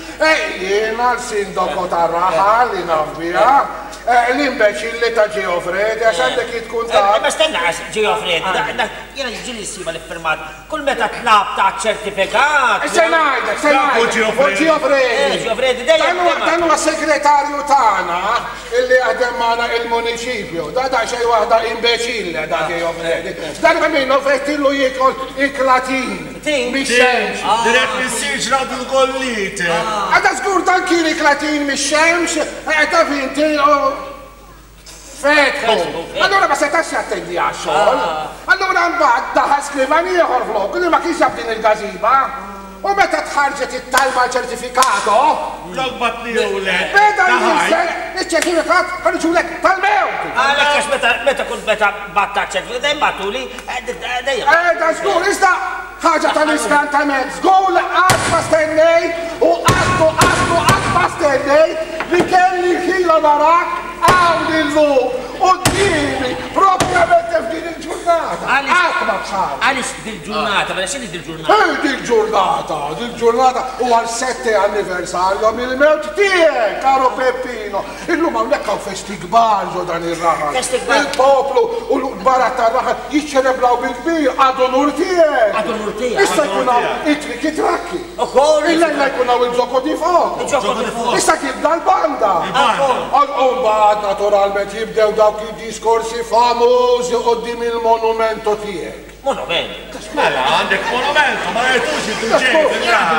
Jiena l-sindaku tar-raħa li naf biha, l-imbeċilli ta' Ġeofredi, għax għandek jitkun ta' Ma stenna għax Ġeofredi, jena ġili s-siba l-firmat, kull meta tlab ta' ċertifikat. Se ngħidlek, se ngħidlek, Ġeofredi. Ġeofredi, dejjem. Dan huwa segretarju tagħna illi għadem magħna il-municipju. Da da xej waħda imbeċilli da Ġeofredi. Darba minnu fettillu jikol iklatin. Mix-xemx. Dirett mis-siġ radu l-kollit. Għadda żgur dan kien iklatin mix-xemx, għedha finti fetħu. Allura ma setax jattendi għax-xogħol. Allura mbagħad daħal skrivan ieħor flok li ma kienx jaf din il-gażiba. U meta tħarġet it-talba ċertifikato. Flok batni u le. Beda il-ċertifikat ħarġulek tal-mewt. Għalek għax meta kunt meta batta ċertifikat, dejjem batuli, dejjem. Eda żgur, iżda ħaġa tal-iskantament. Żgur qatt ma stennej u qattu qattu qatt ma stennej li kelli ħila narak għawn il-lum u d-dimi propjament f'din il-ġurnata. Qatt ma bħal. Għalix dil-ġurnata, bada xini dil-ġurnata? Ej, dil-ġurnata, dil-ġurnata u għal-sette anniversarju mill-mewt tiegħek, karo Peppino. Illum hawnhekk hawn festi kbar ġo dan ir-raħal. Festi kbar. Il-poplu u l-barat tar-raħal jiċċelebraw bil-kbir għadu nur tiegħek. Għadu nur tiegħek. Issa jkun hawn it-triki trakki. Ukoll. Illejla jkun hawn il-ġoko di fuq. Il-ġoko di fuq. Issa tibda l-banda. U mbagħad naturalment jibdew dawk id-diskorsi famużi qudiem il-monumento tiegħek. Monument. Mela, għandek monumento, ma jtux il-tuġġej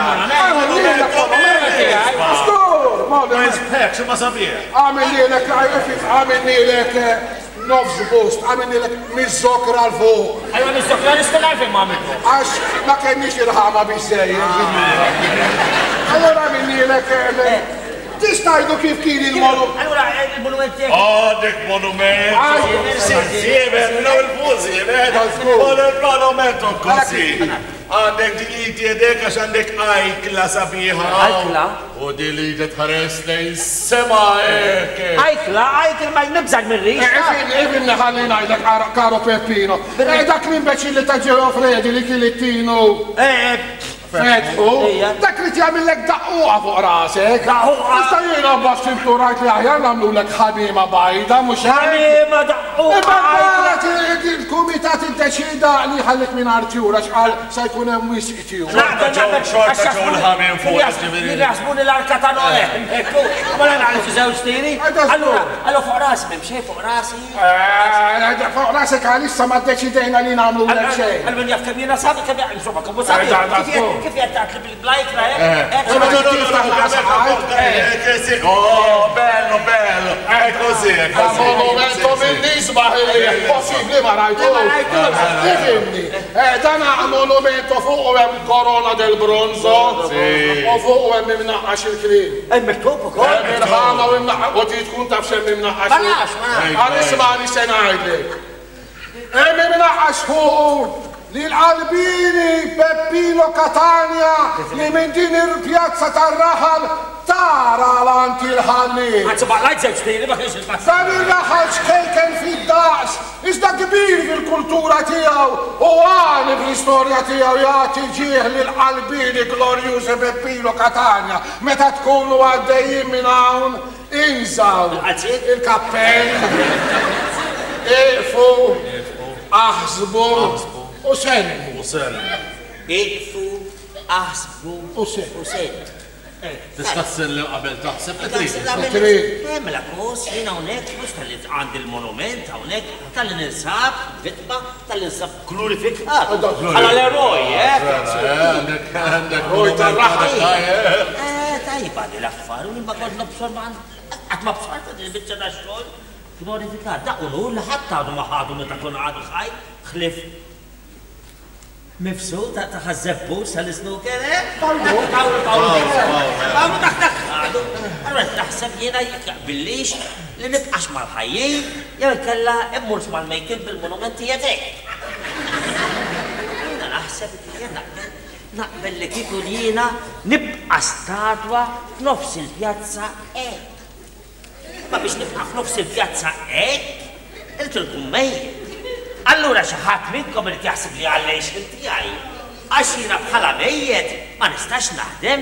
Skur, Ma jispekx, ma sabiex. għamilnilek, għamilnilek nofs boost, għamilnilek mizzokra l-fuq. Għajwa mizzokra l-istelaj fil mamilku. Għax ma kenniex irħama bizzej. Allora għamilnilek Tistajdu kif kien il-monument. Allora, il-monument jek. Għandek monument. Sieben, minna il-fuzi, u l-monument unkossi. Għandek diliti jedek għax għandek ajkla sabiħa. Ajkla? U diliti tħares lejn sema eke. Ajkla, ajkla ma jnibżag mirri. Ifin, ifin neħalli najdek, karo Peppino. Dak l-imbeċilli ta' Ġew Fredi li kilittinu. Fetħu, dak li tjamillek daqquqa fuq rasek. Daqquqa? Ista jina bas xinturajt li aħjar namlu lek ħabima bajda, mux ħabima daqquqa. Ibbarat il-kumitat id-deċida li ħallik minn artjura xqal sa jkun hemm wisq tiju. Xorta ġew l-ħabim fuq ġiviri. Jasbuni l-arka ta' Noe. Ekku, ma l-għalix żewġ tiri. Allora, allora fuq rasi, memxej fuq rasi. Fuq rasek għalissa ma d-deċidejna li namlu lek xej. Għalmin jaf kemm jena sabi, kemm jgħal, insomma, kemm sabi. Kif jgħattat li bil-blajkra, eh? Oh, bello, bello. È così, è così. Monumento bellissimo, è possibile ma rajtu. Ifimni, dana monumento fuq u hemm korona del bronzo. U fuq u hemm imnaqqax il-krim. Hemm miktub ukoll. Hemm il-ħama u imnaqqax, u ti tkun taf xemm imnaqqax. Balax, ma. Għal-ismani se ngħidlek. Hemm imnaqqax fuq li l-Albini Peppino Catania li minn din il-pjazza tar-raħal tara l-anti l-ħalli. Għadzu baqlajt zewġ tiri, ma kienx il-pazz. Dan il-raħal xkejken fid-daqs, iżda kbir fil-kultura tijaw u għani fl-istorja tijaw jgħati ġieħ li l-Albini Glorjużi Peppino Catania. Meta tkunu għaddejjin minn hawn, inżaw il-kappell, iqfu, aħsbu, u selmu. U selmu. Iqfu, aħsbu, u selmu. Tista' tsellim qabel taħseb trid. Mela kos jiena hawnhekk mhux tal-li għandi l-monument hawnhekk tal-li ninsab vittma tal-li ninsab glorifikat. Bħala l-eroj, eh? Għandek għandek eroj tar-raħal. Tajjeb għandi l-affar u ma kont nobsor ma qatt ma bsorta din il-biċċa tax-xogħol glorifikat. Dak hu li ħadd għadu ma ħadu meta kun għadu ħaj ħlif. Mifsu ta' ħazzebbu sal-snooker, eh? Pawlu, pawlu, pawlu. Pawlu taħtak għadu. Għarra taħseb jena jikqbillix li nibqax mal-ħajjien jew kella immurx mal-mejtin bil-monumenti jadek. Jena naħseb jena naqbel li kiku li jena nibqa statwa f'nofs il-pjazza ek. Ma biex nibqa f'nofs il-pjazza ek, il-tilkum mejt. Allura xaħat minnkom li jaħseb li għallejx il-tijaj, għax jina bħala mejjet ma nistax naħdem.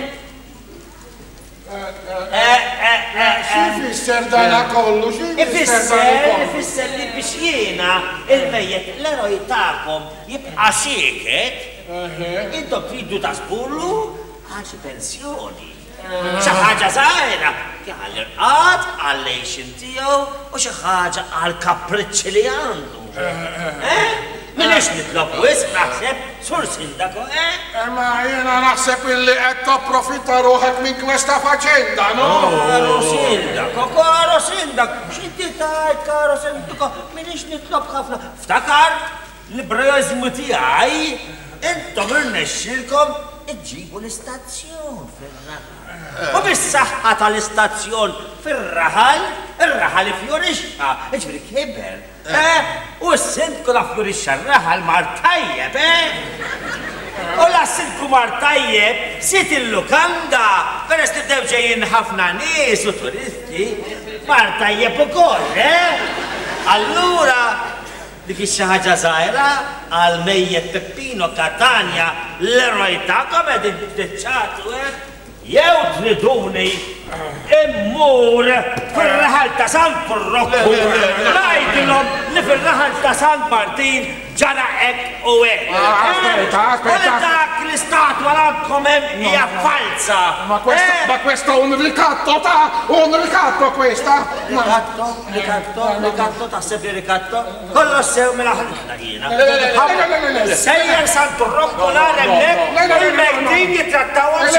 X'ifisser dana kollu? Ifisser, ifisser li biex jiena il-mejjet l-eroj ta'kom jibqa' xieket, intom tridu tasbullu għal xi pensjoni. Xi ħaġa żgħira għall-irqad, għall-lejxin tiegħu u xi ħaġa għall-kapriċċi li għandu. Minix nitlob wisq naħseb sur sindaku, eh? Ma jena naħseb illi qed topprofitta ruħek minn questa faċenda, no? Karo sindaku, karo sindaku, x'inti tajt karo sindaku, minix nitlob ħafna. Ftakar l-brezmu tiegħi intom irnexxilkom iġġibu l-istazzjon fir-raħal. U bis-saħħa tal-istazzjon fir-raħal, ir-raħal ifjorixxa, ġifieri kiber. U s-sindku la fjorixxa r-raħal mar tajjeb, eh? U la s-sindku mar tajjeb, sit il-lukanda, peress li bdew ġejjin ħafna nies u turisti, mar tajjeb ukoll, eh? Allura, dik xi ħaġa żgħira għal mejjed Peppino Catania l-eroj tagħkom qegħdin titċatu, eh? Jew triduni immur fir-raħal ta' San Furrokku ngħidilhom li fir-raħal ta' San Martin ġara hekk u hekk. Aspetta, aspetta. U dak l-istatwa għandkom hemm hija falsa. Ma questo un ricatto ta' un ricatto questa. Ricatto, ricatto, ricatto, taħseb li ricatto? Kollu sew mela ħalqna jiena. Sejjer San Furrokku nhar hemmhekk il-mejtin jittrattawhom xi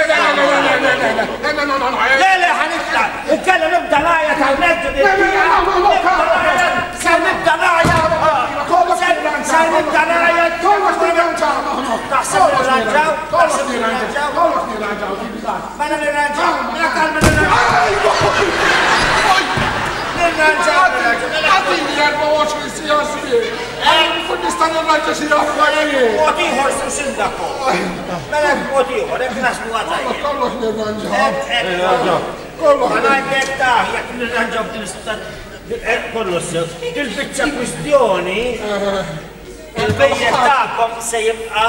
لا هنطلع وكان نبدا لاية هناك سنبدا لاية سنبدا لاية تحسب الرجاو تحسب الرجاو ما انا الرجاو ما كان من الرجاو Għadini l-erba' u għoxrin sija żmien. Kun nista' nirranġa xi affarijiet. Mod ieħor su sindaku. Mela mod ieħor, hekk naslu għatajjeb. Kollox nirranġaw. Kollox. Ma ngħidlek ta' jekk nirranġaw din kollox sew. Il-biċċa kwistjoni il-bejjed tagħkom se jibqa'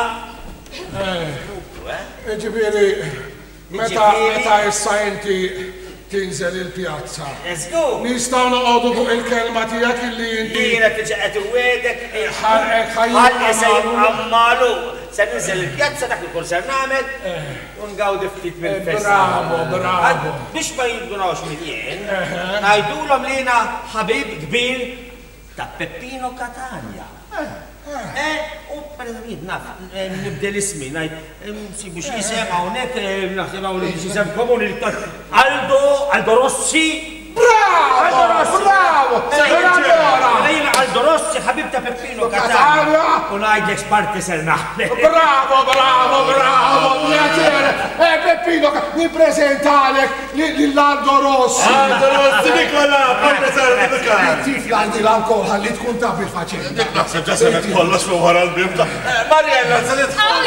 Ġifieri, meta issa inti tinżel il-pjazza. Nistgħu noqogħdu fuq il-kelma tiegħek illi inti. Jiena tiġi qed iwedek ħalli se jibqammalu. Se ninżel il-pjazza dak il-kull ser nagħmel u ngawdi ftit mill-festa. Bravo, bravo. Biex ma jingunawx minn jien, ngħidulhom li jiena ħabib kbir ta' Peppino Catania. U per-eżempju, naf, nibdel ismi, nsibu x'isem hawnhekk, naħseb hawn x'isem komuni Aldo, Aldo Rossi. Bravo! Bravo! Lejla Aldo Rossi, ħabib ta' Peppino Catania. U ngħidlek x'parti ser naħdem. Bravo, bravo, bravo! Piacere! Eh, Peppino, nippreżentalek lill-Aldo Rossi. Aldo Rossi, Nicola, parti sar edukat. Tif għandi l-ankol ħalli tkun taf il-faċenda. Dik naħseb ġa semet kollox fuq wara l-bib ta' Mariella, se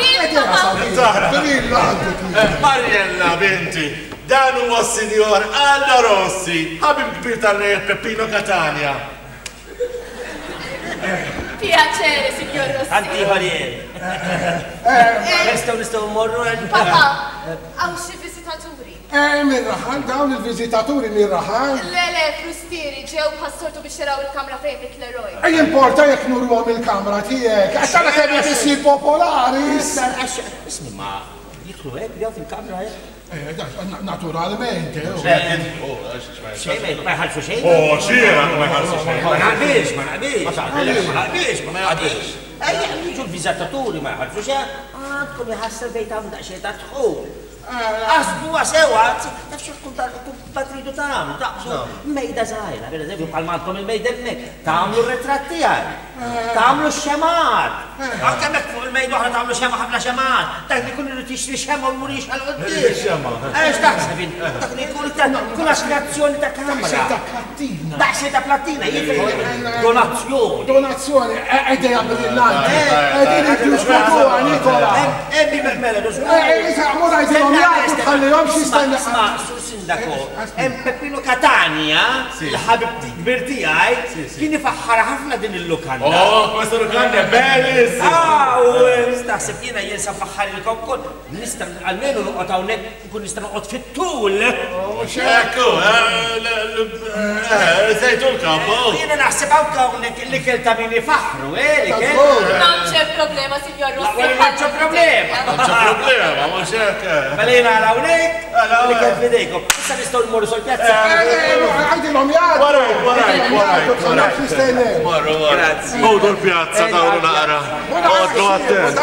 Mariella, binti. Dan huwa s-Sinjor Aldo Rossi, ħabib kbir tal-Lejl Peppino Catania. Piacere, Signor Rossi. Anti ħolien. Nistgħu nistgħu mmorru Papà, hawn xi viżitaturi. Eh, mirraħan, dawn il-viżitaturi mirraħan. Le, le, frustieri, ġew passortu biex jaraw il-kamra fejn Mikleroj. Ej, importa jekk nurruhom il-kamra tiegħek, għax tara kemm qed issir popolari. Ismi ma jidħlu hekk jew fil-kamra hekk. Eh, naturalment, eh. Xejn ma jħallsu xejn. Oh, xira, ma jħallsu xejn. Ma naqbilx, ma naqbilx. Ma naqbilx, ma naqbilx. Ejja, jiġu l-viżitaturi ma jħallsu xejn. Għandkom iħassel fejn tagħmlu daqsxejn ta' dħul. Għasbuha sewa, taf xi patridu tagħmlu, taqsu mejda żgħira, pereżempju bħal m'għandkom il-mejda hemmhekk, tagħmlu r-ritratt tiegħek, tagħmlu x-xemat. Anke hemmhekk fuq il-mejda oħra tagħmlu xema ħafna xemat, dak li jkun irid jixtri xema u jmur jixħal quddiem. Għax taħseb int, dak li jkun kun aspirazzjoni ta' kamra. Daqsxejn ta' plattina, jifri donazzjoni. Donazzjoni, qegħdin jagħmlu lil-lanti. Qegħdin jiddiskutuha, Nikola. Ebbi meħmela dożgur. Isma, sur sindaku, hemm Peppino Catania, il-ħabib kbir tiegħi, kien ifaħħar ħafna din il-lukanda. Oh, questa lukanda bellis! Ah, u taħseb jiena jinsa faħħarilkom kol. Nista' almenu noqgħod hawnhekk nkun nista' noqgħod fit-tul. Ekku, żejtu l-kapo. Jiena naħseb hawnhekk l-ikel ta' min ifaħħru, eh, l-ikel. Non c'è problema, Signor Rossi. Non c'è problema. Non c'è problema, ma c'è Malina għal-hawnhekk, li kien fidejkom. Issa nistgħu nmorru sol-pjazza. Għajdilhom jgħaddu. Waraj, waraj, waraj. Marru, Grazzi. Għodu l-pjazza dawru naqra. Għoddu għattent.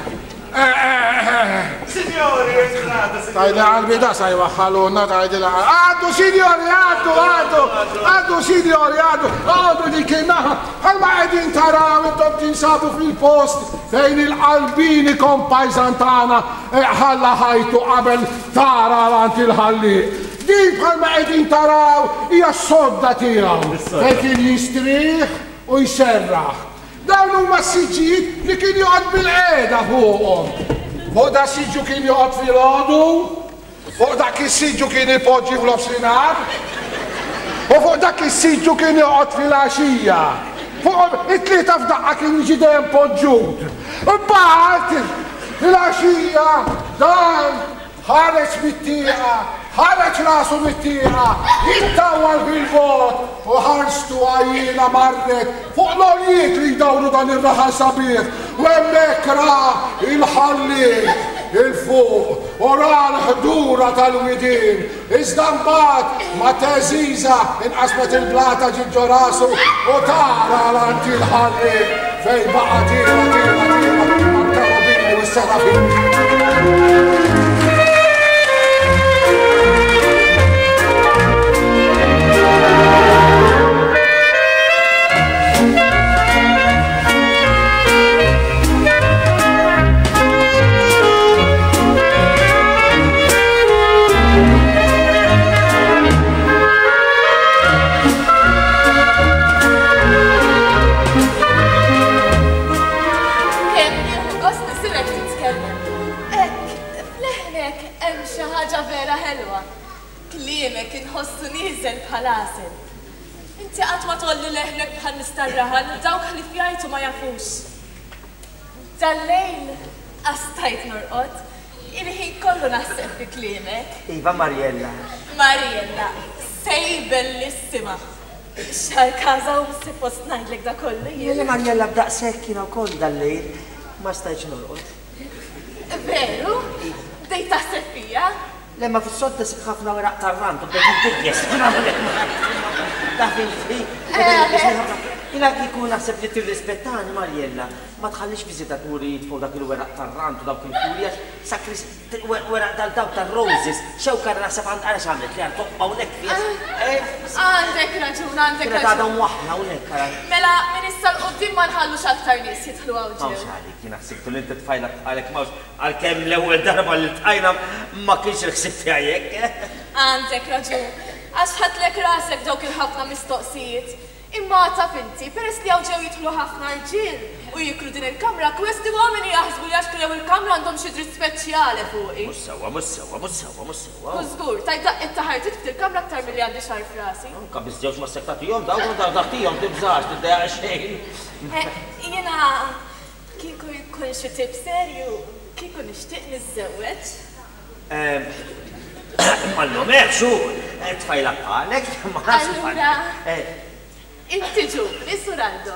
Signori, Tajda għalbi da saj waħħalunna, tajda għaddu, signori, għaddu, għaddu, għaddu, signori, għaddu, għaddu di kienaħa, għalma għedin taraw, intom tinsabu fil-post fejn il-qalbini kompajzan tana ħalla ħajtu qabel tara għant il-ħalli. Din bħalma għedin taraw hija s-sodda tiegħu fejn kien jistrih u jserraħ. Dawn huma s-siġġijiet li kien joqgħod bil-qiegħda fuqhom. Fuq da s-siġġu kien joqgħod fil-għodu, fuq dak is-siġġu kien ipoġġi fl-ofsinhar, u fuq dak is-siġġu kien joqgħod fil-għaxija. Fuq it-tlieta f'daqqa kien jiġi dejjem poġġut. Imbagħad fil-għaxija dan ħareġ mit-tieqa, ħareġ rasu mit-tieqa, jittawwal fil-vot u ħarstu għajjina marret fuq l-oljiet li jdawru dan ir-raħal sabiħ u hemmhekk ra il-ħalli il-fuq u ra l-ħdura tal-widin. Iżda mbagħad ma' teżiża inqasmet il-blata ġiġġo rasu u tara l-ant il-ħalli fejn baqa' tira tira tira mal-karabini u s-serafin. ħelwa. Kliemek inħossu nieżel bħal-għasel. Inti qatt ma tolli leħnek bħal nistarraħal u dawk li fjajtu ma jafux. Dal-lejl għastajt norqod, il-ħin kollu naħseb bi kliemek. Iva Mariella. Mariella, sej bellissima. Xar kaza u s-sipost najdlek da kollu jien. Jelle Mariella b'daqshekk jiena wkoll dal-lejl ma stajtx norqod. Veru? Dej taħseb fija? Lemma fis-sod tisib ħafna weraq tar-rant u bdejt tidjes. Tafil fi. Jina kieku naħseb li tirrispettani Mariella, ma tħallix viżitaturi jitfgħu dak il-weraq tar-rant u dawk il-kuri għax sakris weraq tal-dawk tar-roses, xewka naħseb għand għara x'għamlet li għand toqqa hawnhekk fies. Għandek raġun, għandek raġun. Kienet għadhom waħla hawnhekk ara. Mela minn issa l-qudiem ma nħallux aktar nies jidħlu hawn ġew. Mawx għalik, jien ħsibtu li inti tfajla għalek mawx għalkemm l-ewwel darba li tqajna ma kienx il-ħsieb tiegħek. Għandek raġun, għax ħadlek rasek dawk il-ħafna mistoqsijiet. Imma taf inti, peress li għaw ġew jidħlu ħafna rġiel u jikru din il-kamra, kwesti għomini jaħsbu li għax krew il-kamra għandhom xi dritt speċjali fuqi. Mhux sewwa, mhux sewwa, mhux sewwa, mhux sewwa. U żgur, tajt daqqiet taħartit fil-kamra aktar milli għandi xar frasi. Anka biżżewġ ma sektatihom dawk u daħtihom tibżax tiddeja xejn. Jiena kieku jkun xi tip serju, kieku nixtieq niżżewweġ. Mallum hekk xu, tfajla bħalek, ma nafx Allura, inti ġubri, Suraldo.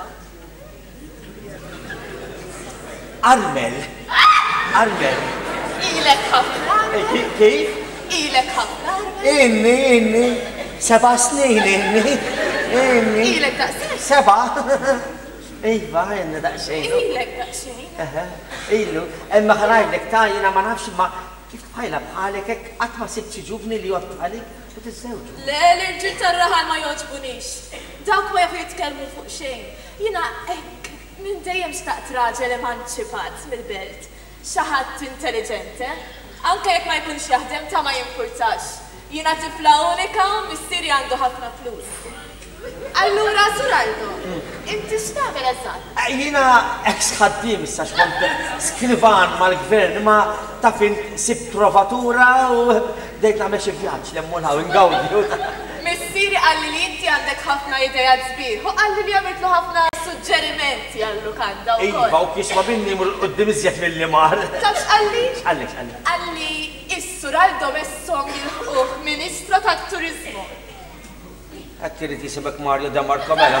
Armel. Armel. Ilek ħafna. Kif? Ilek ħafna. Inni, inni. Seba snin, inni. Inni. Ilek daqsxejn. Seba. Iva, jenna daqsxejn. Ilek daqsxejn. Illu, imma ħarajlek ta' jina ma nafx ma kif tfajla bħalek hekk qatt ma sibt xi ġubni li jgħod bħalik u tiżżewġu. Le, l-irġiel tar-raħal ma jogħġbunix. Dawk ma jafu jitkellmu fuq xejn. Jiena hekk minn dejjem xtaqt raġel emanċipat mill-belt. Xi ħadd intelligente. Anke jekk ma jkunx jaħdem ta' ma jimpurtax. Jiena tifla unika u missieri għandu ħafna flus. Allura, Suraldo, inti x'tagħmel eżatt? Jiena ex ħaddiem issa xkont skrivan mal-gvern ma tafin sib trovatura u dejt nagħmel xi vjaġġ li mmulħaw ingawdi. Missieri qalli li inti għandek ħafna idejat sbieħ u qalli li għamiltlu ħafna suġġerimenti għall-lukanda wkoll. Iva, u kisma minni mur qudiem iżjed mill-li mar. Tafx qalli? Għalli, għalli. Qalli is-Suraldo messom jilħuh Ministru tat-Turiżmu. Għak trid jisibek Mario De Marco mela.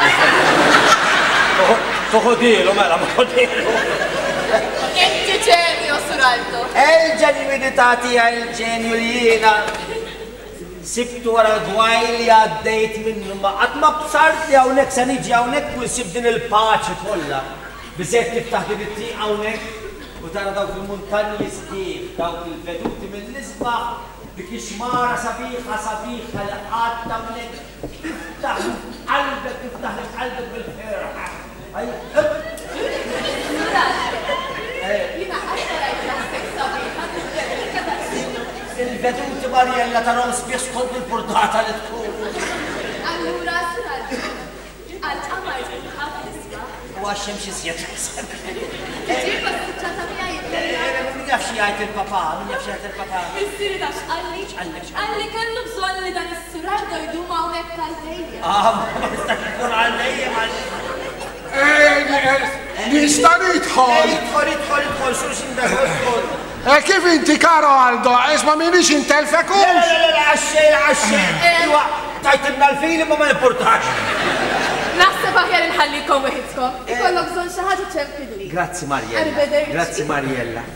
Toħodilu mela, ma ħodilu. Inti ġenju, Suraldo. Il-ġenwinità tiegħi il-ġenju li jiena sibtu wara d-dwaj li għaddejt minnu ma qatt ma bsart li hawnhekk se niġi hawnhekk u nsib din il-paċi kollha. Biżejjed tiftaħ din it-tieq hawnhekk u tara dawk il-muntanji sħiħ, dawk il-veduti mill-isbaħ. Dik ix-xmara sabiħa sabiħa li qatt tagħmlek tiftaħ qalbek tiftaħ qalbek bil-ferħa. Jiena qatt rajt naħsek sabiħa il-veduti Mariella tarhom spiss kont il-purdata li tkun. Allura, Suraldo, għal-qamar ħadd nisba'. U għax-xemx iżjed ħaseb. Tiġib għas-suċċata miegħi. Min jaf xi jgħid il-papà, min jaf xi jgħid il-papà. Missieri tafx qalli? Qalli kellu bżonn li dan is-Suraldo jdum hawnhekk għal-dejjem. Ah, ma nistax ikun għal-dejjem għal. Nista' nidħol. Idħol, idħol, idħol, xulxin daħol, idħol. Kif inti karo Aldo, isma minix intelfekux? La, la, la, la, għaxxej, għaxxej. Iwa, tajtimna l-film ma ma importax. Naħseb aħjar inħallikom weħidkom. Ikollok bżonn xi ħaġa ċempilli. Grazzi Mariella. Grazzi Mariella.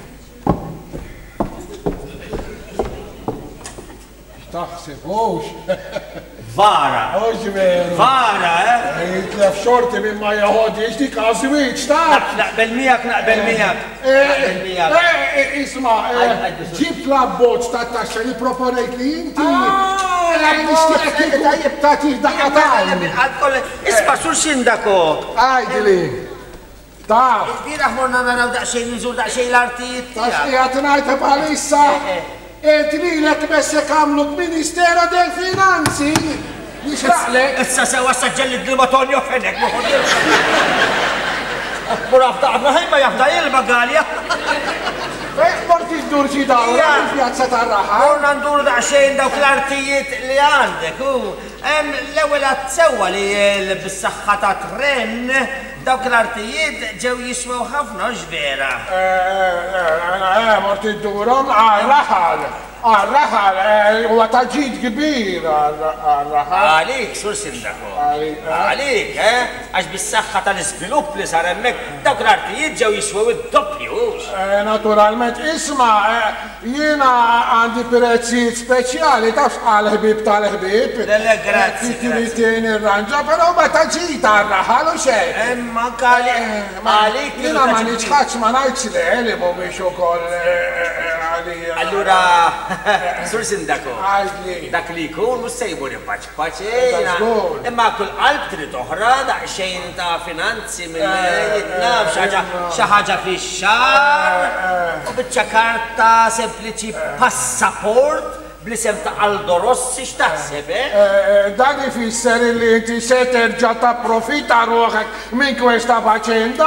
Taħsibux. Vara. Oġveru. Vara, eh? Jitlef xorti minn ma jaħodi, dik għazwiċ, ta' Naqbel miegħek, naqbel miegħek. Naqbel miegħek. Isma, ġibt l-abbozz ta' taxxa li proponejt li inti. Nixtieq ta' tiħdaqqa ta' Isma' xulxin dako. Għajdili. Ta' Il-biraħ morna naraw daqsxejn nżur daqsxejn l-artijiet. Ta' xqiegħed ngħidha bħalissa. Trilek bessek għamlu Ministero del Finanzi. Nixraqlek. Issa sewa saġġelli d-Matonio fenek. Muraf taqna ħajma jafda jilba Galja. Morti d-dur xi dawra fil-pjazza tar-raħa. Morna ndur daqsxejn dawk l-artijiet li għandek, u l-ewwel sewwa li bis-saħħa ta' tren dawk l-artijiet ġew jiswew ħafna x'vera. Morti d-durhom għal-raħal. Għal-raħal, huwa ta' ġid kbir għal-raħal. Għalik, sur Sindaku. Għalik, eh? Għax bis-saħħa tal-iżvilupp li sar hemmhekk dawk l-artijiet ġew jiswew id-doppjus. Naturalment, isma' jiena għandi prezzijiet speċjali tafx għal-ħbib tal-ħbib. Lele, grazzi. Tiritin ir-ranġa, però ma ta' ġid għal-raħal u xejn. Imma għalik, għalik. Jiena ma niċħax ma ngħidx le li mhumiex ukoll għalija. Allura, Sur Sindaku, dak li jkun mhux se jmur impaċ-paċejna. Imma kull qalb trid oħra daqsxejn ta' finanzi mill-jitnaf xi ħaġa fix-xahar u biċċa karta sempliċi passaport bl-isem ta' Aldo Rossi x'taħseb, eh? Dan ifisser li inti se terġa' tapprofita ruħek minn kwesta faċenda.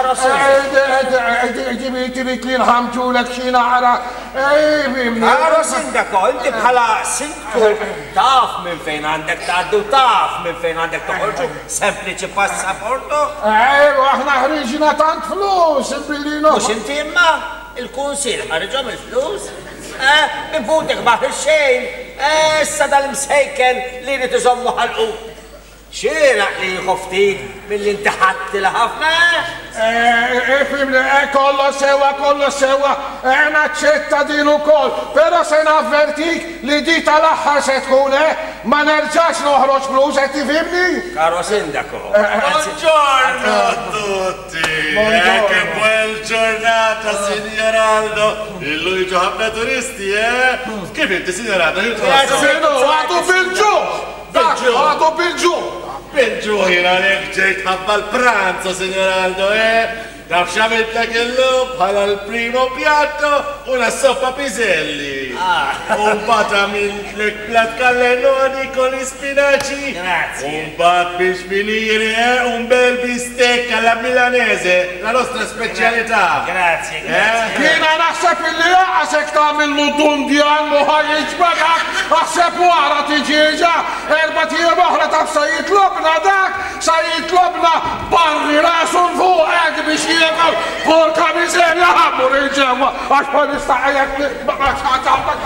Ġibi trid li nħamġulek xi naqra. Għara Sindaku, inti bħala sindku taf minn fejn għandek tgħaddu taf minn fejn għandek toħorġu sempliċi passaportu. Ejju, aħna ħriġna tant flus, billi mhux inti imma il-kunsil ħarġhom il-flus. Min putek baħ il-xejn, issa dal-msejken li rrit iżommu ħalqu. Xieraq li jħoftik mill-inti ħatti ħafna? Fimli, kollo sewa, kollo sewa, naċċetta din ukoll, però se navvertik li di tal-aħħar se tkun, ma nerġax noħroġ flus, qed tifhimni? Caro Sindaku. Buongiorno a tutti. Che buon giornata, signor Aldo. Illum jiġu ħafna turisti, eh? Kif inti, signor Aldo? Sinu, għadu bil-ġu! Għadu bil-ġu! Bil-ġu jina nek ġejt ħabba l-pranzo, signor Aldo, eh? Naf xamiltek il-lub bħala l-primo piatto una soppa piselli. Un bat għamiltlek plat kallenoni con ispinaci. Grazie. Un bat biex finire, eh? Un bel bistec alla milanese, la nostra specialità. Grazie, grazie. Jina naħseb illi għasek tamil nudun djan muħajġ bagak, għaseb wara tiġiġa, erba tija boħra taf sa jitlobna dak, sa jitlobna barri rasun fuq għed biex jieqal, porka miserja ħammur il-ġemma, għax pa nistaqajak li baqax ħatabak.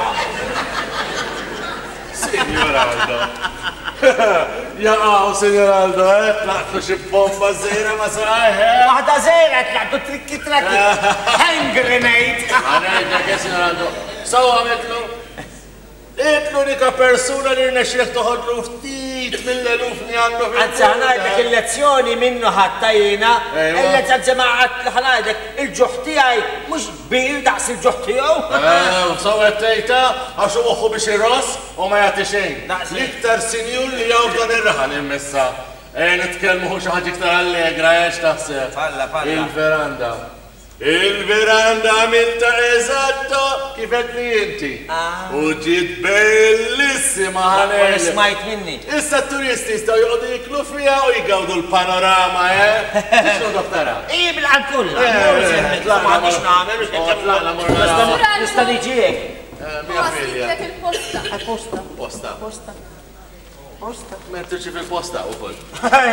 Signor Aldo. Jaqaw, signor Aldo, eh? Tlaqtu xi bomba zejra ma saħħa. Waħda zejra tlaqtu trikki trakki. Hand grenade. Għanajġa, ke, signor Aldo. Sawa għametlu. Id l-unika persuna li rnexxilek toħodlu ftit mill-eluf li għandu fil-. Anzi ħanajdek il-lezzjoni minnu ħattajina, il-lezzjoni ħanajdek il-ġuħ tiegħi mhux bil daqs il-ġuħ tiegħu. Sawet tejta għax uħu biex ir-ros u ma jagħti xejn. L-iktar sinjur li jgħu dan ir-raħal immissa. Nitkellmu xi ħaġa iktar allegra għax taħseb. Falla, falla. Il-veranda. Il-veranda għamilta eżatto kifet li inti. U ġiet bellissima ħanelja. Smajt minni. Issa t-turisti jistaw joqdu jiklu fija u jgawdu l-panorama, eh? Xo doktara? Ej, bil-għankull. Ma għandix namel, nista niġiek. Mija filja. il-posta. Posta. Posta. Posta. Posta. Mettuċi fil-posta u koll.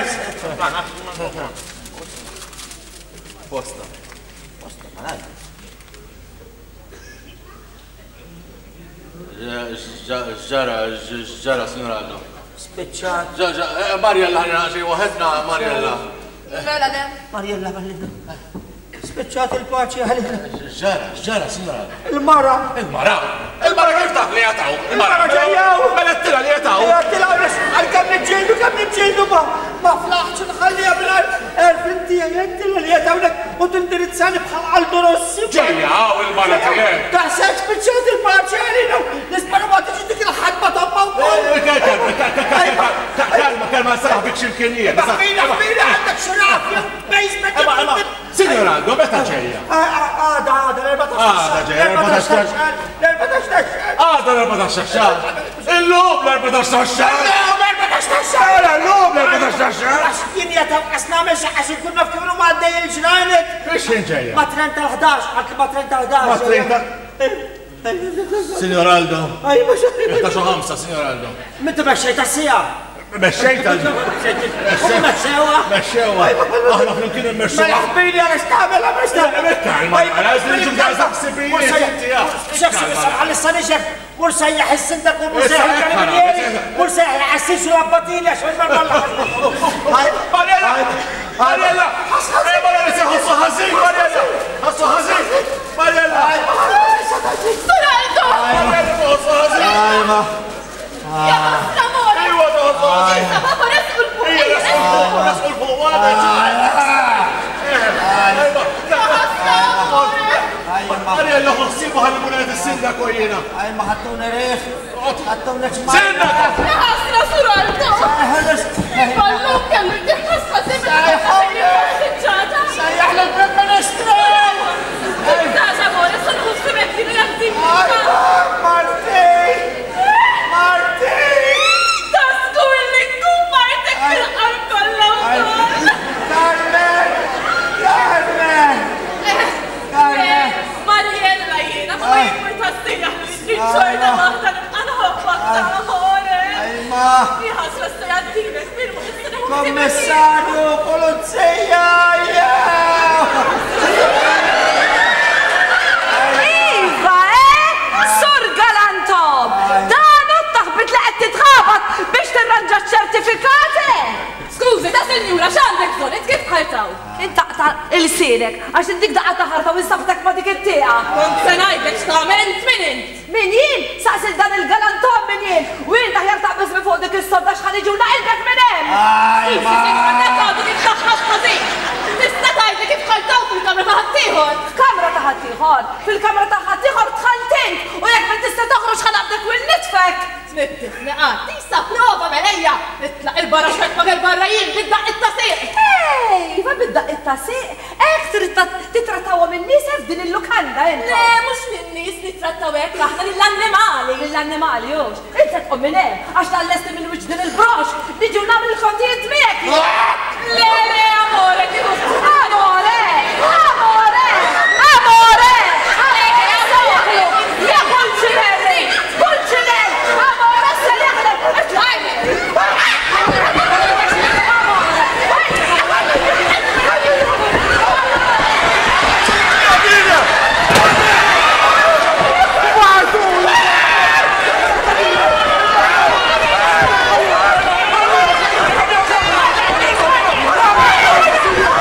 Posta. Ġara, ġara, signor Aldo. Speċċat. Marjella, ħana xej waħedna, Marjella. Mela le. Marjella, Marjella. Speċċat il-paċi għalina. Ġara, ġara, signor Aldo. Il-mara. Il-mara? Il-mara kif taħ li jataw? Il-mara ġejjaw. Mela t-tila li jataw? T-tila għalis, għal-kam nġildu, kam nġildu ma. Ma flaħċu nħallija bil-għal. Erfinti għajettila li jatawlek u t-indirizzani bħal Aldo Rossi. Ġejjaw, il-mara t-tila. Taħseb speċċat il-paċi għalina. Nisparu ma tiġi dik il-ħadba toppa u Kalma, kalma, saħbik xil-kenija. Baqbina, baqbina, għandek xurafja, basement. Signor Aldo, meta ġejja? Għada, għada, l-erbatax. Għada, l-erbatax taxxar. Għada, l-erbatax taxxar. Il-lum l-erbatax taxxar. taxxaxxa! La l-lum la taxxaxxa! Għax jien jataqqas namel xaqqas ikun naf kif ma għaddej il-ġranet. Biex jinġejja? Ma tren tal-ħdax, għat ma tren tal-ħdax. Ma tren tal- Signor Aldo. Aj, ma xaħi. Jahtaxu ħamsa, Signor Aldo. Mintu meċċejta s-sija. Meċċejta? Meċċewa. Meċċewa. Aħna flimkien Ma il-meċċewa. jaħbini għal istamela, ma istamela. Kalma, għazli nġum għazza xsibijiet. Xaxi, għal-issa nixef, mur sajjaħ il-sindak u mur sajjaħ il-karabinieri, mur sajjaħ il-assissu għabbatili għax minn marmalla. Mariella! Mariella! Mariella, si ħassu ħazin, Mariella! ħassu ħazin! Mariella! Suraldo! Mariella, ħassu ħazin! Ajma. Ja, amore! Iwa, ħassu ħazin! Issa, papa, resqu l-fuq! Ija, resqu l-fuq, resqu l-fuq, Mariella, ħassibu ħal-munet il-sinda kojjina. Ajma, ħattuna reħ. ħattuna ċmajna. Sinda! Ja, ħasra, Suraldo! Ballum kellu jtiħasma Sajjaħ l-Prim Ministru! Tistax, amore, sunħu s-simetti li għantik! Martin! Martin! Tasku illi tkun martek fil-qalb kollha wkoll! Carmen! Carmen! Carmen! Mariella jiena, ma jimporta s-sejjaħ li trid xorta waħda nibqa' nħobbok ta' amore! Ajma! Jħasra s-sejjaħdilek firmu s-sena Kommissarju, Pulizija! Iva, eh? Sur Galantom! Dan taħbit li qed titħabat biex tirranġa ċ-ċertifikati! Skużi, ta' senjura, x'għandek bżonn, int kif ħartaw? Intaqta il-sinek, għax indik daqqa taħarta u instabtek ma dik it-tieqa. Kont se ngħidlek x'tagħmel int min int? Min jien? Saqsil dan il-Galantom min jien! U jien taħjar taqbis minn fuq dik is-sodda x'ħaniġu naqilbek minn hemm! Ajma! Tista' tgħidli kif ħartaw fil-kamra ta' ħaddieħor? Kamra ta' ħaddieħor! Fil-kamra ta' ħaddieħor tħaltint! U jekk ma tista' toħroġ ħanabdek u nitfek! Smittifni qatt, tista' prova melejja! Nitlaq il-barra xwed ma' il-barra jien bid-daq it-tasiq! Ej, ma bidda it-tasiq! Ek trid titrattawa minn nies f'din il-lukanda inta! Le, mhux lin-nies nittrattaw hekk aħna lill-annimali! Lill-annimali hux! Inta tqum minn hemm għax tal-lesti minn wiċċ din il-brox! Niġu nagħmel il-kontijiet miegħek! Le, le, amore, kieku Amore! Amore! Amore! Ja, Pulcinelli! Pulcinelli! Amore, se jaħdem! Etlajni! Mariella!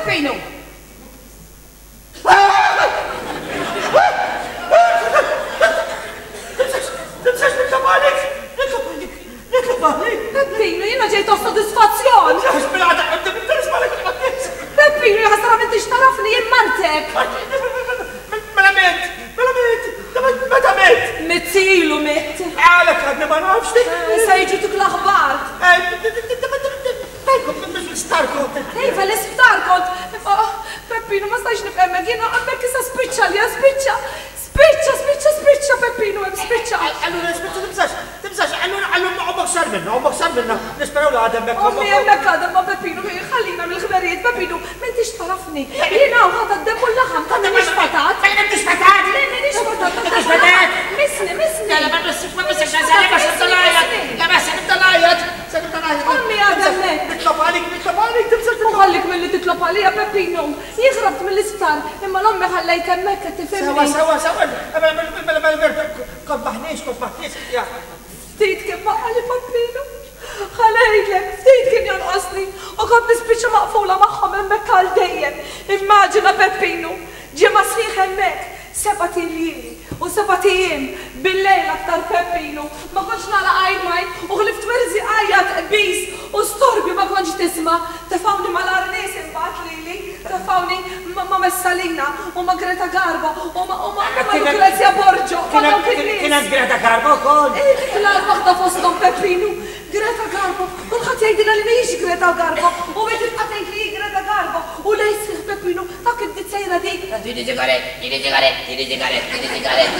Peppino! Tibżax nitkabalik! Nitkabalik! Nitkabalik! Peppino, jina ġejt soddisfazzjon! Tibżax bil-għada għadda bil-terismalik! Peppino, jħasra minn tix tarafni jimmantek! Mela mit! Mela mit! Meta mit! Mitzilu mit! Għalek għadni ma nafx! Sajġu tuk l-aħbar! Tajkom, minn l-istarko! Ejfa, l-isptar kont! Peppino, ma stajx nifemmek, jina għamek issa spiċċa li spiċċa! Spiċċa, spiċċa, spiċċa, Peppino, hemm spiċċa! Allura, spiċċa, tibżax, tibżax, allura, allura, għobbok sar minna, għobbok sar minna, nisperaw la għadem bekk. Ommi jemmek għadem ma Peppino, ħallina mill-ħberijiet, Peppino, men tix tarafni. Jina uħat għaddem u l-laħam, ta' nix fatat. Fejna nix fatat? Nix fatat, ta' nix fatat. Misni, misni. La, ma nissif, ma nissif, la, ma nissif, la, ma nissif, talajat, sef talajat. Ommi għadem mek. Nitlop għalik, nitlop għalik, tibżax. Uħallik mill-li titlop għalija, Peppino. Jieħrabt mill-isptar, imma l-ommi ħallajt hemmhekk qed tifhimni. Sawa, sawa, sawa. Kont maħniex, kont maħniex, ja. Ftit kien baqali Peppino. Ħalejlek, ftit kien jonqosni u kont nispiċċa maqfula magħhom hemmhekk għal dejjem. Immaġina Peppino, ġimgħa sħiħ hemmhekk, seba' tiljiem u seba' tiem bil-lejl aktar Peppino. Ma kontx nara għajn majn u ħlift werzi għajjat qbis u storbju ma kontx tisma'. Tefawni mal-arnies imbagħad lili, tefawni ma Messalina u ma Greta Garbo u ma Lucrezia Borgio. Kienet Greta Garbo wkoll? Eh, dik l-waħda fosthom Peppino. Greta Garbo, kulħadd jgħidilha li mhijiex Greta Garbo u bejt tibqa' tgħid li Greta Garbo u lej sħiħ Peppino dak id-ditsejra dik. Tieni ġigaret, tieni ġigaret, tieni ġigaret, tieni ġigaret.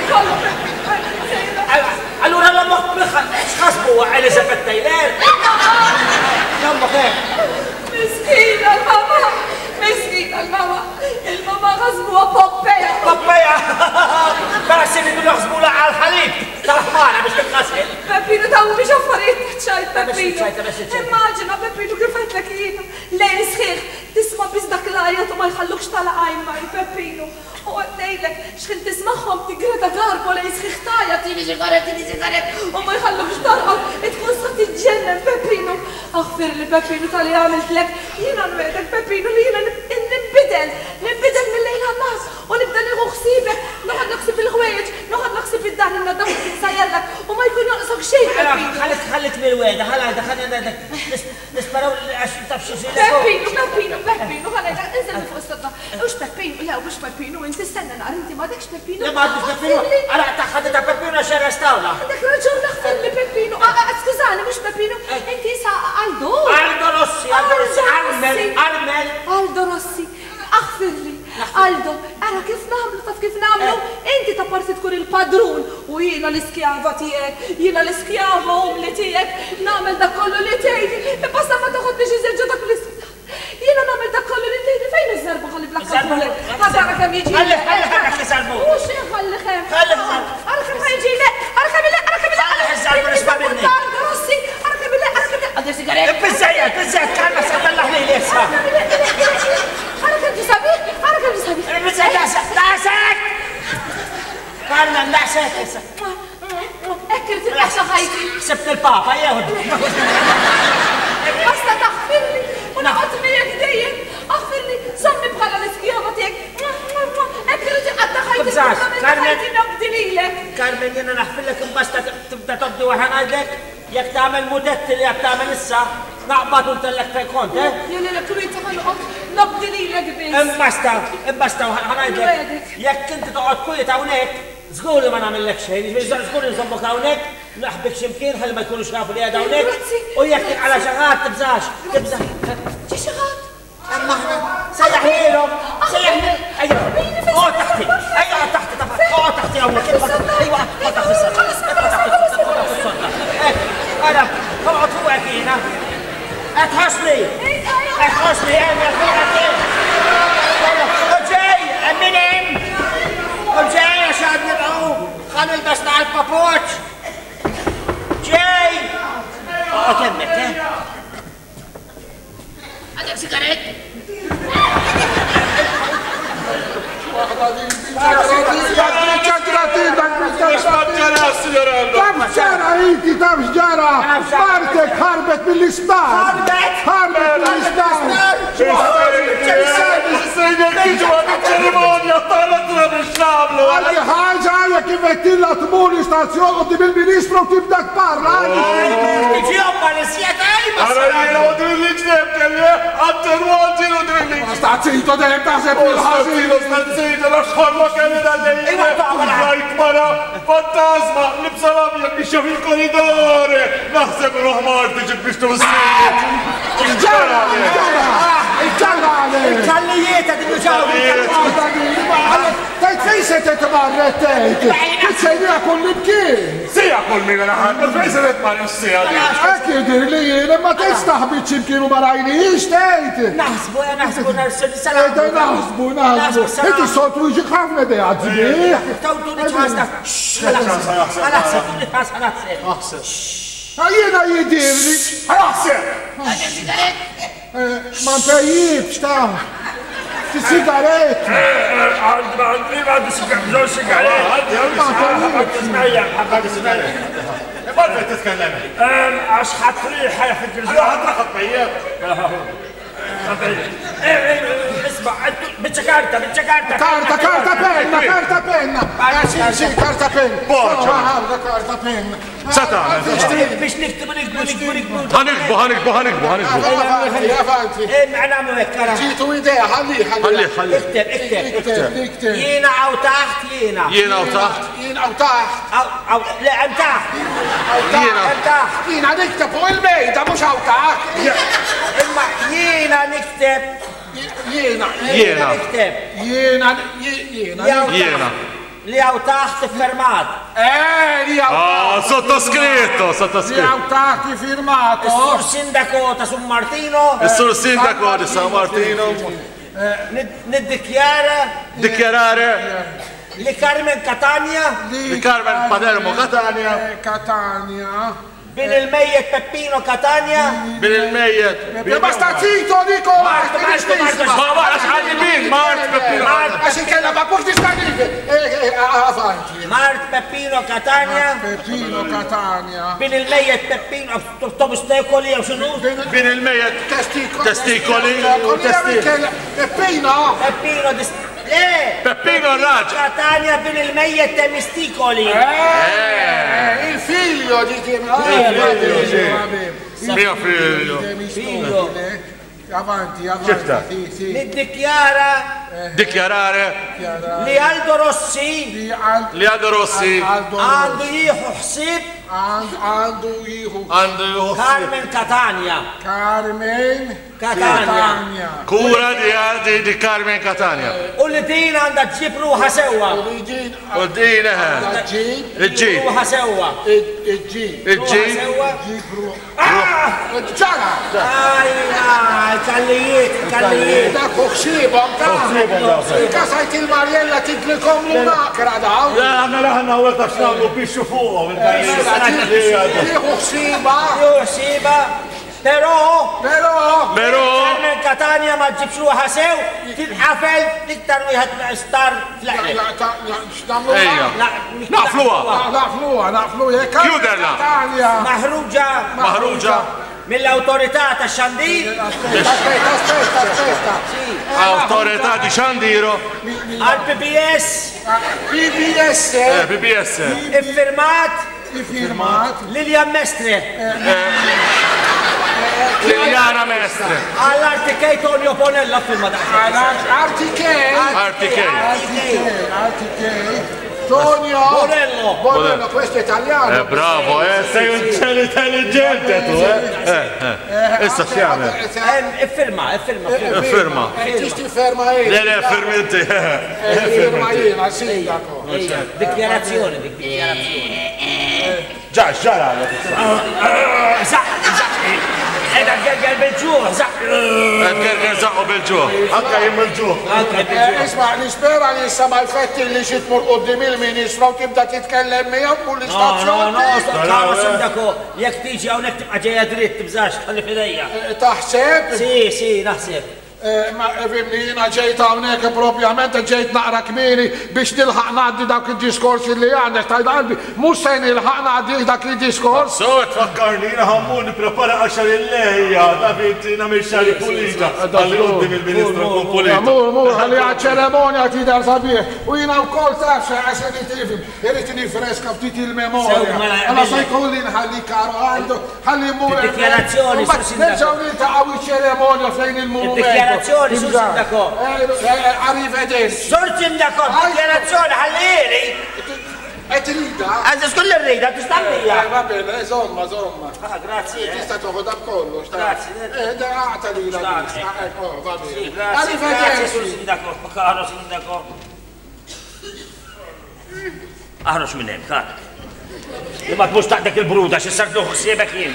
Allura l-ammok x'ħasbu Elizabeth Taylor? L-ammok hekk. Miskina l-mama, miskina l-mama, il-mama ħasbuha Poppeja. Poppeja! Bera s-sini ħasbula għal-ħalib tal-ħmara biex tibqasel. Peppino daw biex affarijiet ċajt Peppino. Immaġina Peppino kif għedlek jiena lejn sħiħ tisma' biss dak l-ajat u ma jħallukx tal-għajn ma' Peppino. U għaddejlek xħin tismaħħom ti Greta Garbo lejn sħiħ tajja tini ġigaret, tini ġigaret u ma jħallukx tarqam tkun sa tiġġennem Peppino. Aħfir li Peppino tal-li għamiltlek jiena nwedek Peppino li jiena nimbidel, nimbidel mill-lejl għannas u nibda nieħu ħsiebek noħad naħsib il-ħwejjeġ, noħad naħsib id-dar innadaw sajjallak u ma jkun jonqsok xejn Peppino. Ħallit ħallit mill-weda, ħalajda ħalajda nisparaw għax taf xi xejn. Peppino, Peppino, Peppino, ħalajda inżel fuq is-sodda. Ux Peppino, ja ux Peppino, inti stenna naqra inti m'għadekx Peppino. Le m'għadix Peppino, ara taħħadha ta' Peppino għax arrestawna. Dak raġun naħfel li Peppino, skużani mhux Peppino, inti sa Aldo. Aldo Rossi, Aldo Rossi, Armel, Armel. Aldo Rossi, aħfirli. Aldo, ara kif nagħmlu taf kif nagħmlu? Inti ta' parti tkun il-padrun u jiena l-iskjava tiegħek, jiena l-iskjava umli tiegħek, nagħmel dak kollu li tgħidi, imbasta ma toħodniex iżerġa dak l-isptar. Jiena nagħmel dak kollu li tgħidi fejn iż-żarbu ħalli blakkabulek. Ħadara kemm jiġi. Ħalli ħalli ħalli ħiżarbu. U xejn ħalli ħem. Ħalli ħalli. Ara kemm ħajġi le, ara kemm le, ara kemm le. Ħalli ħiżarbu nisma' minni. Aldo Rossi, ara kemm le, ara kemm le. Għaddi sigaret. Biżejjed, biżejjed, kalma sa tallaħ li lesa. Ara kemm ġisabi, ara kemm ġisabi. Biżejjed daħsek, daħsek. Karna daħsek issa. Ekkir tibqa' ħajti. Sebt il-papa jew. Basta taħfirli u noqgħod miegħek dejjem. Aħfirli, sommi bħala l-iskjava tiegħek. Ekkir tibqa' ħajti. Carmen, nobdi lilek. Carmen, jiena naħfillek imbasta tibda tobdi waħa ngħidlek jekk tagħmel mudetti li jekk tagħmel issa naqbad u ntellek fil-kont, eh? Jien lek trid noqgħod nobdi lilek biss. Imbasta, imbasta ħanajdlek. Jekk inti toqgħod kwiet hawnhekk, żgur li ma nagħmellek xejn, żgur li nżommok hawnhekk, naħbik x'imkien ħalli ma jkunux jafu li qiegħed hawnhekk. U jekk tinqala xi ħadd tibżax, tibżax. Ġi xi ħadd? Amma aħna sejjaħlilhom, sejjaħlilhom. Ejja, اقعد تحتي، ايوه تحت تحت، اقعد تحتي اول كده. ايوه اقعد تحت السطح، اقعد تحت السطح. انا اقعد فوقك هنا. اتحصلي، اتحصلي انا فوقك. وجاي امنين، وجاي عشان نبقوا خلوا البس على البابوتش. جاي. اقعد يمك ها. عندك سيجارات؟ طب جرى انت طب جرى مرتك هربت من الاسبان هربت من الاسبان permettilla tmur l-istazzjon qudiem il-Ministru u tibda tparla. Tiġi omma l-sieta għajma. Għara jena u din li ġneb kelli, għabter għalġin u din li. Stazzito dejjem taħseb il-ħażin. Stazzito l-axħarma kelli dal-lejn. Rajt mara, fantasma, libsalam jek biex fil-korridore. Naħseb ruħmar tiġib biex tużini. Ġara, ġara, il-kallijiet għad il-ġaw. Tajt fej se t-tmarret tejt. Kitsejnija kull imkien. Sija kull mina naħad, fej se t-tmarret sija. Ekki dir li jien, ma tejt staħbit ximkienu marajni ix tejt. Naħsbu, naħsbu, naħsbu, Ejda naħsbu, naħsbu. Ejti soltu iġi ħafna dej għadżbi. Tawtu nitħasna. Għalaxseb, għalaxseb, għalaxseb. Aħseb. Għajjena jidirli. Aħseb. Ma ntajjibx ta' sigaret. Għandri għandu sigaret. Barra titkellem. Għax ħatriħa fil-ġizja. ħatraħat bejjeb. Isma, bicċa karta, bicċa karta. Karta, karta penna, karta penna. Għaxin, xin, karta penna. Boċa. Għavda karta penna. Satana. Biex niktibu, niktibu, niktibu, niktibu. Ħanikbu, ħanikbu, ħanikbu, ħanikbu. Avanti, avanti. Għanamu ekkara. ġitu idea, ħalli, ħalli. Ħalli, Ikteb, ikteb. Ikteb, ikteb. Jiena għaw taħt, jiena. Jiena u taħt. Jien għaw taħt. Għaw, le, għam taħt. Jiena. Għam taħt. Jien għaniktab fuq il-mejda, mux għaw taħt. Imma jiena nikteb. Jiena. Jiena. Nikteb. Jiena, jiena. Jiena. Li għaw taħt fermat. Eh, li għaw Ah, sottoscritto, Li sottoscritto. għaw taħt firmato. Sur sindaco ta' Sun Martino. Is-sur sindaco di San Martino. Niddikjara Dikjarare li Carmen Catania di Carmen Palermo Catania Catania. bin il-mejjet Peppino Catania. bil il-mejjet. Basta zitto, Nico! Marto, Marto, Marto. Ma waqax ħalli min, Mart Peppino. Għaxin kella ma kux distanif. Avanti. Mart Peppino Catania Peppino Catania. bin il-mejjet Peppino Tomus Tekoli għaw xunu? Bin il-mejjet Testikoli. testikoli. Peppino. Peppino dis... Le! Peppino Raġ. Catania bin il-mejjet Temistikoli. Eh, il figlio di te. Mio figlio. Figlio. Avanti, Ċifta. avanti. Sì, sì. Niddikjara Dikjarare li Aldo Rossi Di Al- li Aldo Rossi Aldo għandu jieħu ħsib And- Aldo Ihu. għandu juħsi Carmen Catania. Carmen Catania. kura di għadi di Carmen Catania. U li din għanda ġib ruħa sewa. Origin U din eħe. G. Iġġib. Ruħa sewa. G. Iġġib. Sewa. Ġara. Ajja, kallijiet, kallijiet. Da kuxibom ta' kasajt il-Marjella tidlikom l-nakra daw. La għanna laħna u għetax namlu biex fuqom. Liħu xsiba. Ju xiba. Pero, Pero. Pero Carmen Catania ma ġibx ruħa sew, tilqafel tiktar wieħed star fl-aqli. Ejja. Naqfluha. Naqfluha, naqfluha. Chiuderla. Maħruġa Maħruġa mill-autorità ta' xandir Aspetta, aspetta, aspetta. autorità di Xandiro. għal P B S P B S. Eh, B B S. iffirmat Firmat. Lilian Mestre Liliana Mestre. għall-Artikej Tonio Ponella firma Artikej. Artikej. Artikej. Tonio. Bonello. Bonello, questo è italiano. Eh, bravo, eh, sei un cielo intelligente tu, eh. Eh, eh. Issa x'jagħmel? Iffirma, iffirma. Firma. Ti ferma io. Le le fermenti. Firma io, al sindaco. Dikjarazzjoni, dikjarazzjoni. Già, già la. Sa, sa, edha għal bil-ġuħ, sa. Gerger zaqqu bil-ġuħ. Anka jim bil-ġuħ. Isma, nispera li issa mal-fetti li xitmur qoddim il-ministru u tibda titkellem miegħu u No, no, l-istazzjoni. no, karo sindaku, jek tiġi għawnek tibqa ġeja dritt, tibżax, għalli fidejja. Taħseb? Si, si, naħseb. Ma fimni jina ġejt hawnhekk propjament ġejt naqra kmieni biex nilħaq ngħaddi dawk id-diskorsi li għandek tajt qalbi, mhux se nilħaq ngħaddi dak id-diskors. So tfakkarni jiena ħammur nipprepara għaxar il-lejja, David nagħmel xahar pulita. Għalli qudiem il-Ministru nkun pulita. Mur, mur, ħalli għaċ-ċeremonja tidher sabiħ. U jiena wkoll taf għax irid tifhem, irid nifreska ftit il-memorja. Alla se jkolli nħalli karo għandu, ħalli mur. Dikjarazzjoni, nerġgħu niltaqgħu iċ-ċeremonja fejn il-monument. Dikjarazzjoni, Sur Sindaco. Arrivederci. Sur Sindaco, dikjarazzjoni, ħallili. E trida? Għazdis kull il-rida, tistamija. Va bene, zomma, zomma. Ah, grazie. Tista toħod kollu. Grazie. Eh, da għata li la vista. Ecco, va bene. Grazie, grazie, Sur Sindaco. Caro Sindaco. Aħrox minn hemm, kar. Imma tmux taqdek il-bruda, xissar tuħu siebek jien.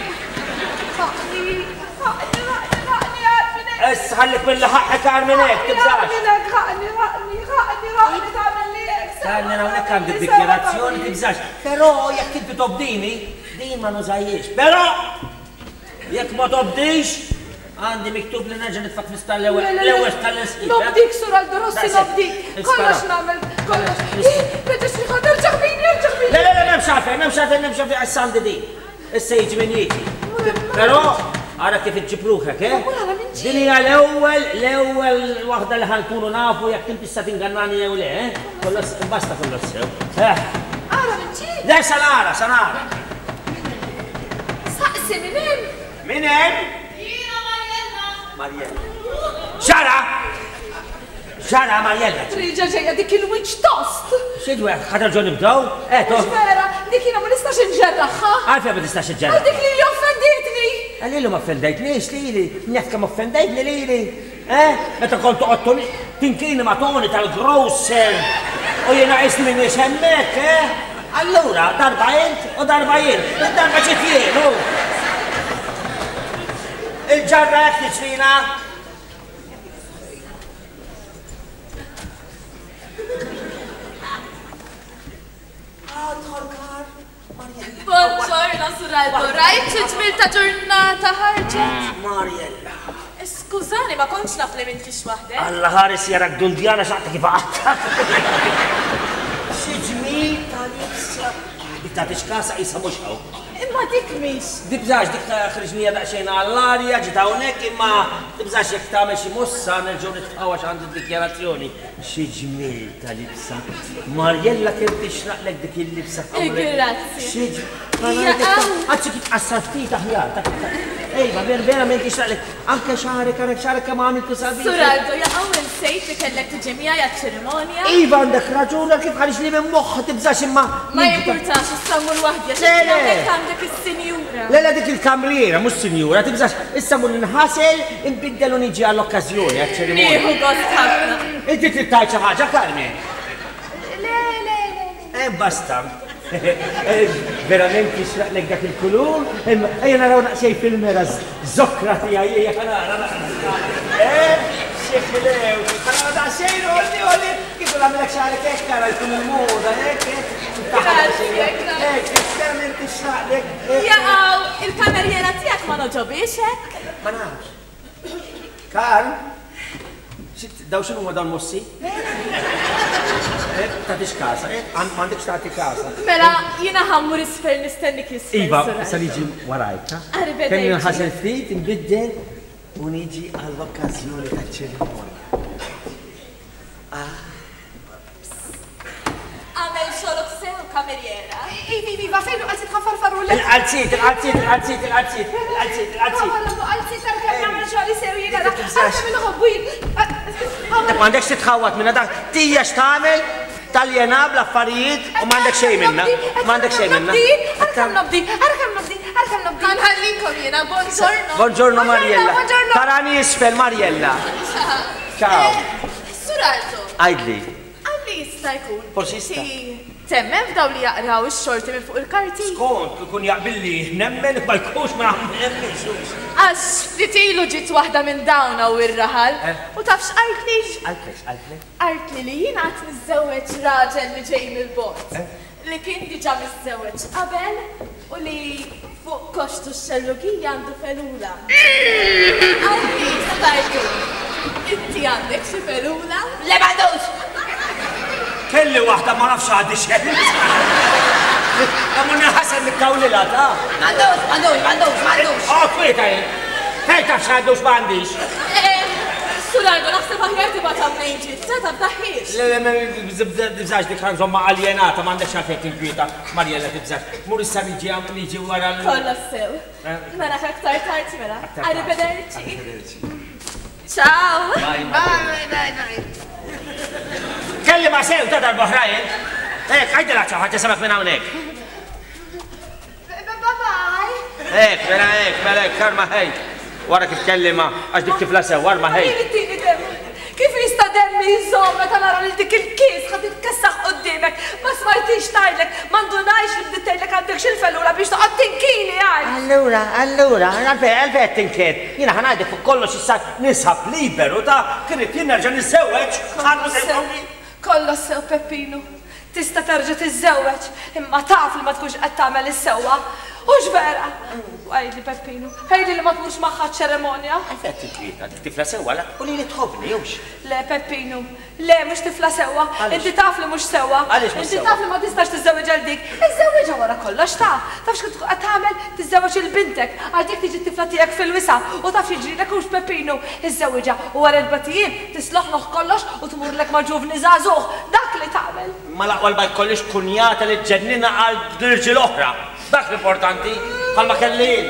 Issa ħallik mill ħaqqa kar minn hekk, tibżax. Ħaqni, ħaqni, ħaqni, ħaqni tagħmel li hekk. Tanni hawnhekk għandi dikjarazzjoni tibżax. Però jekk inti tobdini, din ma nużajjiex. Però jekk ma tobdix, għandi miktub li nerġa' nitfak fista l-ewwel l-ewwel tal-isqib. Nobdik sur Aldo Rossi nobdik. Kollox nagħmel, kollox. Biex nieħu nerġa' bini, nerġa' bini. Le, le, le, m'hemm xafej, m'hemm xafej, m'hemm xafej għas-sandi din. Issa jiġi minn jiġi. Però għara kif iġġibruħek, eh? Din hija l-ewwel, l-ewwel waħda li ħankunu nafu jekk inti issa tingannani jew le, eh? Kollox basta kollox sew. Ara minn ġid? Le sanara, sanara. Saqsi minn hemm? Minn hemm? Jiena Marjella. Marjella. Xara! Xara Marjella. Triġa ġejja dik il-witch toast. Xidwe, ħadar ġo nibdew? Eh, to. Vera, dik jiena ma nistax inġerraħħa. Għalfej ma tistax inġerraħ. Għal dik li li offenditni. Għallilu ma offendajtniex lili, njefka ma offendajtni lili. Eh? Meta kontu għottu tinkini ma toni tal-grosser. U jena isni minni xemmek, eh? Allura, darba jint u darba jint. Darba ċitjienu. Il-ġarra jek tiċrina. Buongiorno, Suraldo. Rajt ġmil ta' ġurnata ħarġet? Marjella. Skużani, ma konċ naf li mintix waħdek. Alla ħares jarak dundjana xaqta kif għatta. Xieġmil tal-ibsa. Bitta t-iċkasa jisa mux għaw. Imma dik miex. Dibżax dik ħriġnija daqxejn għall-arja, ġita hawnhekk imma dibżax jekk tagħmel xi mossa nerġgħu nitfaqgħu għax għandi d-dikjarazzjoni. Xi ġmiel tal-libsa. Marjella kien tixraqlek dik il-libsa. Grazzi. Għadċi kif qassarti taħjar. Ejba, verament tixraqlek. Anke xarek, għarek xarek kemm għamiltu sabi. Suraldo, jaqgħu insejt li kellek tiġi miegħi għaċ-ċerimonja. Iva għandek raġuna kif ħarġ li minn moħħ tibżax imma. Ma jimpurtax issa mmur waħdja. Għandek il-sinjura. Lela dik il-kamriera, mux sinjura, tibżax, issa mun nħasel, nbiddel u niġi għall-okkazjoni, għal-ċerimonja. Nieħu gost ħafna. Inti trittaj xi ħaġa, Carmen? Le, le, le. Eh, basta. Verament jixraqlek dak il-kulur, ejja naraw naqxej fil-mera zokra tijaj, ejja ħanara naqxej. Eh, xeħlew, ħanara naqxej, għolli, għolli, kifu għamilek xaħrek ekkara, jkun il-moda, ekk, Grazie, grazie. Jaqaw, il-kamerjera tijak ma noġobiex, hekk? Ma nafx. Karl, daw xinu ma dawn mossi? Tatix kasa, mandikx tati kasa. Mela, jina ħammur isfer nistenni kisfer. Iva, saliġi warajk, ta? Arrivederci. Kenni nħasel ftit, nbiddel, u niġi għall-okkazjoni ta' ċerimonja. Għamel xolok sew kamerjera. Ivi, ivi, va fejn għalzit ħafarfaru l Il-qalzit, il-qalzit, il-qalzit, il-qalzit, il-qalzit, il-qalzit. Għalzit għalkem għamil xoli sew jena da. Għalkem minnu għobwin. Dak mandekx titħawat minna dak. Tija xtamel, taljena bl-affarijiet u mandek xej minna. Mandek xej minna. Għalkem nobdi, għalkem nobdi, għalkem nobdi. Għanħallinkom jena, buongiorno. Buongiorno Mariella. Tarani isfel Mariella. Ciao. Suraldo. Għajdli. Għalli jista jkun. Forsi jista. Temmen f'daw li jaqraw ix-xorti minn fuq il-karti. Skont, kun jaqbilli, nemmen ma jkunx ma nemmenx. Għax li tilu ġit waħda minn dawna u ir-raħal. U tafx artli? Alklex, alklex. Artli li jien għat nizzewweġ raġel li ġej mill-bot. Li kien diġa mizzewweġ qabel u li fuq koxtu x-xellugija għandu felula. Artli, stajtu. Inti għandek xi felula? Le m'għandux! Kelli waħda ma nafx għaddi xejn. Għamunni ħasen mikkawlila, ta' M'għandux, m'għandux, m'għandux, m'għandux! Oh, kwita jien! Fejn taf x'għandux m'għandix? Sulardo, naħseb aħjar tibgħat hawnhekk ġid, ta' tafdaħiex. Le, le, ma tibżax dik ħanżomma għaljenata, m'għandekx għalfejn tinkwita. Marjella tibżax. Mur issa niġi niġi wara l- Kollha sew. Mela aktar tard mela. Arrivederci. Ciao. Bye, bye. Kelli ma sew ta' darboħrajn. Ek, għajdela ċaħat jisamak minn hawnhekk. Bye-bye! Ek, mela ek, mela ek, karma ħej. Wara kif kellima, għax dik tifla sew, warma ħej. Tini dem, kif jista demmi jżomm meta nara li dik il-kies ħad itkessaħ qudiemek, ma smajtix tajlek, ma ndunajx li bdittejlek għandek xil-felura biex toqgħod tinkini għal. Allura, allura, għalfej, għalfej tinkiet. Jiena ħanajdi fuq kollox issa nisħab liberu ta' kienet jien nerġa' niżewweġ. Kollox sew Peppinu, tista' terġa' tiżewweġ, imma taf li ma tkunx qed tagħmel is-sewwa. Ux vera! Għajli Peppinu, għajli li ma tmurx maħħa ċeremonja. Għalfej tinkieta, tifla sewwa la, u li li tħobni, jowx. Le Peppinu, le mux tifla sewwa, inti taf li mux sewwa. Inti taf li ma tistax tiżewweġ għal dik. Iżewweġa wara kollox ta' taf x'kont qed tagħmel tiżewweġ il-bintek għal dik tiġi tifla tiegħek fil-wisa u taf jiġrilek hux Peppinu. Iżewweġa u wara l-batijien tisloħloħ kollox u tmurlek ma' ġuvni żagħżugħ. Dak li tagħmel. Ma laqwa ma jkollix kunjata li tġennina għal dirġi l-oħra. Dak l-importanti, bħalma kellin.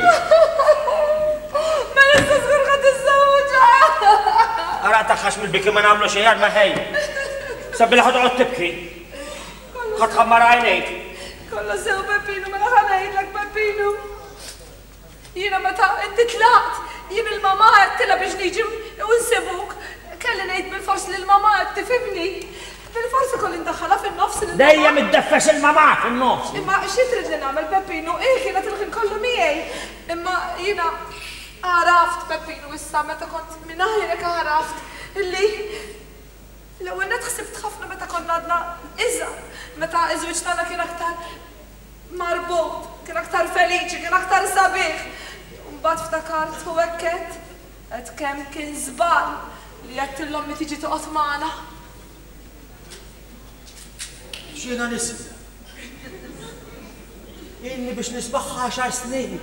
Ma nista żgur ħadd iżewweġa. Ara taħħax mill-biki ma nagħmlu xejn ma ħej. Sabbi ħad toqgħod tibki. Ħadd tħammar għajnejk. Kollha sew Peppinu, mela ħanejlek Peppinu. Jiena meta inti tlaqt, jien il-mama għedtilha biex niġi u nsibuk. Kelli ngħid bil-fors li l-mama qed tifhimni. Bil-forsi kolli ndaħħalha fin-nofs il-mama. Dejjem iddeffex il-mama fin-nofs. Imma xi trid li nagħmel Peppinu? Eh, kienet il-ħin kollu miegħi. Imma jiena għaraft Peppinu issa meta kont minn aħjarek għaraft illi l-ewwel net ħsibt ħafna meta konna għadna iżgħar, meta iż-żwieġ tagħna kien aktar marbut, kien aktar feliċi, kien aktar sabiħ. Mbagħad ftakart u hekk qed kemm kien żball li għedtillhom li tiġi toqgħod magħna. X'jiena nisma. Inni biex nisbaħ għaxar snin.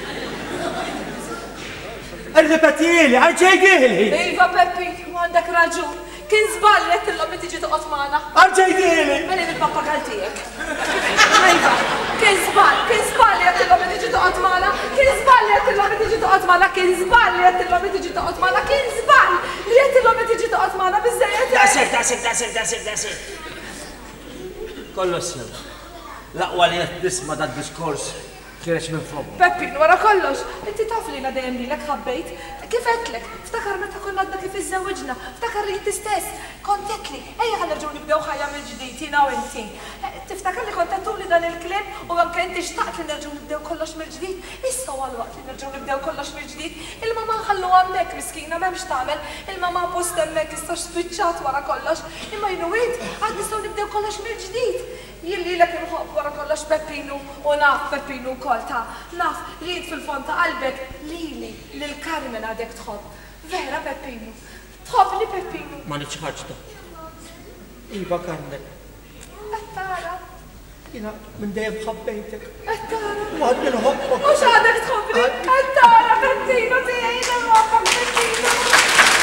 Irripetieli, arġejdieli. Iva Peppi, għandek raġun. Kien żball li għedtillhom li tiġi toqgħod magħna. Arġejdieli. Meli bil-pappagal tiegħek. Iva, kien żball, kien żball li għedtillhom li tiġi toqgħod magħna. Kien żball li għedtillhom li tiġi toqgħod magħna. Kien żball li għedtillhom li tiġi toqgħod magħna. Kien żball li għedtillhom li tiġi toqgħod magħna biżżejjed. Dasek, dasek, dasek, dasek, dasek. Kollox sew. L-aqwa li qed nisma' dad-diskors kienet minn fuq. Peppin, wara kollox, inti taf li la dejjem lilek ħabbejt. Kif għedlek? Ftakar meta konna għadna kif iżżewġna, ftakar li inti stess. Kont għedli, ejja ħanerġgħu nibdew ħajja mill-ġdid, jiena u inti. Tiftakar li kont għedtuli dan il-kliem u anke inti xtaqt li nerġgħu nibdew kollox mill-ġdid. Issa huwa l-waqt li nerġgħu nibdew kollox mill-ġdid. Il-mama nħallu hemmhekk miskina m'hemmx tagħmel. Il-mama post hemmhekk issa spiċċat wara kollox. Imma jinu int għad nistgħu nibdew kollox mill-ġdid. Jien lilek inħobb wara kollox Peppinu u naf Peppinu wkoll ta' naf li jid fil-fond ta' qalbek lili lil Carmen għadek tħobb. Vera Peppinu, tħobb li Peppinu. Ma nitx ħaġta. Iva Carmen. Attara. Jiena minn dejjem ħabbejtek. Attara. U għad nħobbok. Mhux għadek tħobbni. Attara Peppinu tiegħi nħobbok Peppinu.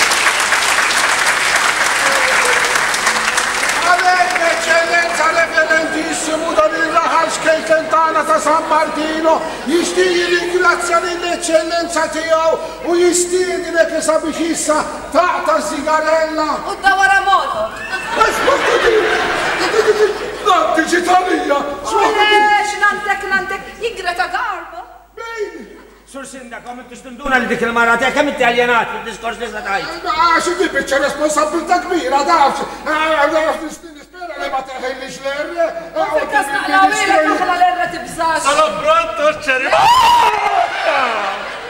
Għalek, eccellenza reverendissimo dan il-raħal xkejken tagħna ta' San Martino, jixtieq jirringrazzja lill-eccellenza tiegħu u jistiedilek issa biex issa taqta' sigarella. U da wara moto. Ascolta di! Nanti ġitalija! Olex, nantek, nantek, jigreta garba. Bejni! Sur Sindak, għom intux tinduna li dik il-mara tiegħek kemm inti aljenat fid-diskors li satajt. Għax inti biċċa responsabilta kbira, dafx. Nispera li ma teħejlix l-erre. Fikkas naqlaw ilek aħna l-erre tibżax. Sono pronto, ċerimonia!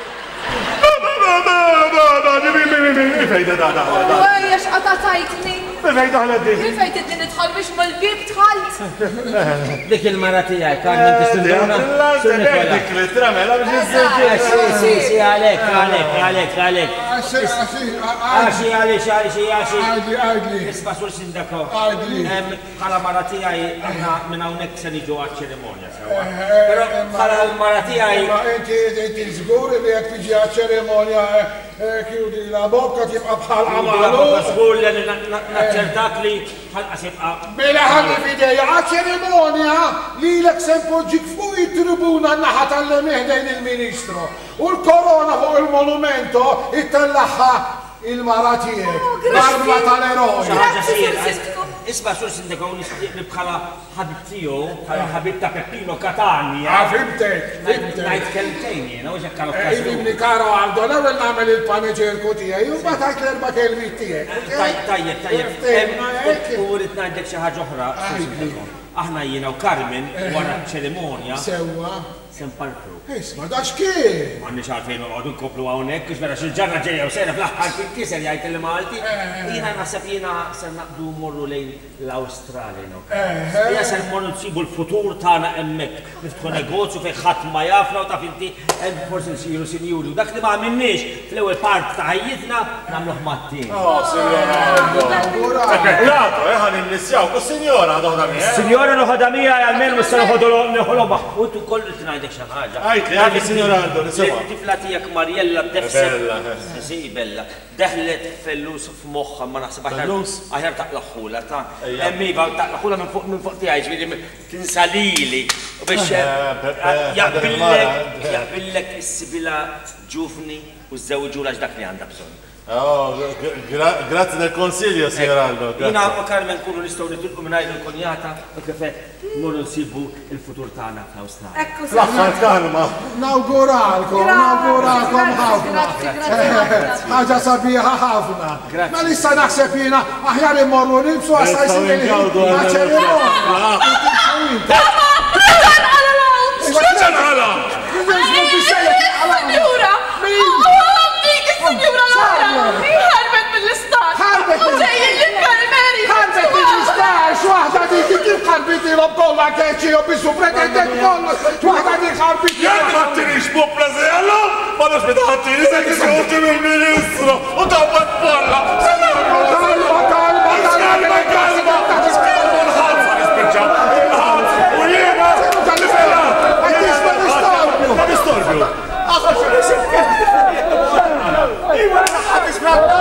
Fejda da da da. Wejjex qatatajtni. Fejn daħlet di? Fejn tidni nidħol biex mal-bib tħalt. Dik il-mara tiegħek Carmen tistinduna. Dik li tramela biex iżżewġ. Si, si, għalek, għalek, għalek, għalek. Għaxi, għaxi, għaxi, għaxi. Għadli, għadli. Isma' sur sindako. Għadli. Bħala mara tiegħi aħna minn hawnhekk se niġu għaċ-ċerimonja sewwa. Però bħala mara tiegħi. Inti inti żgur li jekk tiġi għaċ-ċerimonja chiudi la bocca tibqa' bħal għamalu. Żgur li naċċertak li ħalqa tibqa'. Mela ħalli f'idejja għaċ-ċerimonja lilek se npoġġik fuq it-tribuna n-naħa tal-lemieħ dejn il-Ministru. U l-korona fuq il-monumento ittellaħħa il-mara tiegħek. L-arma tal-eroj. Isma' sur sindeko nixtieq bħala ħabib tiegħu, bħala ħabib ta' Peppino Catania. Fimtek, fimtek. Ngħid kelmtejn jiena u x'hekk kanu Ibni Karo Aldo, l-ewwel nagħmel il-paneġerku tiegħi u mbagħad għajt l-erba' kelmiet tiegħek. Tajjeb, tajjeb. U rrid ngħidlek xi ħaġa oħra. Aħna jiena u Carmen wara ċ-ċerimonja. Sewwa. Semparkru. Isma' dax kien. M'għandniex għalfejn noqogħdu nkopplu hawnhekk biex vera xi ġarra ġejja u sejra fl-aħħar tinkiser jgħid il-Malti. Jiena naħseb jiena se naqbdu mmorru lejn l-Awstralja. Jiena se mmorru nsibu l-futur tagħna hemmhekk. Niftħu negozju fejn ħadd ma jafna u taf inti hemm forsi nsiru sinjuri. Dak li ma għamilniex fl-ewwel part ta' ħajjitna nagħmluh mat-tiem. Oh, sinjora. Spekulato, eh, ħan innissjaw ku sinjora doħda mija. Sinjora noħodha mija għalmenu se noħodhu neħolhom u kollu tngħidlek xi ħaġa. Għajt li għalli sinjora Aldo, nisimgħa. Tifla tiegħek Marjella defset. Si bella. Deħlet fellus f'moħħha ma naħseb aħjar taqlaħħula ta' emmiva taqlaħħula minn fuq minn fuq tiegħi ġifieri tinsalili biex jaqbillek is-sibila ġufni u żewġula x'dak li għandha bżonn. Oh, grazie del consiglio, signor Aldo. Jina u Carmen kunu nistgħu nitilqu minn il-konjata u kif mmorru nsibu il-futur tagħna fl-Awstralja. Ekku L-aħħar kalma. Nawguralkom, nawguralkom ħafna. Ħaġa sabiħa ħafna. Ma lissa naħseb jiena aħjar immorru nimsu għasaj sinjeli. Signora Laura, ħarbet mill-istat! ħarbet mill-istat! ħarbet mill-istat! Waħda dik kif ħarbit ilhom kollha keċi u bisu pretendent kollu! Waħda dik ħarbit Jek ma tirix bupla zejalla, ma nafx meta ħattiri se kisgħu mill-Ministru u tawbad barra! Kalma, kalma, kalma! Kalma, kalma! Kalma l-ħalfa nispiċċaw! Il-ħalfa! U jiena! Tal-fela! Għaddix ma nistorbju! Ma nistorbju! Aħħa xi Iwa, ħabis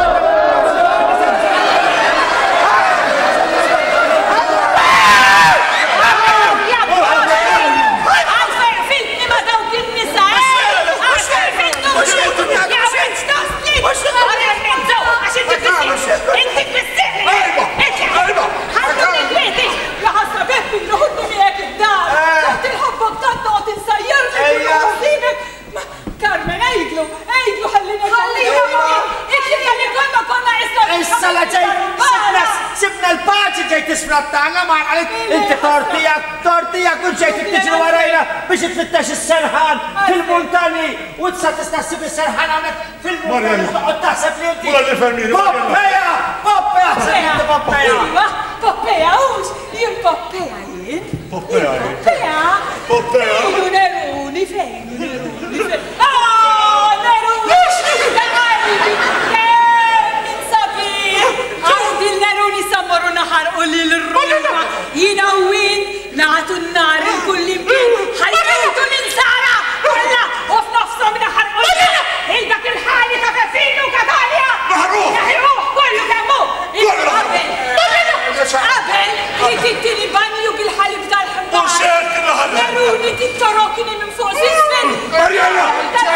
Carmen, ejdlu, ejdlu ħallina ħallina ikli kalli konna konna isla Issa la ġej, sibna l-paċi ġej tisfrattana ma għalit inti tortijak, tortijak u ġej t-tiġi warajna biex t-fittax il-serħan fil-montani u t-sa t-istassib il-serħan għamek fil-montani u t-taħseb li inti. Mula l-infermieri. Poppeja, Poppeja, s-sibna Poppeja. Poppeja, ux, jien Poppeja jien. Poppeja jien. Poppeja. Poppeja. Fejnu neruni, fejnu neruni, fejnu. Ah, neruni, x'daħarri, min sabiħ. Għawdi l-neruni sammaru naħar u li l-ruma. Jina u win, naħatu n-nar il-kulli mkien. ħajtu l-insara, kolla, u f'nofsom naħar u l-nar. Il-dak il-ħali ta' Pepino Catania. Naħruħ. Naħruħ, kollu kammu. Qabel, qabel, tittini banju bil-ħalib tal-ħandar. U xek il-ħalib. Neruni tittorokini minn fuq zizmin. Marjella!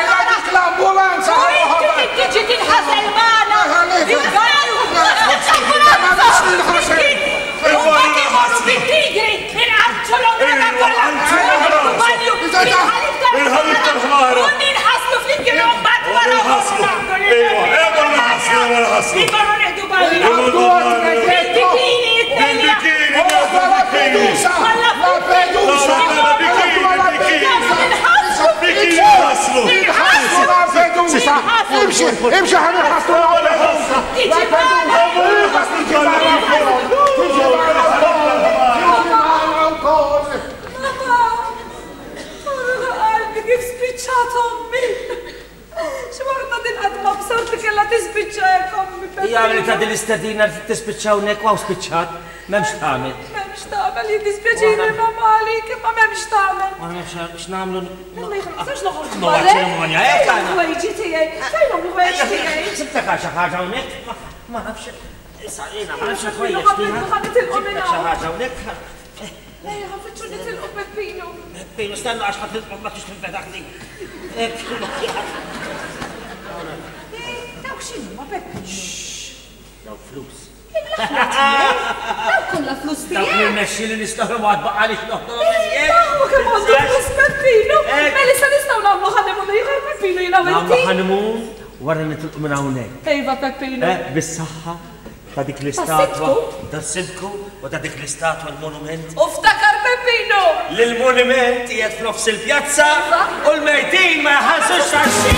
issa, imxi, imxi ħana ħastu Tiġi bħala! Qalbi kif spiċċat ommi! Xmarta din għadma b'sarti kella tispiċċa jek ommi. Jgħamli ta' dil-istadina tispiċċaw nek waw spiċċat, memx tamil. Memx tamil, jiddispjaċini mamali, kif ma memx tamil. Ma memx x'namlu. Ma jħamsax noħorġ Ma ċeremonja, ek għana. Għajġi tijaj, fejn għu għajġi tijaj. Sibta kaxa ħagħa unek, ma nafx. Issa, jena, ma nafx għajja Ħabit ħabit il-qominaw. ħagħa unek. Ej, ħafitxu nitilqu Peppino. Peppino, stannu għax ħat il-qom ma tix fil-fedaħni. Dawk xinu ma Peppino. Dawk flus. Dawk kolla flus Dawk tijaj. il-mesċi li nistaħu għad baqali xnoħtu. Dawu kem għandu flus Peppino. Meli sa nistaw namlu ħanimun jħar Peppino jina Namlu għenti. ħanimun, warra nitilqu minn hawnhekk. Ejva Peppino. Bis-saħħa ta' dik l-istatwa, ta' sidku u ta' dik l-istatwa l-monument. Uftakar Peppino. L-monument jgħed f'nofs il-pjazza u l-mejtin ma jħallsux taxxi.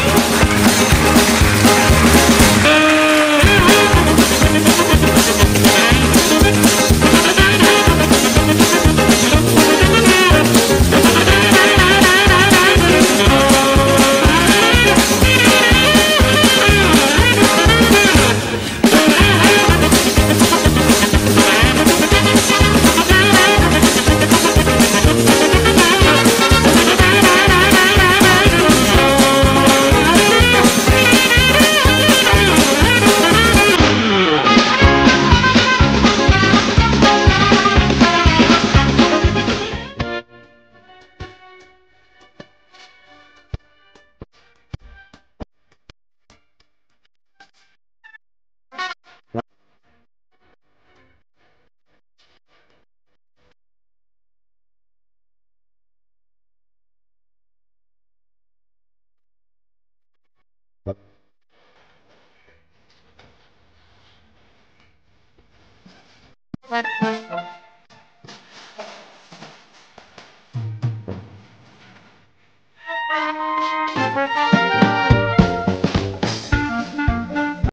What?